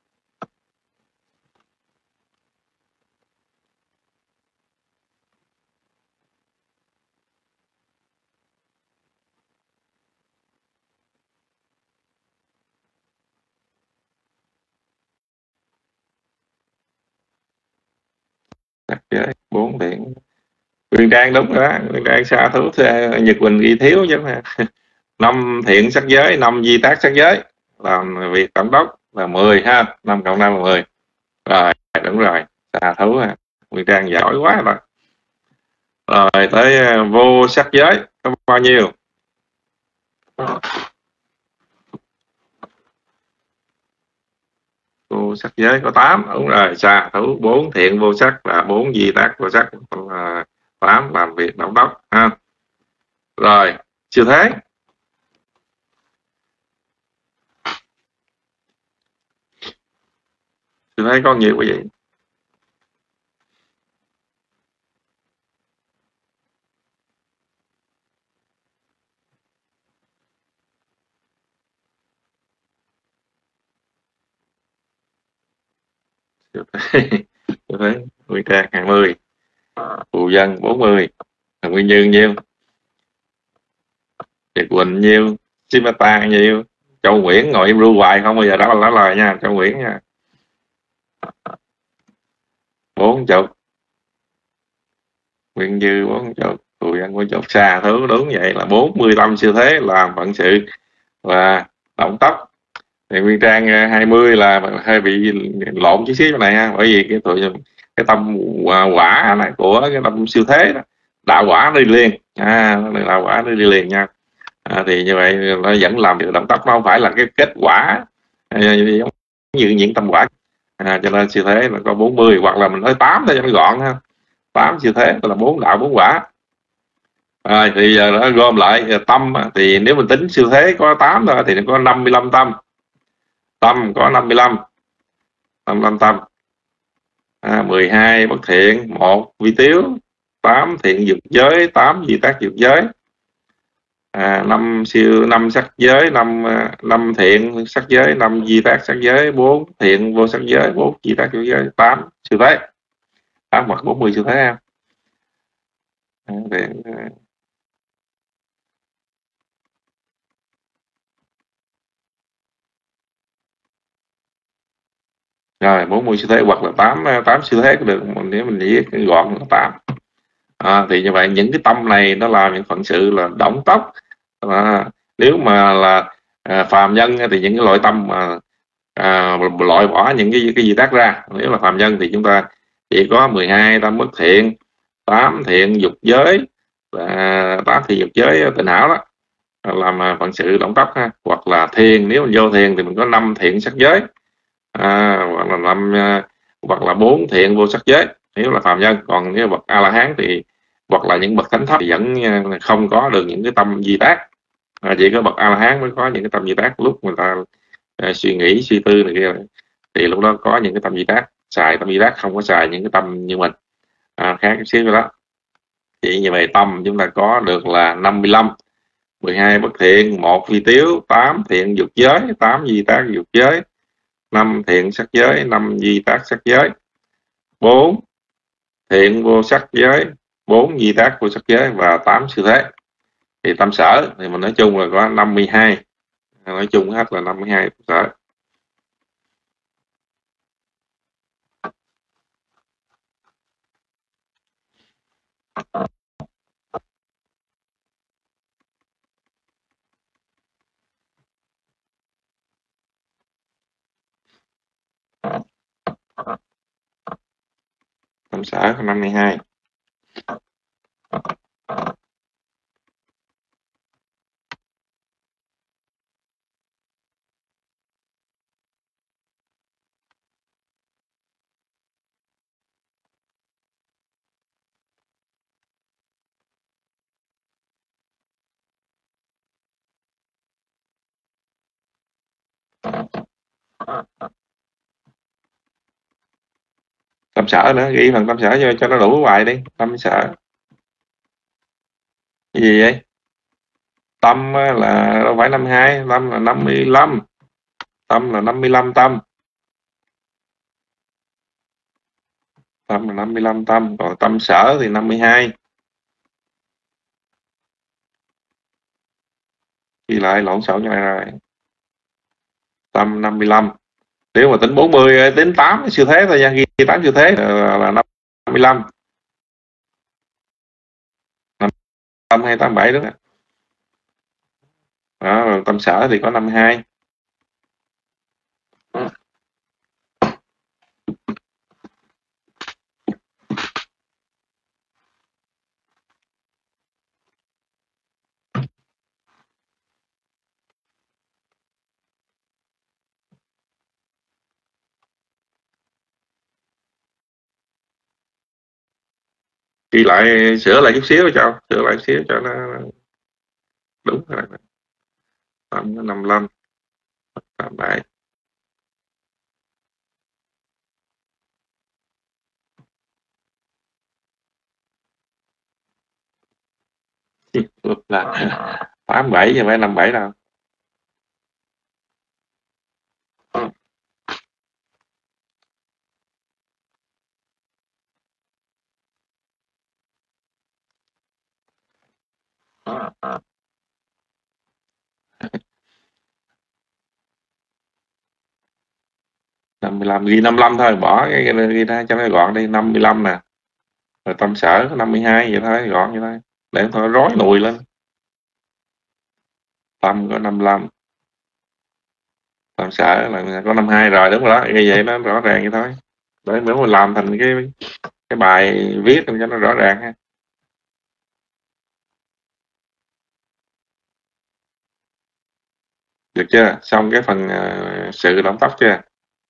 sắc giới bốn thiện. Nguyên Trang đúng rồi đó, Nguyên Trang xa thú, Nhật Quỳnh ghi thiếu chứ mà. Năm thiện sắc giới, năm di tác sắc giới, làm việc tổng tốc là mười ha, năm cộng năm là mười. Rồi đúng rồi, xa thú ha. Nguyên Trang giỏi quá rồi. Rồi tới vô sắc giới có bao nhiêu? Vô sắc giới có tám, đúng rồi, xa thú bốn, thiện vô sắc là bốn, di tác vô sắc là tám, làm việc động tốc ha. Rồi siêu thế, siêu thế có nhiều quý vị. Siêu thế, siêu thế Nguyên Trang hai mươi, Phù Dân bốn mươi, Nguyên Như nhiêu, Nhật Quỳnh nhiêu, Simata nhiêu, Châu Nguyễn ngồi im ru hoài không bao giờ đó là lời nha, Châu Nguyễn nha. Bốn chục, Nguyên Như bốn chục, Phù Dân bốn chục, xa thú đúng vậy là bốn mươi lăm siêu thế làm phận sự và động tốc. Thì Nguyên Trang hai mươi là hơi bị lộn chút xíu chỗ này ha, bởi vì cái tụi cái tâm quả này của cái tâm siêu thế đó, đạo quả đi liền, à, đạo quả đi liền nha. À, thì như vậy nó vẫn làm được động tác, nó không phải là cái kết quả à, giống như những tâm quả. À, cho nên siêu thế là có bốn mươi, hoặc là mình nói tám để cho nó gọn ha, tám siêu thế là bốn đạo bốn quả. À, thì giờ nó gom lại tâm thì nếu mình tính siêu thế có tám thôi thì nó có năm mươi lăm tâm. Tâm có năm mươi lăm, năm mươi lăm tâm. À, mười hai bất thiện, một vi tiếu, tám thiện dục giới, tám di tác dục giới. À, năm siêu năm sắc giới, năm năm thiện sắc giới, năm di tác sắc giới, bốn thiện vô sắc giới, bốn di tác vô giới, tám siêu thế, tám hoặc bốn mươi siêu thế em. À, thiện. Rồi bốn mươi siêu thế hoặc là tám tám siêu thế cũng được, nếu mình viết gọn là tám. À, thì như vậy những cái tâm này nó là những phận sự là động tốc. À, nếu mà là à, phàm nhân thì những cái loại tâm mà à, loại bỏ những cái cái gì tác ra. Nếu là phàm nhân thì chúng ta chỉ có mười hai tâm bất thiện, tám thiện dục giới, và tám thiện dục giới tịnh hảo đó làm phận sự động tốc ha. Hoặc là thiền, nếu mình vô thiền thì mình có năm thiện sắc giới, à, hoặc là năm hoặc là bốn thiện vô sắc giới nếu là phàm nhân. Còn nếu bậc A La Hán thì hoặc là những bậc thánh thấp thì vẫn không có được những cái tâm di tác. À, chỉ có bậc A La Hán mới có những cái tâm di tác. Lúc người ta uh, suy nghĩ suy tư này kia thì lúc đó có những cái tâm di tác, xài tâm di tác, không có xài những cái tâm như mình. À, khác chút xíu đó. Thì như vậy tâm chúng ta có được là năm mươi lăm, mười hai bất thiện, một vi tiếu, tám thiện dục giới, tám di tác dục giới, năm thiện sắc giới, năm di tác sắc giới, bốn thiện vô sắc giới, bốn di tác vô sắc giới và tám sự thế. Thì tâm sở thì mình nói chung là có năm mươi hai, nói chung hết là năm mươi hai tâm sở. Tâm sở có năm mươi hai. Tâm sở nữa, ghi phần tâm sở cho, cho nó đủ bài đi. Tâm sở cái gì vậy? Tâm là đâu phải năm mươi hai, tâm là năm mươi lăm. Tâm là năm mươi lăm tâm. Tâm là năm mươi lăm tâm, còn tâm sở thì năm mươi hai. Ghi lại lộn xộn như này rồi. Tâm năm mươi lăm. Nếu mà tính bốn mươi đến tám siêu thế thôi nha, ghi tám siêu thế là, là năm mươi lăm. Tâm hai tám bảy đúng không? Đó, tâm sở thì có năm mươi hai. Ghi lại, sửa lại chút xíu cho, sửa lại chút xíu cho nó đúng rồi. Tâm nó năm mươi lăm, tám bảy. Là tám bảy chứ phải năm bảy đâu. năm mươi lăm, ghi năm mươi lăm thôi, bỏ cái ghi ra cho nó gọn đi. Năm mươi lăm nè, rồi tâm sở có năm mươi hai, vậy thôi, gọn vậy thôi, để thôi rối nùi lên. Tâm có năm mươi lăm, tâm sở là có năm mươi hai rồi, đúng rồi đó, như vậy nó rõ ràng vậy thôi. Để nếu mà làm thành cái cái bài viết cho nó rõ ràng ha. Được chưa? Xong cái phần uh, sự động tóc chưa?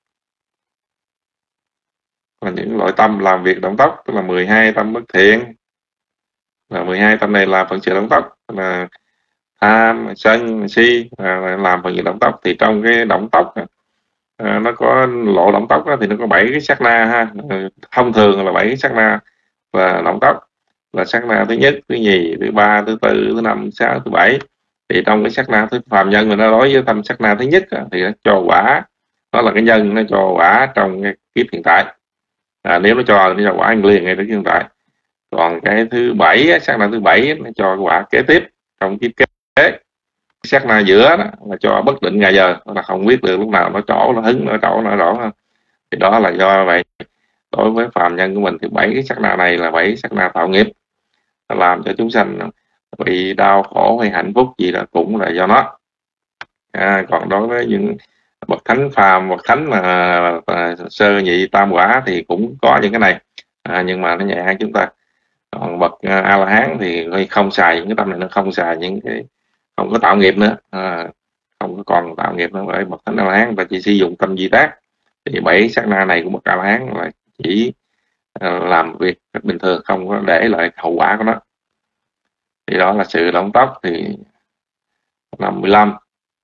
Còn những loại tâm làm việc động tóc, tức là mười hai tâm bất thiện, là mười hai tâm này làm phần sự động tóc, là tham, sân, si, là làm phần sự động tóc. Thì trong cái động tóc à, nó có lộ động tóc đó, thì nó có bảy cái sát na ha. Thông thường là bảy cái sát na và động tóc, là sát na thứ nhất, thứ nhì, thứ ba, thứ tư, thứ năm, thứ sáu, thứ bảy. Thì trong cái sát na thứ phàm nhân mình nó đối với tâm sát na thứ nhất thì nó cho quả, nó là cái nhân, nó cho quả trong cái kiếp hiện tại. À, nếu nó cho nó cho quả liền ngay tới hiện tại. Còn cái thứ bảy, sát na thứ bảy nó cho quả kế tiếp trong kiếp kế. Sát na giữa đó là cho bất định ngày giờ, là không biết được lúc nào nó trổ, nó hứng, nó trổ, nó rõ hơn. Thì đó là do vậy. Đối với phàm nhân của mình thì bảy cái sát na này là bảy sát na tạo nghiệp, làm cho chúng sanh bị đau khổ hay hạnh phúc gì là cũng là do nó. À, còn đối với những bậc thánh phàm, bậc thánh mà à, sơ nhị tam quả thì cũng có những cái này, à, nhưng mà nó nhẹ hơn chúng ta. Còn bậc A La Hán thì không xài những cái tâm này, nó không xài những cái, không có tạo nghiệp nữa, à, không có còn tạo nghiệp nữa. Bởi bậc thánh A La Hán người ta chỉ sử dụng tâm di tác. Thì bảy sát na này của bậc A La Hán là chỉ à, làm việc rất bình thường, không có để lại hậu quả của nó. Thì đó là sự động tóc. Thì năm mười lăm,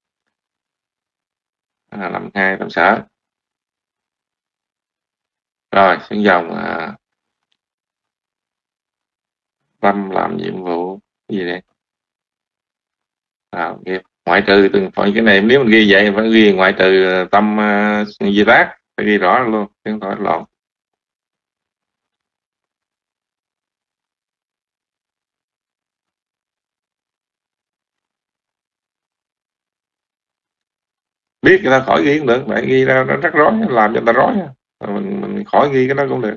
à, năm hai tâm sở. Rồi xuống dòng à, tâm làm nhiệm vụ cái gì đây, à, ghi, ngoại trừ từng phải cái này nếu mình ghi vậy phải ghi ngoại trừ tâm uh, di tác, phải ghi rõ luôn chứ không phải lộn. Biết người ta khỏi ghi cũng được, phải ghi ra nó rắc rối, làm cho người ta rối, mình mình khỏi ghi cái đó cũng được.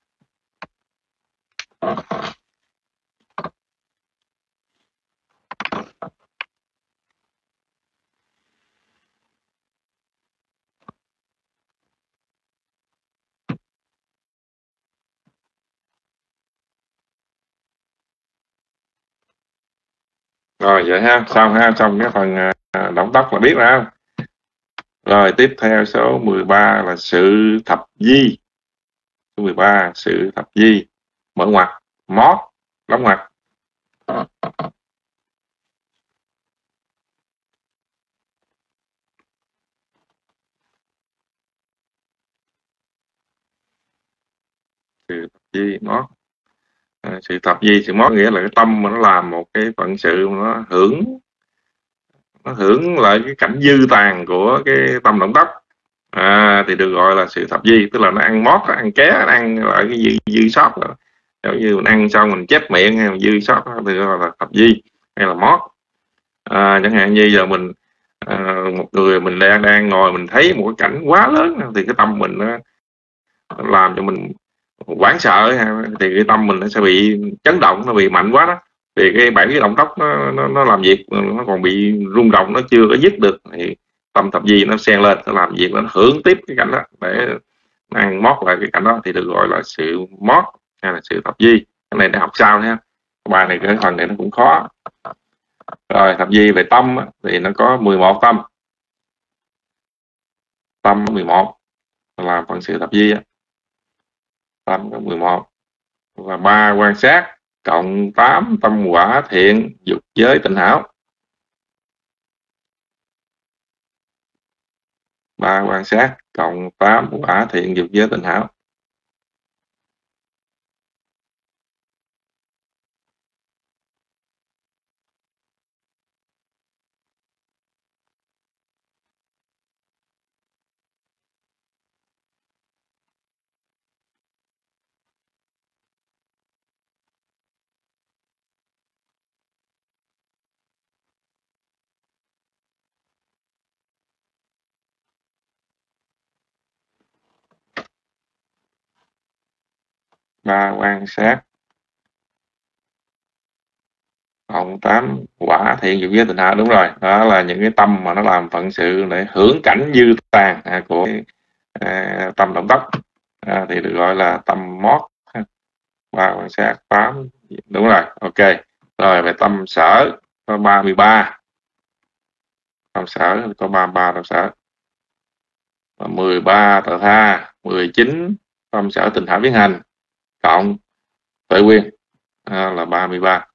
Rồi vậy ha, xong ha, xong cái phần uh, động tác là biết ra. Rồi tiếp theo số mười ba là sự thập di. Số mười ba sự thập di, mở ngoặc, mót, đóng ngoặc. Sự thập di, mót. À, sự thập di, sự mót nghĩa là cái tâm mà nó làm một cái phận sự mà nó hưởng nó hưởng lại cái cảnh dư tàn của cái tâm động tác, à, thì được gọi là sự thập di. Tức là nó ăn mót, nó ăn ké, nó ăn lại cái dư, dư sót. Nếu như mình ăn xong mình chép miệng hay mình dư sót thì gọi là thập di hay là mót. À, chẳng hạn như giờ mình à, một người mình đang đang ngồi mình thấy một cái cảnh quá lớn thì cái tâm mình nó làm cho mình hoảng sợ, thì cái tâm mình nó sẽ bị chấn động, nó bị mạnh quá đó, thì cái bảy cái động tóc nó, nó, nó làm việc, nó còn bị rung động, nó chưa có dứt được, thì tâm thập di nó xen lên, nó làm việc, nó hưởng tiếp cái cảnh đó để ăn mót lại cái cảnh đó, thì được gọi là sự mót hay là sự thập di. Cái này để học sau nha, bài này cái phần này nó cũng khó. Rồi thập di về tâm á, thì nó có mười một tâm. Tâm mười một là phần sự thập di á. Tâm có mười một là ba quan sát cộng tám tâm quả thiện dục giới tịnh hảo. Ba quan sát cộng tám quả thiện dục giới tịnh hảo. Ba quan sát cộng tám quả thiện dục giới tịnh hảo, đúng rồi, đó là những cái tâm mà nó làm phận sự để hưởng cảnh dư tàn à, của à, tâm động tác, à, thì được gọi là tâm mót. Ba quan sát tám, đúng rồi, ok. Rồi về tâm sở có ba mươi ba. Tâm sở có ba mươi ba tâm sở. mười ba tờ tha, mười chín tâm sở tịnh hảo biến hành cộng tuệ quyên, à, là ba mươi ba.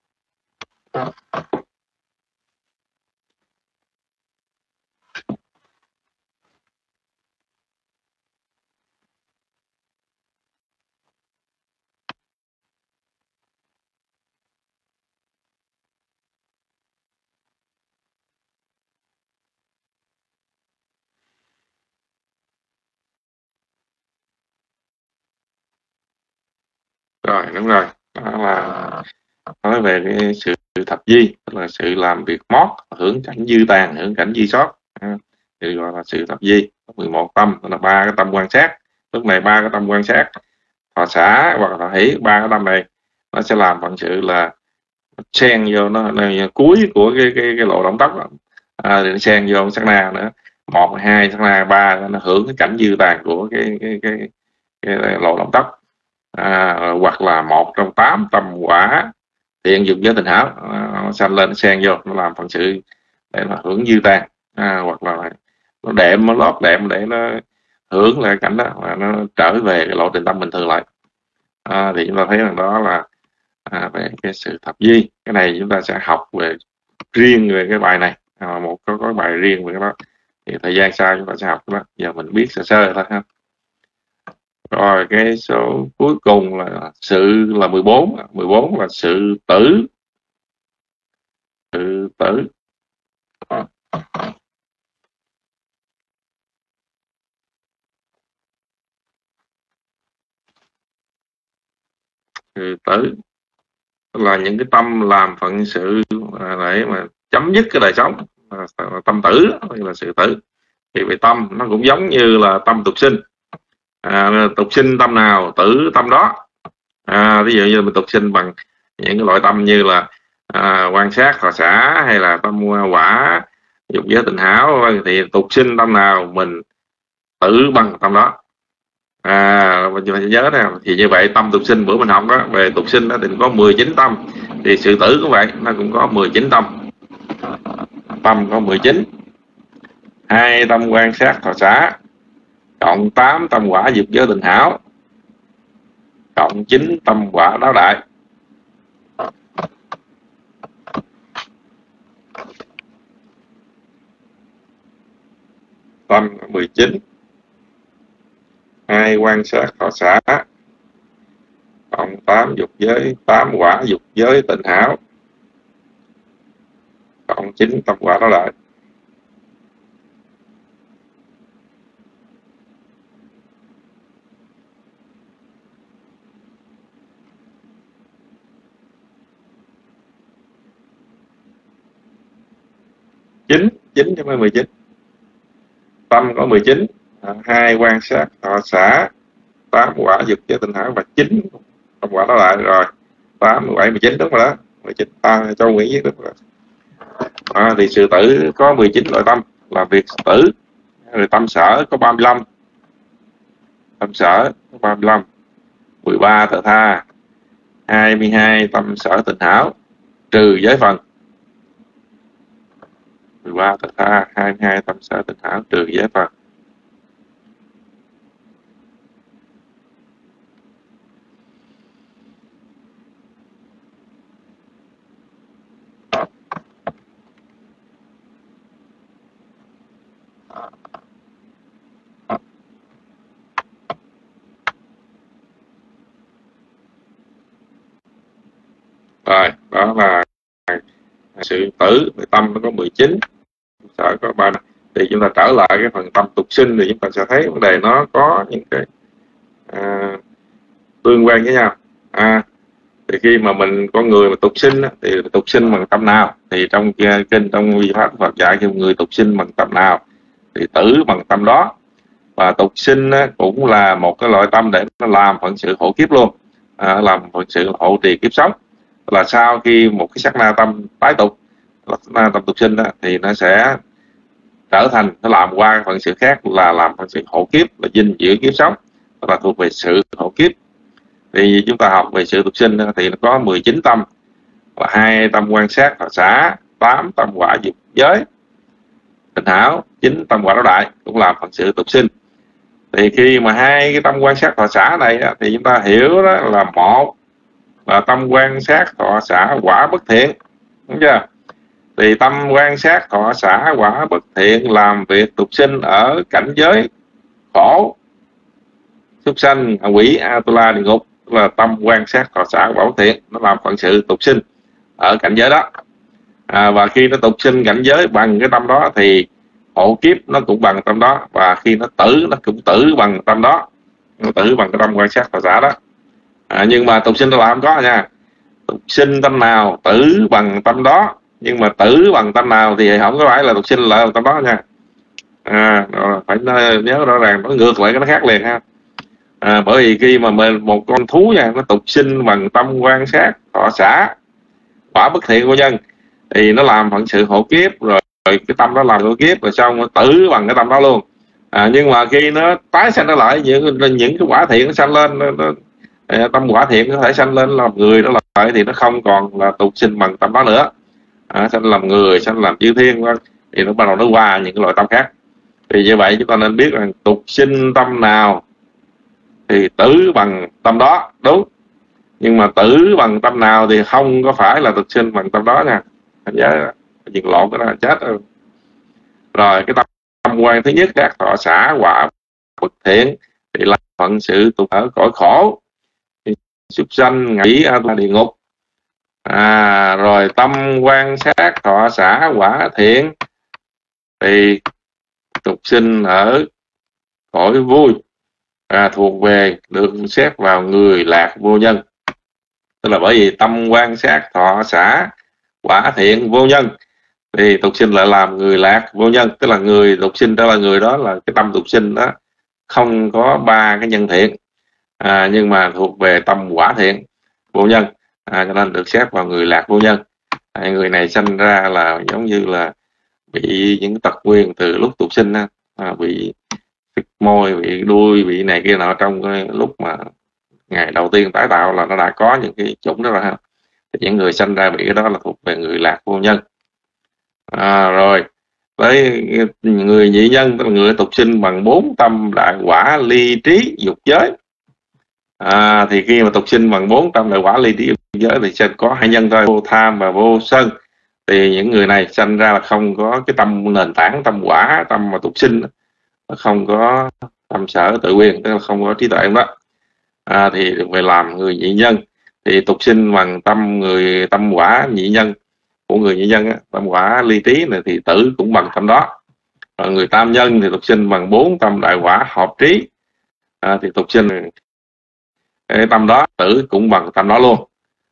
Rồi đúng rồi, đó là nói về cái sự thập di, tức là sự làm việc mót, hưởng cảnh dư tàn, hưởng cảnh dư sót, à, thì gọi là sự thập di. mười một tâm, tức là ba cái tâm quan sát. Lúc này ba cái tâm quan sát thọ xả hoặc là hỷ, ba cái tâm này nó sẽ làm phận sự là xen vô, nó, nó cuối của cái cái cái lộ động tóc, à, thì nó xen vô sát na nữa, một hai sát na ba, nó hưởng cái cảnh dư tàn của cái cái cái, cái, cái lộ động tóc, à, hoặc là một trong tám tâm quả thiện dục giới tịnh hảo, à, nó sanh lên, nó xen vô, nó làm phận sự để nó hưởng dư tàn, à, hoặc là nó đệm, nó lót đệm để nó hưởng lại cảnh đó và nó trở về cái lộ trình tâm bình thường lại. À, thì chúng ta thấy rằng đó là à, về cái sự thập duy. Cái này chúng ta sẽ học về riêng về cái bài này, à, một có, có bài riêng về cái đó, thì thời gian sau chúng ta sẽ học cái đó. Giờ mình biết sơ sơ thôi ha. Rồi cái số cuối cùng là sự là mười bốn. mười bốn là sự tử. Sự tử. Sự tử là những cái tâm làm phận sự để mà chấm dứt cái đời sống, tâm tử là sự tử. Thì về tâm nó cũng giống như là tâm tục sinh, à, tục sinh tâm nào tử tâm đó. À, ví dụ như mình tục sinh bằng những cái loại tâm như là à, quan sát thọ xả hay là tâm quả dục giới tình hảo, thì tục sinh tâm nào mình tử bằng tâm đó. À, mình phải nhớ nè, thì như vậy tâm tục sinh bữa mình học đó, về tục sinh đó thì có mười chín tâm, thì sự tử cũng vậy, nó cũng có mười chín tâm. Tâm có mười chín, hai tâm quan sát thọ xả, cộng tám tâm quả dục giới tình hảo, cộng chín tâm quả đáo đại. Tâm mười chín, hai quan sát thọ xả, cộng tám dục giới, tám quả dục giới tình hảo, cộng chín tâm quả đáo đại. Chín, chín cho mới mười chín. Tâm có mười chín, hai quan sát thọ xả, tám quả dục giới tình hảo và chín tâm quả đó lại. Rồi tám, mười bảy, mười chín đúng rồi đó. mười chín, à, Châu Nguyễn viết đúng rồi. À, thì sự tử có mười chín loại tâm là việc tử. Rồi tâm sở có ba mươi lăm. Tâm sở có ba mươi lăm. mười ba thợ tha, hai mươi hai tâm sở tình hảo trừ giới phần. mười ba thợ tha, hai mươi hai tâm sở tình hảo trừ giới phần. Rồi, đó là sự tử. Về tâm nó có mười chín, sở có ba. Thì chúng ta trở lại cái phần tâm tục sinh thì chúng ta sẽ thấy vấn đề nó có những cái à, tương quan với nhau. À, thì khi mà mình con người mà tục sinh thì tục sinh bằng tâm nào? Thì trong kinh trong vi pháp Phật dạy cho người tục sinh bằng tâm nào thì tử bằng tâm đó. Và tục sinh cũng là một cái loại tâm để nó làm phận sự hộ kiếp luôn, à, làm phận sự hộ trì kiếp sống. Là sau khi một cái sát na tâm tái tục, sát na tâm tục sinh đó, thì nó sẽ trở thành, nó làm qua phận sự khác là làm phận sự hộ kiếp, là dinh dưỡng kiếp sống, là thuộc về sự hộ kiếp. Thì chúng ta học về sự tục sinh thì nó có mười chín tâm, và hai tâm quan sát thọ xả, tám tâm quả dục giới tình hảo, chín tâm quả đáo đại cũng làm phận sự tục sinh. Thì khi mà hai cái tâm quan sát thọ xả này thì chúng ta hiểu đó là một là tâm quan sát thọ xả quả bất thiện, đúng chưa? Thì tâm quan sát thọ xả quả bất thiện làm việc tục sinh ở cảnh giới khổ, súc sanh, quỷ, Atula, địa ngục, là tâm quan sát thọ xả quả bất thiện, nó làm phận sự tục sinh ở cảnh giới đó. À, và khi nó tục sinh cảnh giới bằng cái tâm đó thì hộ kiếp nó cũng bằng tâm đó, và khi nó tử nó cũng tử bằng tâm đó, nó tử bằng cái tâm quan sát thọ xả đó. À, nhưng mà tục sinh nó là không có nha. Tục sinh tâm nào tử bằng tâm đó, nhưng mà tử bằng tâm nào thì không có phải là tục sinh lại tâm đó nha. À, phải nhớ rõ ràng, nó ngược lại cái nó khác liền ha. À, bởi vì khi mà mình, một con thú nha, nó tục sinh bằng tâm quan sát thọ xả quả bất thiện của nhân thì nó làm phận sự hộ kiếp, rồi, rồi cái tâm đó làm hộ kiếp, rồi xong nó tử bằng cái tâm đó luôn. À, nhưng mà khi nó tái sanh trở lại, những những cái quả thiện nó sanh lên, nó, nó, tâm quả thiện có thể sanh lên làm người đó lại, thì nó không còn là tục sinh bằng tâm đó nữa. À, sanh làm người, sanh làm chư thiên, thì nó bắt đầu nó qua những cái loại tâm khác. Thì như vậy chúng ta nên biết rằng tục sinh tâm nào thì tử bằng tâm đó, đúng. Nhưng mà tử bằng tâm nào thì không có phải là tục sinh bằng tâm đó nha. Anh nhớ dừng lộn cái đó là chết rồi. Rồi cái tâm, tâm quan thứ nhất các thọ xả quả Phật thiện thì là phận sự tục ở cõi khổ, súc sanh nghĩ ở địa ngục. À, rồi tâm quan sát thọ xả quả thiện thì tục sinh ở cõi vui, à, thuộc về được xếp vào người lạc vô nhân. Tức là bởi vì tâm quan sát thọ xả quả thiện vô nhân thì tục sinh lại làm người lạc vô nhân. Tức là người tục sinh đó là người đó là cái tâm tục sinh đó không có ba cái nhân thiện, à, nhưng mà thuộc về tâm quả thiện vô nhân, à, cho nên được xếp vào người lạc vô nhân. À, người này sinh ra là giống như là bị những tật nguyền từ lúc tục sinh, à, bị môi, bị đuôi, bị này kia nọ trong cái lúc mà ngày đầu tiên tái tạo là nó đã có những cái chủng đó rồi ha. Thì những người sinh ra bị cái đó là thuộc về người lạc vô nhân. À, rồi với người nhị nhân tức là người tục sinh bằng bốn tâm đại quả ly trí dục giới. À, thì khi mà tục sinh bằng bốn tâm đại quả ly trí dục giới thì sẽ có hai nhân thôi, vô tham và vô sân. Thì những người này sinh ra là không có cái tâm nền tảng, tâm quả, tâm mà tục sinh, không có tâm sở tự quyền, tức là không có trí tuệ đó. À, thì về làm người nhị nhân thì tục sinh bằng tâm người tâm quả nhị nhân của người nhị nhân á, tâm quả ly trí này thì tử cũng bằng tâm đó. Rồi người tam nhân thì tục sinh bằng bốn tâm đại quả hợp trí, à, thì tục sinh cái tâm đó, tử cũng bằng tâm đó luôn.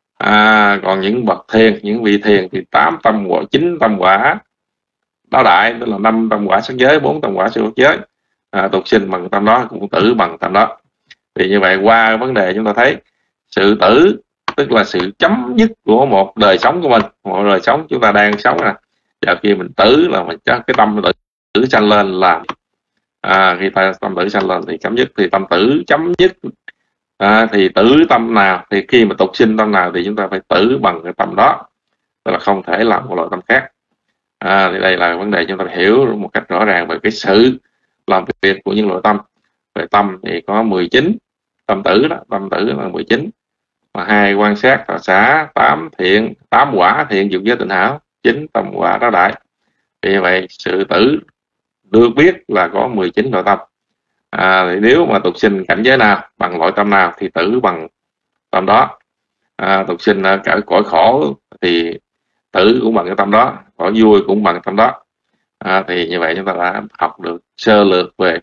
À, còn những bậc thiền, những vị thiền thì tám tâm quả, chín tâm quả đáo đại, tức là năm tâm quả sắc giới, bốn tâm quả siêu pháp giới, à, tục sinh bằng tâm đó, cũng tử bằng tâm đó. Thì như vậy qua vấn đề chúng ta thấy sự tử tức là sự chấm dứt của một đời sống của mình, một đời sống chúng ta đang sống nè. Và khi mình tử là mình chắc cái tâm tử, tử sanh lên là, à, khi ta tâm tử sanh lên thì chấm dứt, thì tâm tử chấm dứt, à, thì tử tâm nào thì khi mà tục sinh tâm nào thì chúng ta phải tử bằng cái tâm đó, tức là không thể làm một loại tâm khác. À, thì đây là vấn đề chúng ta phải hiểu một cách rõ ràng về cái sự làm việc của những loại tâm. Về tâm thì có mười chín tâm tử đó, tâm tử là mười chín, và hai quan sát thọ xả, tám thiện, tám quả thiện dục giới tịnh hảo, chín tâm quả đáo đại. Vì vậy sự tử được biết là có mười chín loại tâm. À, thì nếu mà tục sinh cảnh giới nào bằng loại tâm nào thì tử bằng tâm đó. À, tục sinh ở cả cõi khổ thì tử cũng bằng cái tâm đó, cõi vui cũng bằng cái tâm đó. À, thì như vậy chúng ta đã học được sơ lược về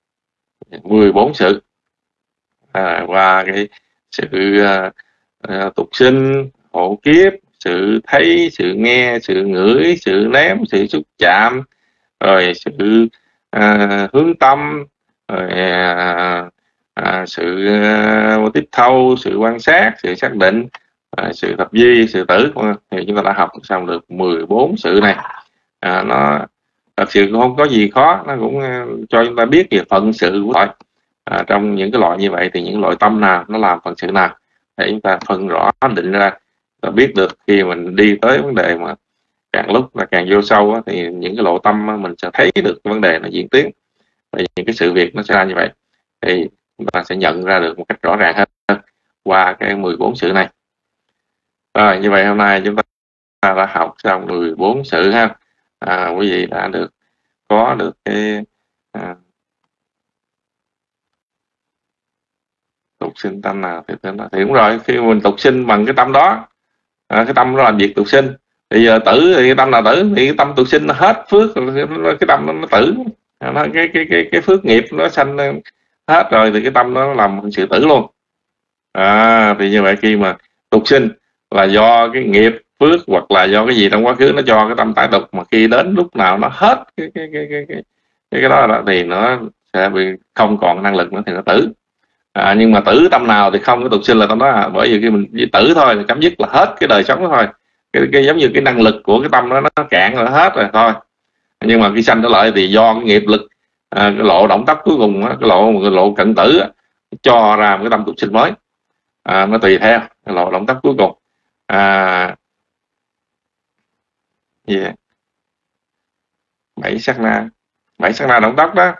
mười bốn sự, à, qua cái sự uh, uh, tục sinh, hộ kiếp, sự thấy, sự nghe, sự ngửi, sự nếm, sự xúc chạm, rồi sự uh, hướng tâm, rồi uh, uh, sự uh, tiếp thâu, sự quan sát, sự xác định, uh, sự thập di, sự tử. Thì chúng ta đã học xong được mười bốn sự này. À, nó thật sự không có gì khó, nó cũng uh, cho chúng ta biết về phận sự của loại. À, trong những cái loại như vậy thì những loại tâm nào nó làm phận sự nào để chúng ta phân rõ định ra, và biết được khi mình đi tới vấn đề mà càng lúc là càng vô sâu á, thì những cái lộ tâm mình sẽ thấy được cái vấn đề nó diễn tiến và những cái sự việc nó sẽ ra như vậy, thì chúng ta sẽ nhận ra được một cách rõ ràng hơn qua cái mười bốn sự này. Rồi như vậy hôm nay chúng ta đã học xong mười bốn sự ha. À, quý vị đã được có được cái à, tục sinh tâm nào thì tên đó. Thì đúng rồi, khi mình tục sinh bằng cái tâm đó, à, cái tâm đó làm việc tục sinh. Bây giờ tử thì cái tâm nào tử thì cái tâm tục sinh nó hết phước, cái tâm nó, nó tử, nó, cái cái cái cái phước nghiệp nó sanh hết rồi thì cái tâm nó làm sự tử luôn. À, thì như vậy khi mà tục sinh là do cái nghiệp phước hoặc là do cái gì trong quá khứ nó cho cái tâm tái tục, mà khi đến lúc nào nó hết cái cái cái cái cái cái, cái đó, đó thì nó sẽ bị không còn năng lực nữa thì nó tử. À, nhưng mà tử tâm nào thì không có tục sinh là tâm đó, à, bởi vì khi mình tử thôi thì chấm dứt là hết cái đời sống đó thôi, cái, cái giống như cái năng lực của cái tâm đó nó cạn rồi, hết rồi thôi. Nhưng mà khi sanh trở lại thì do cái nghiệp lực, à, cái lộ động tóc cuối cùng đó, cái lộ cái lộ cận tử đó, cho ra một cái tâm tục sinh mới, à, nó tùy theo cái lộ động tóc cuối cùng. À, yeah. bảy sát na bảy sát na động tóc đó.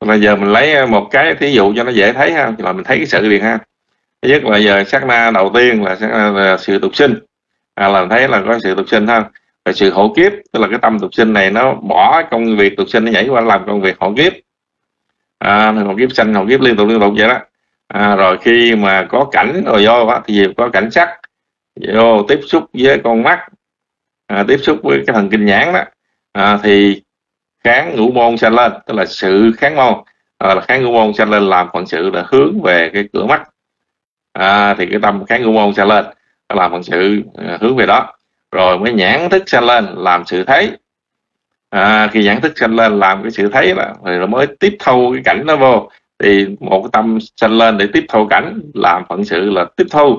Bây giờ mình lấy một cái thí dụ cho nó dễ thấy ha, là mình thấy cái sự liền ha. Thứ nhất là giờ sát na đầu tiên là, là, là sự tục sinh, à, là mình thấy là có sự tục sinh ha. Rồi sự hộ kiếp, tức là cái tâm tục sinh này nó bỏ công việc tục sinh, nó nhảy qua làm công việc hộ kiếp, à, hộ kiếp sanh hộ kiếp liên tục liên tục vậy đó. À, rồi khi mà có cảnh rồi vô á, thì có cảnh sắc vô tiếp xúc với con mắt, à, tiếp xúc với cái thần kinh nhãn đó, à, thì kháng ngũ môn sanh lên, tức là sự kháng môn, à, là kháng ngũ môn sanh lên làm phận sự là hướng về cái cửa mắt, à, thì cái tâm kháng ngũ môn sanh lên làm phận sự à, hướng về đó. Rồi mới nhãn thức sanh lên làm sự thấy, à, khi nhãn thức sanh lên làm cái sự thấy đó, rồi nó mới tiếp thu cái cảnh nó vô, thì một cái tâm sanh lên để tiếp thu cảnh làm phận sự là tiếp thu,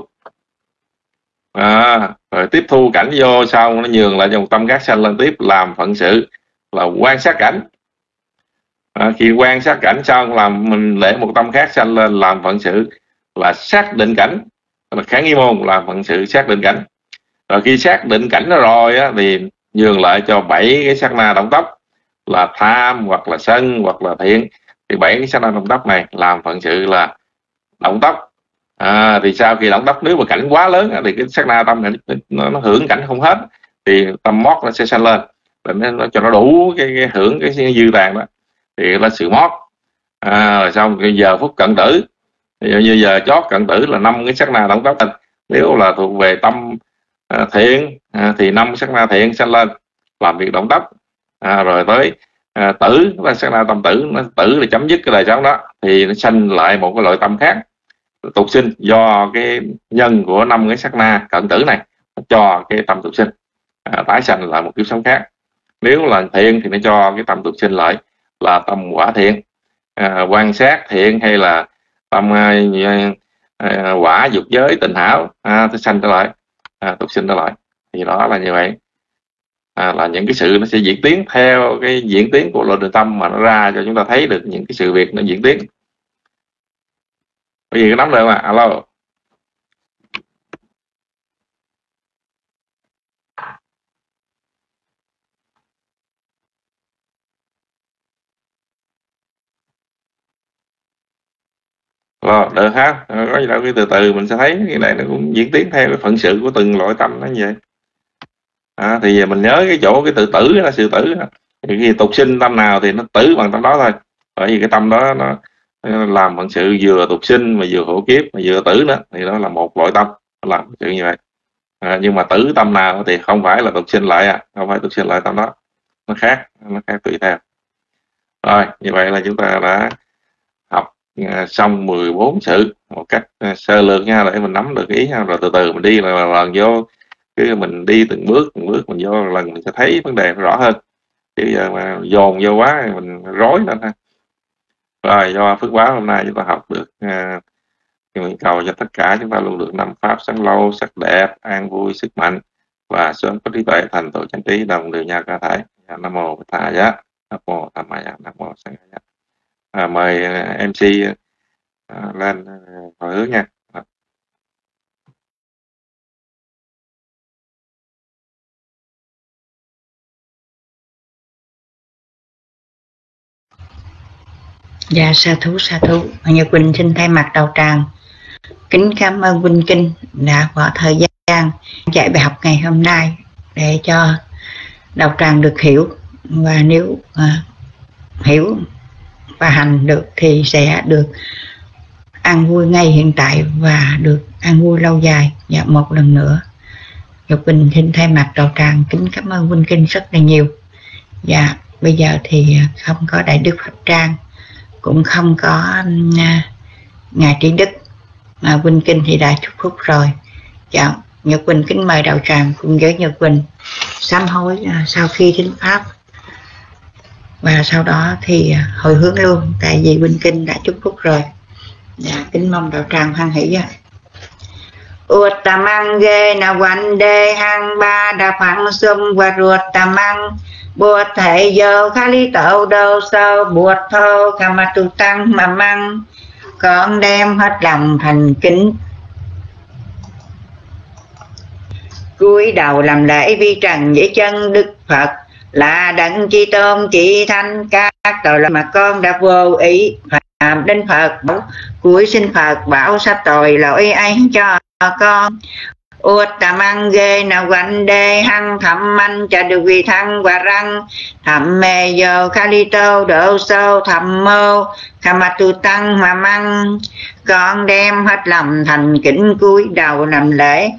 à, rồi tiếp thu cảnh vô sau nó nhường lại cho một tâm khác sanh lên tiếp làm phận sự là quan sát cảnh, à, khi quan sát cảnh xong làm mình để một tâm khác sanh lên làm phận sự là xác định cảnh, là kháng nghi môn làm phận sự xác định cảnh. Rồi khi xác định cảnh đó rồi á, thì nhường lại cho bảy cái sát na động tóc là tham hoặc là sân hoặc là thiện, thì bảy cái sát na động tóc này làm phận sự là động tóc. À, thì sau khi động tóc nếu mà cảnh quá lớn thì cái sát na tâm này nó, nó hưởng cảnh không hết, thì tâm mót nó sẽ sanh lên, để nó, nó cho nó đủ cái, cái hưởng cái dư tàn đó, thì là sự mót. À, rồi xong cái giờ phút cận tử, như giờ chót cận tử là năm cái sát na động tóc. Nếu là thuộc về tâm à, thiện, à, thì năm sát na thiện sanh lên làm việc động tóc, à, rồi tới à, tử là sát na tâm tử, nó tử là chấm dứt cái đời sống đó, thì nó sanh lại một cái loại tâm khác tục sinh, do cái nhân của năm cái sát na cận tử này cho cái tâm tục sinh, à, tái sanh lại một kiếp sống khác. Nếu là thiện thì nó cho cái tâm tục sinh lại là tâm quả thiện, à, quan sát thiện, hay là tâm à, à, quả dục giới tình hảo, à, nó sanh trở lại, à, tục sinh trở lại. Thì đó là như vậy, à, là những cái sự nó sẽ diễn tiến theo cái diễn tiến của lộ trình tâm mà nó ra cho chúng ta thấy được những cái sự việc nó diễn tiến. Bởi vì cái nắm được mà, alo. Rồi, được ha, có gì đâu, cái từ từ mình sẽ thấy cái này nó cũng diễn tiến theo cái phận sự của từng loại tâm nó như vậy. À, thì mình nhớ cái chỗ cái tự tử là sự tử đó. Thì khi tục sinh tâm nào thì nó tử bằng tâm đó thôi, bởi vì cái tâm đó nó làm phận sự vừa tục sinh mà vừa hộ kiếp mà vừa tử nữa, thì đó là một loại tâm làm phận sự như vậy. À, nhưng mà tử tâm nào thì không phải là tục sinh lại, à không phải tục sinh lại tâm đó, nó khác, nó khác tùy theo. Rồi, như vậy là chúng ta đã học uh, xong mười bốn sự một cách uh, sơ lược nha, để mình nắm được ý nha. Rồi từ từ mình đi là lần vô, cứ mình đi từng bước từng bước mình vô lần mình sẽ thấy vấn đề rõ hơn, chứ giờ mà dồn vô quá mình rối lên ha. Rồi, do phước báo hôm nay chúng ta học được, uh, nguyện cầu cho tất cả chúng ta luôn được năm pháp sống lâu, sắc đẹp, an vui, sức mạnh và sớm có trí tuệ thành tựu chánh trí đồng đều nhau cả thể. Nam mô Bổn Thầy Giá, Nam mô Tham Ma Giá, Nam mô Sang Giá. À, mời uh, em xê uh, lên uh, hồi hướng nha. À. Dạ, sa thú sa thú. Nhật Quỳnh xin thay mặt đầu tràng kính cảm ơn Vinh Kinh đã bỏ thời gian dạy bài học ngày hôm nay để cho đầu tràng được hiểu, và nếu uh, hiểu và hành được thì sẽ được an vui ngay hiện tại và được an vui lâu dài. Dạ, một lần nữa Nhật Quỳnh xin thay mặt đầu tràng kính cảm ơn Vinh Kinh rất là nhiều. Dạ, bây giờ thì không có Đại Đức Pháp Trang, cũng không có uh, Ngài Trí Đức, mà Vinh Kinh thì đã chúc phúc rồi. Dạ, Nhật Quỳnh kính mời đạo tràng cùng với Nhật Quỳnh sám hối uh, sau khi thính pháp, và sau đó thì uh, hồi hướng luôn, tại vì Vinh Kinh đã chúc phúc rồi. Dạ, kính mong đạo tràng hoan hỷ ạ. Uttamang ghê na quan đê hang ba đa phẳng xung và ruột tamang buộc thầy dâu khá lý tậu đâu sâu buộc thô khá mặt tu tăng mà măng, con đem hết lòng thành kính cúi đầu làm lễ vi trần dưới chân Đức Phật, là đấng chi tôn chỉ thanh các tội lỗi mà con đã vô ý phạm đến Phật bảo, cuối xin Phật bảo sắp tội lỗi ấy cho con. Uttamang ghê nào quanh đê hăng thẩm anh cho được vị thăng và răng thẩm mê dô khali tô độ sâu thẩm mô khama tu tăng mà măng. Con đem hết lòng thành kính cúi đầu làm lễ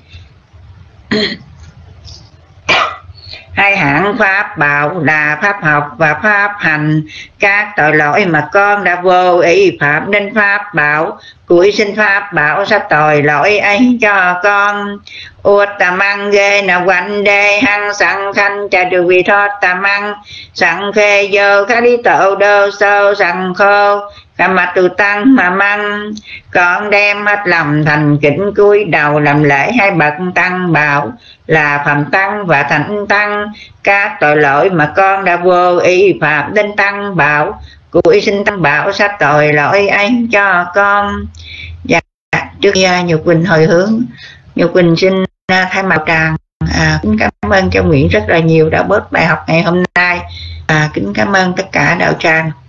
hai hạng pháp bảo là pháp học và pháp hành. Các tội lỗi mà con đã vô ý phạm đến pháp bảo, cuối xin pháp bảo sắp tội lỗi ấy cho con. Uttamang ghê nào quanh đê hăng sẵn khanh cha được vị thoát tamang sẵn khê vô khá lý tổ đô sâu sẵn khô cả mặt tu tăng mà măng. Con đem hết lòng thành kính cúi đầu làm lễ hai bậc tăng bảo là phạm tăng và thánh tăng. Các tội lỗi mà con đã vô ý phạm đến tăng bảo, cuối xin tăng bảo sắp tội lỗi ấy cho con. Dạ, trước khi Nhược Quỳnh hồi hướng, Nhược Quỳnh xin thay mặt tràng à, kính cảm ơn cho Nguyễn rất là nhiều đã bớt bài học ngày hôm nay. À, kính cảm ơn tất cả đạo tràng.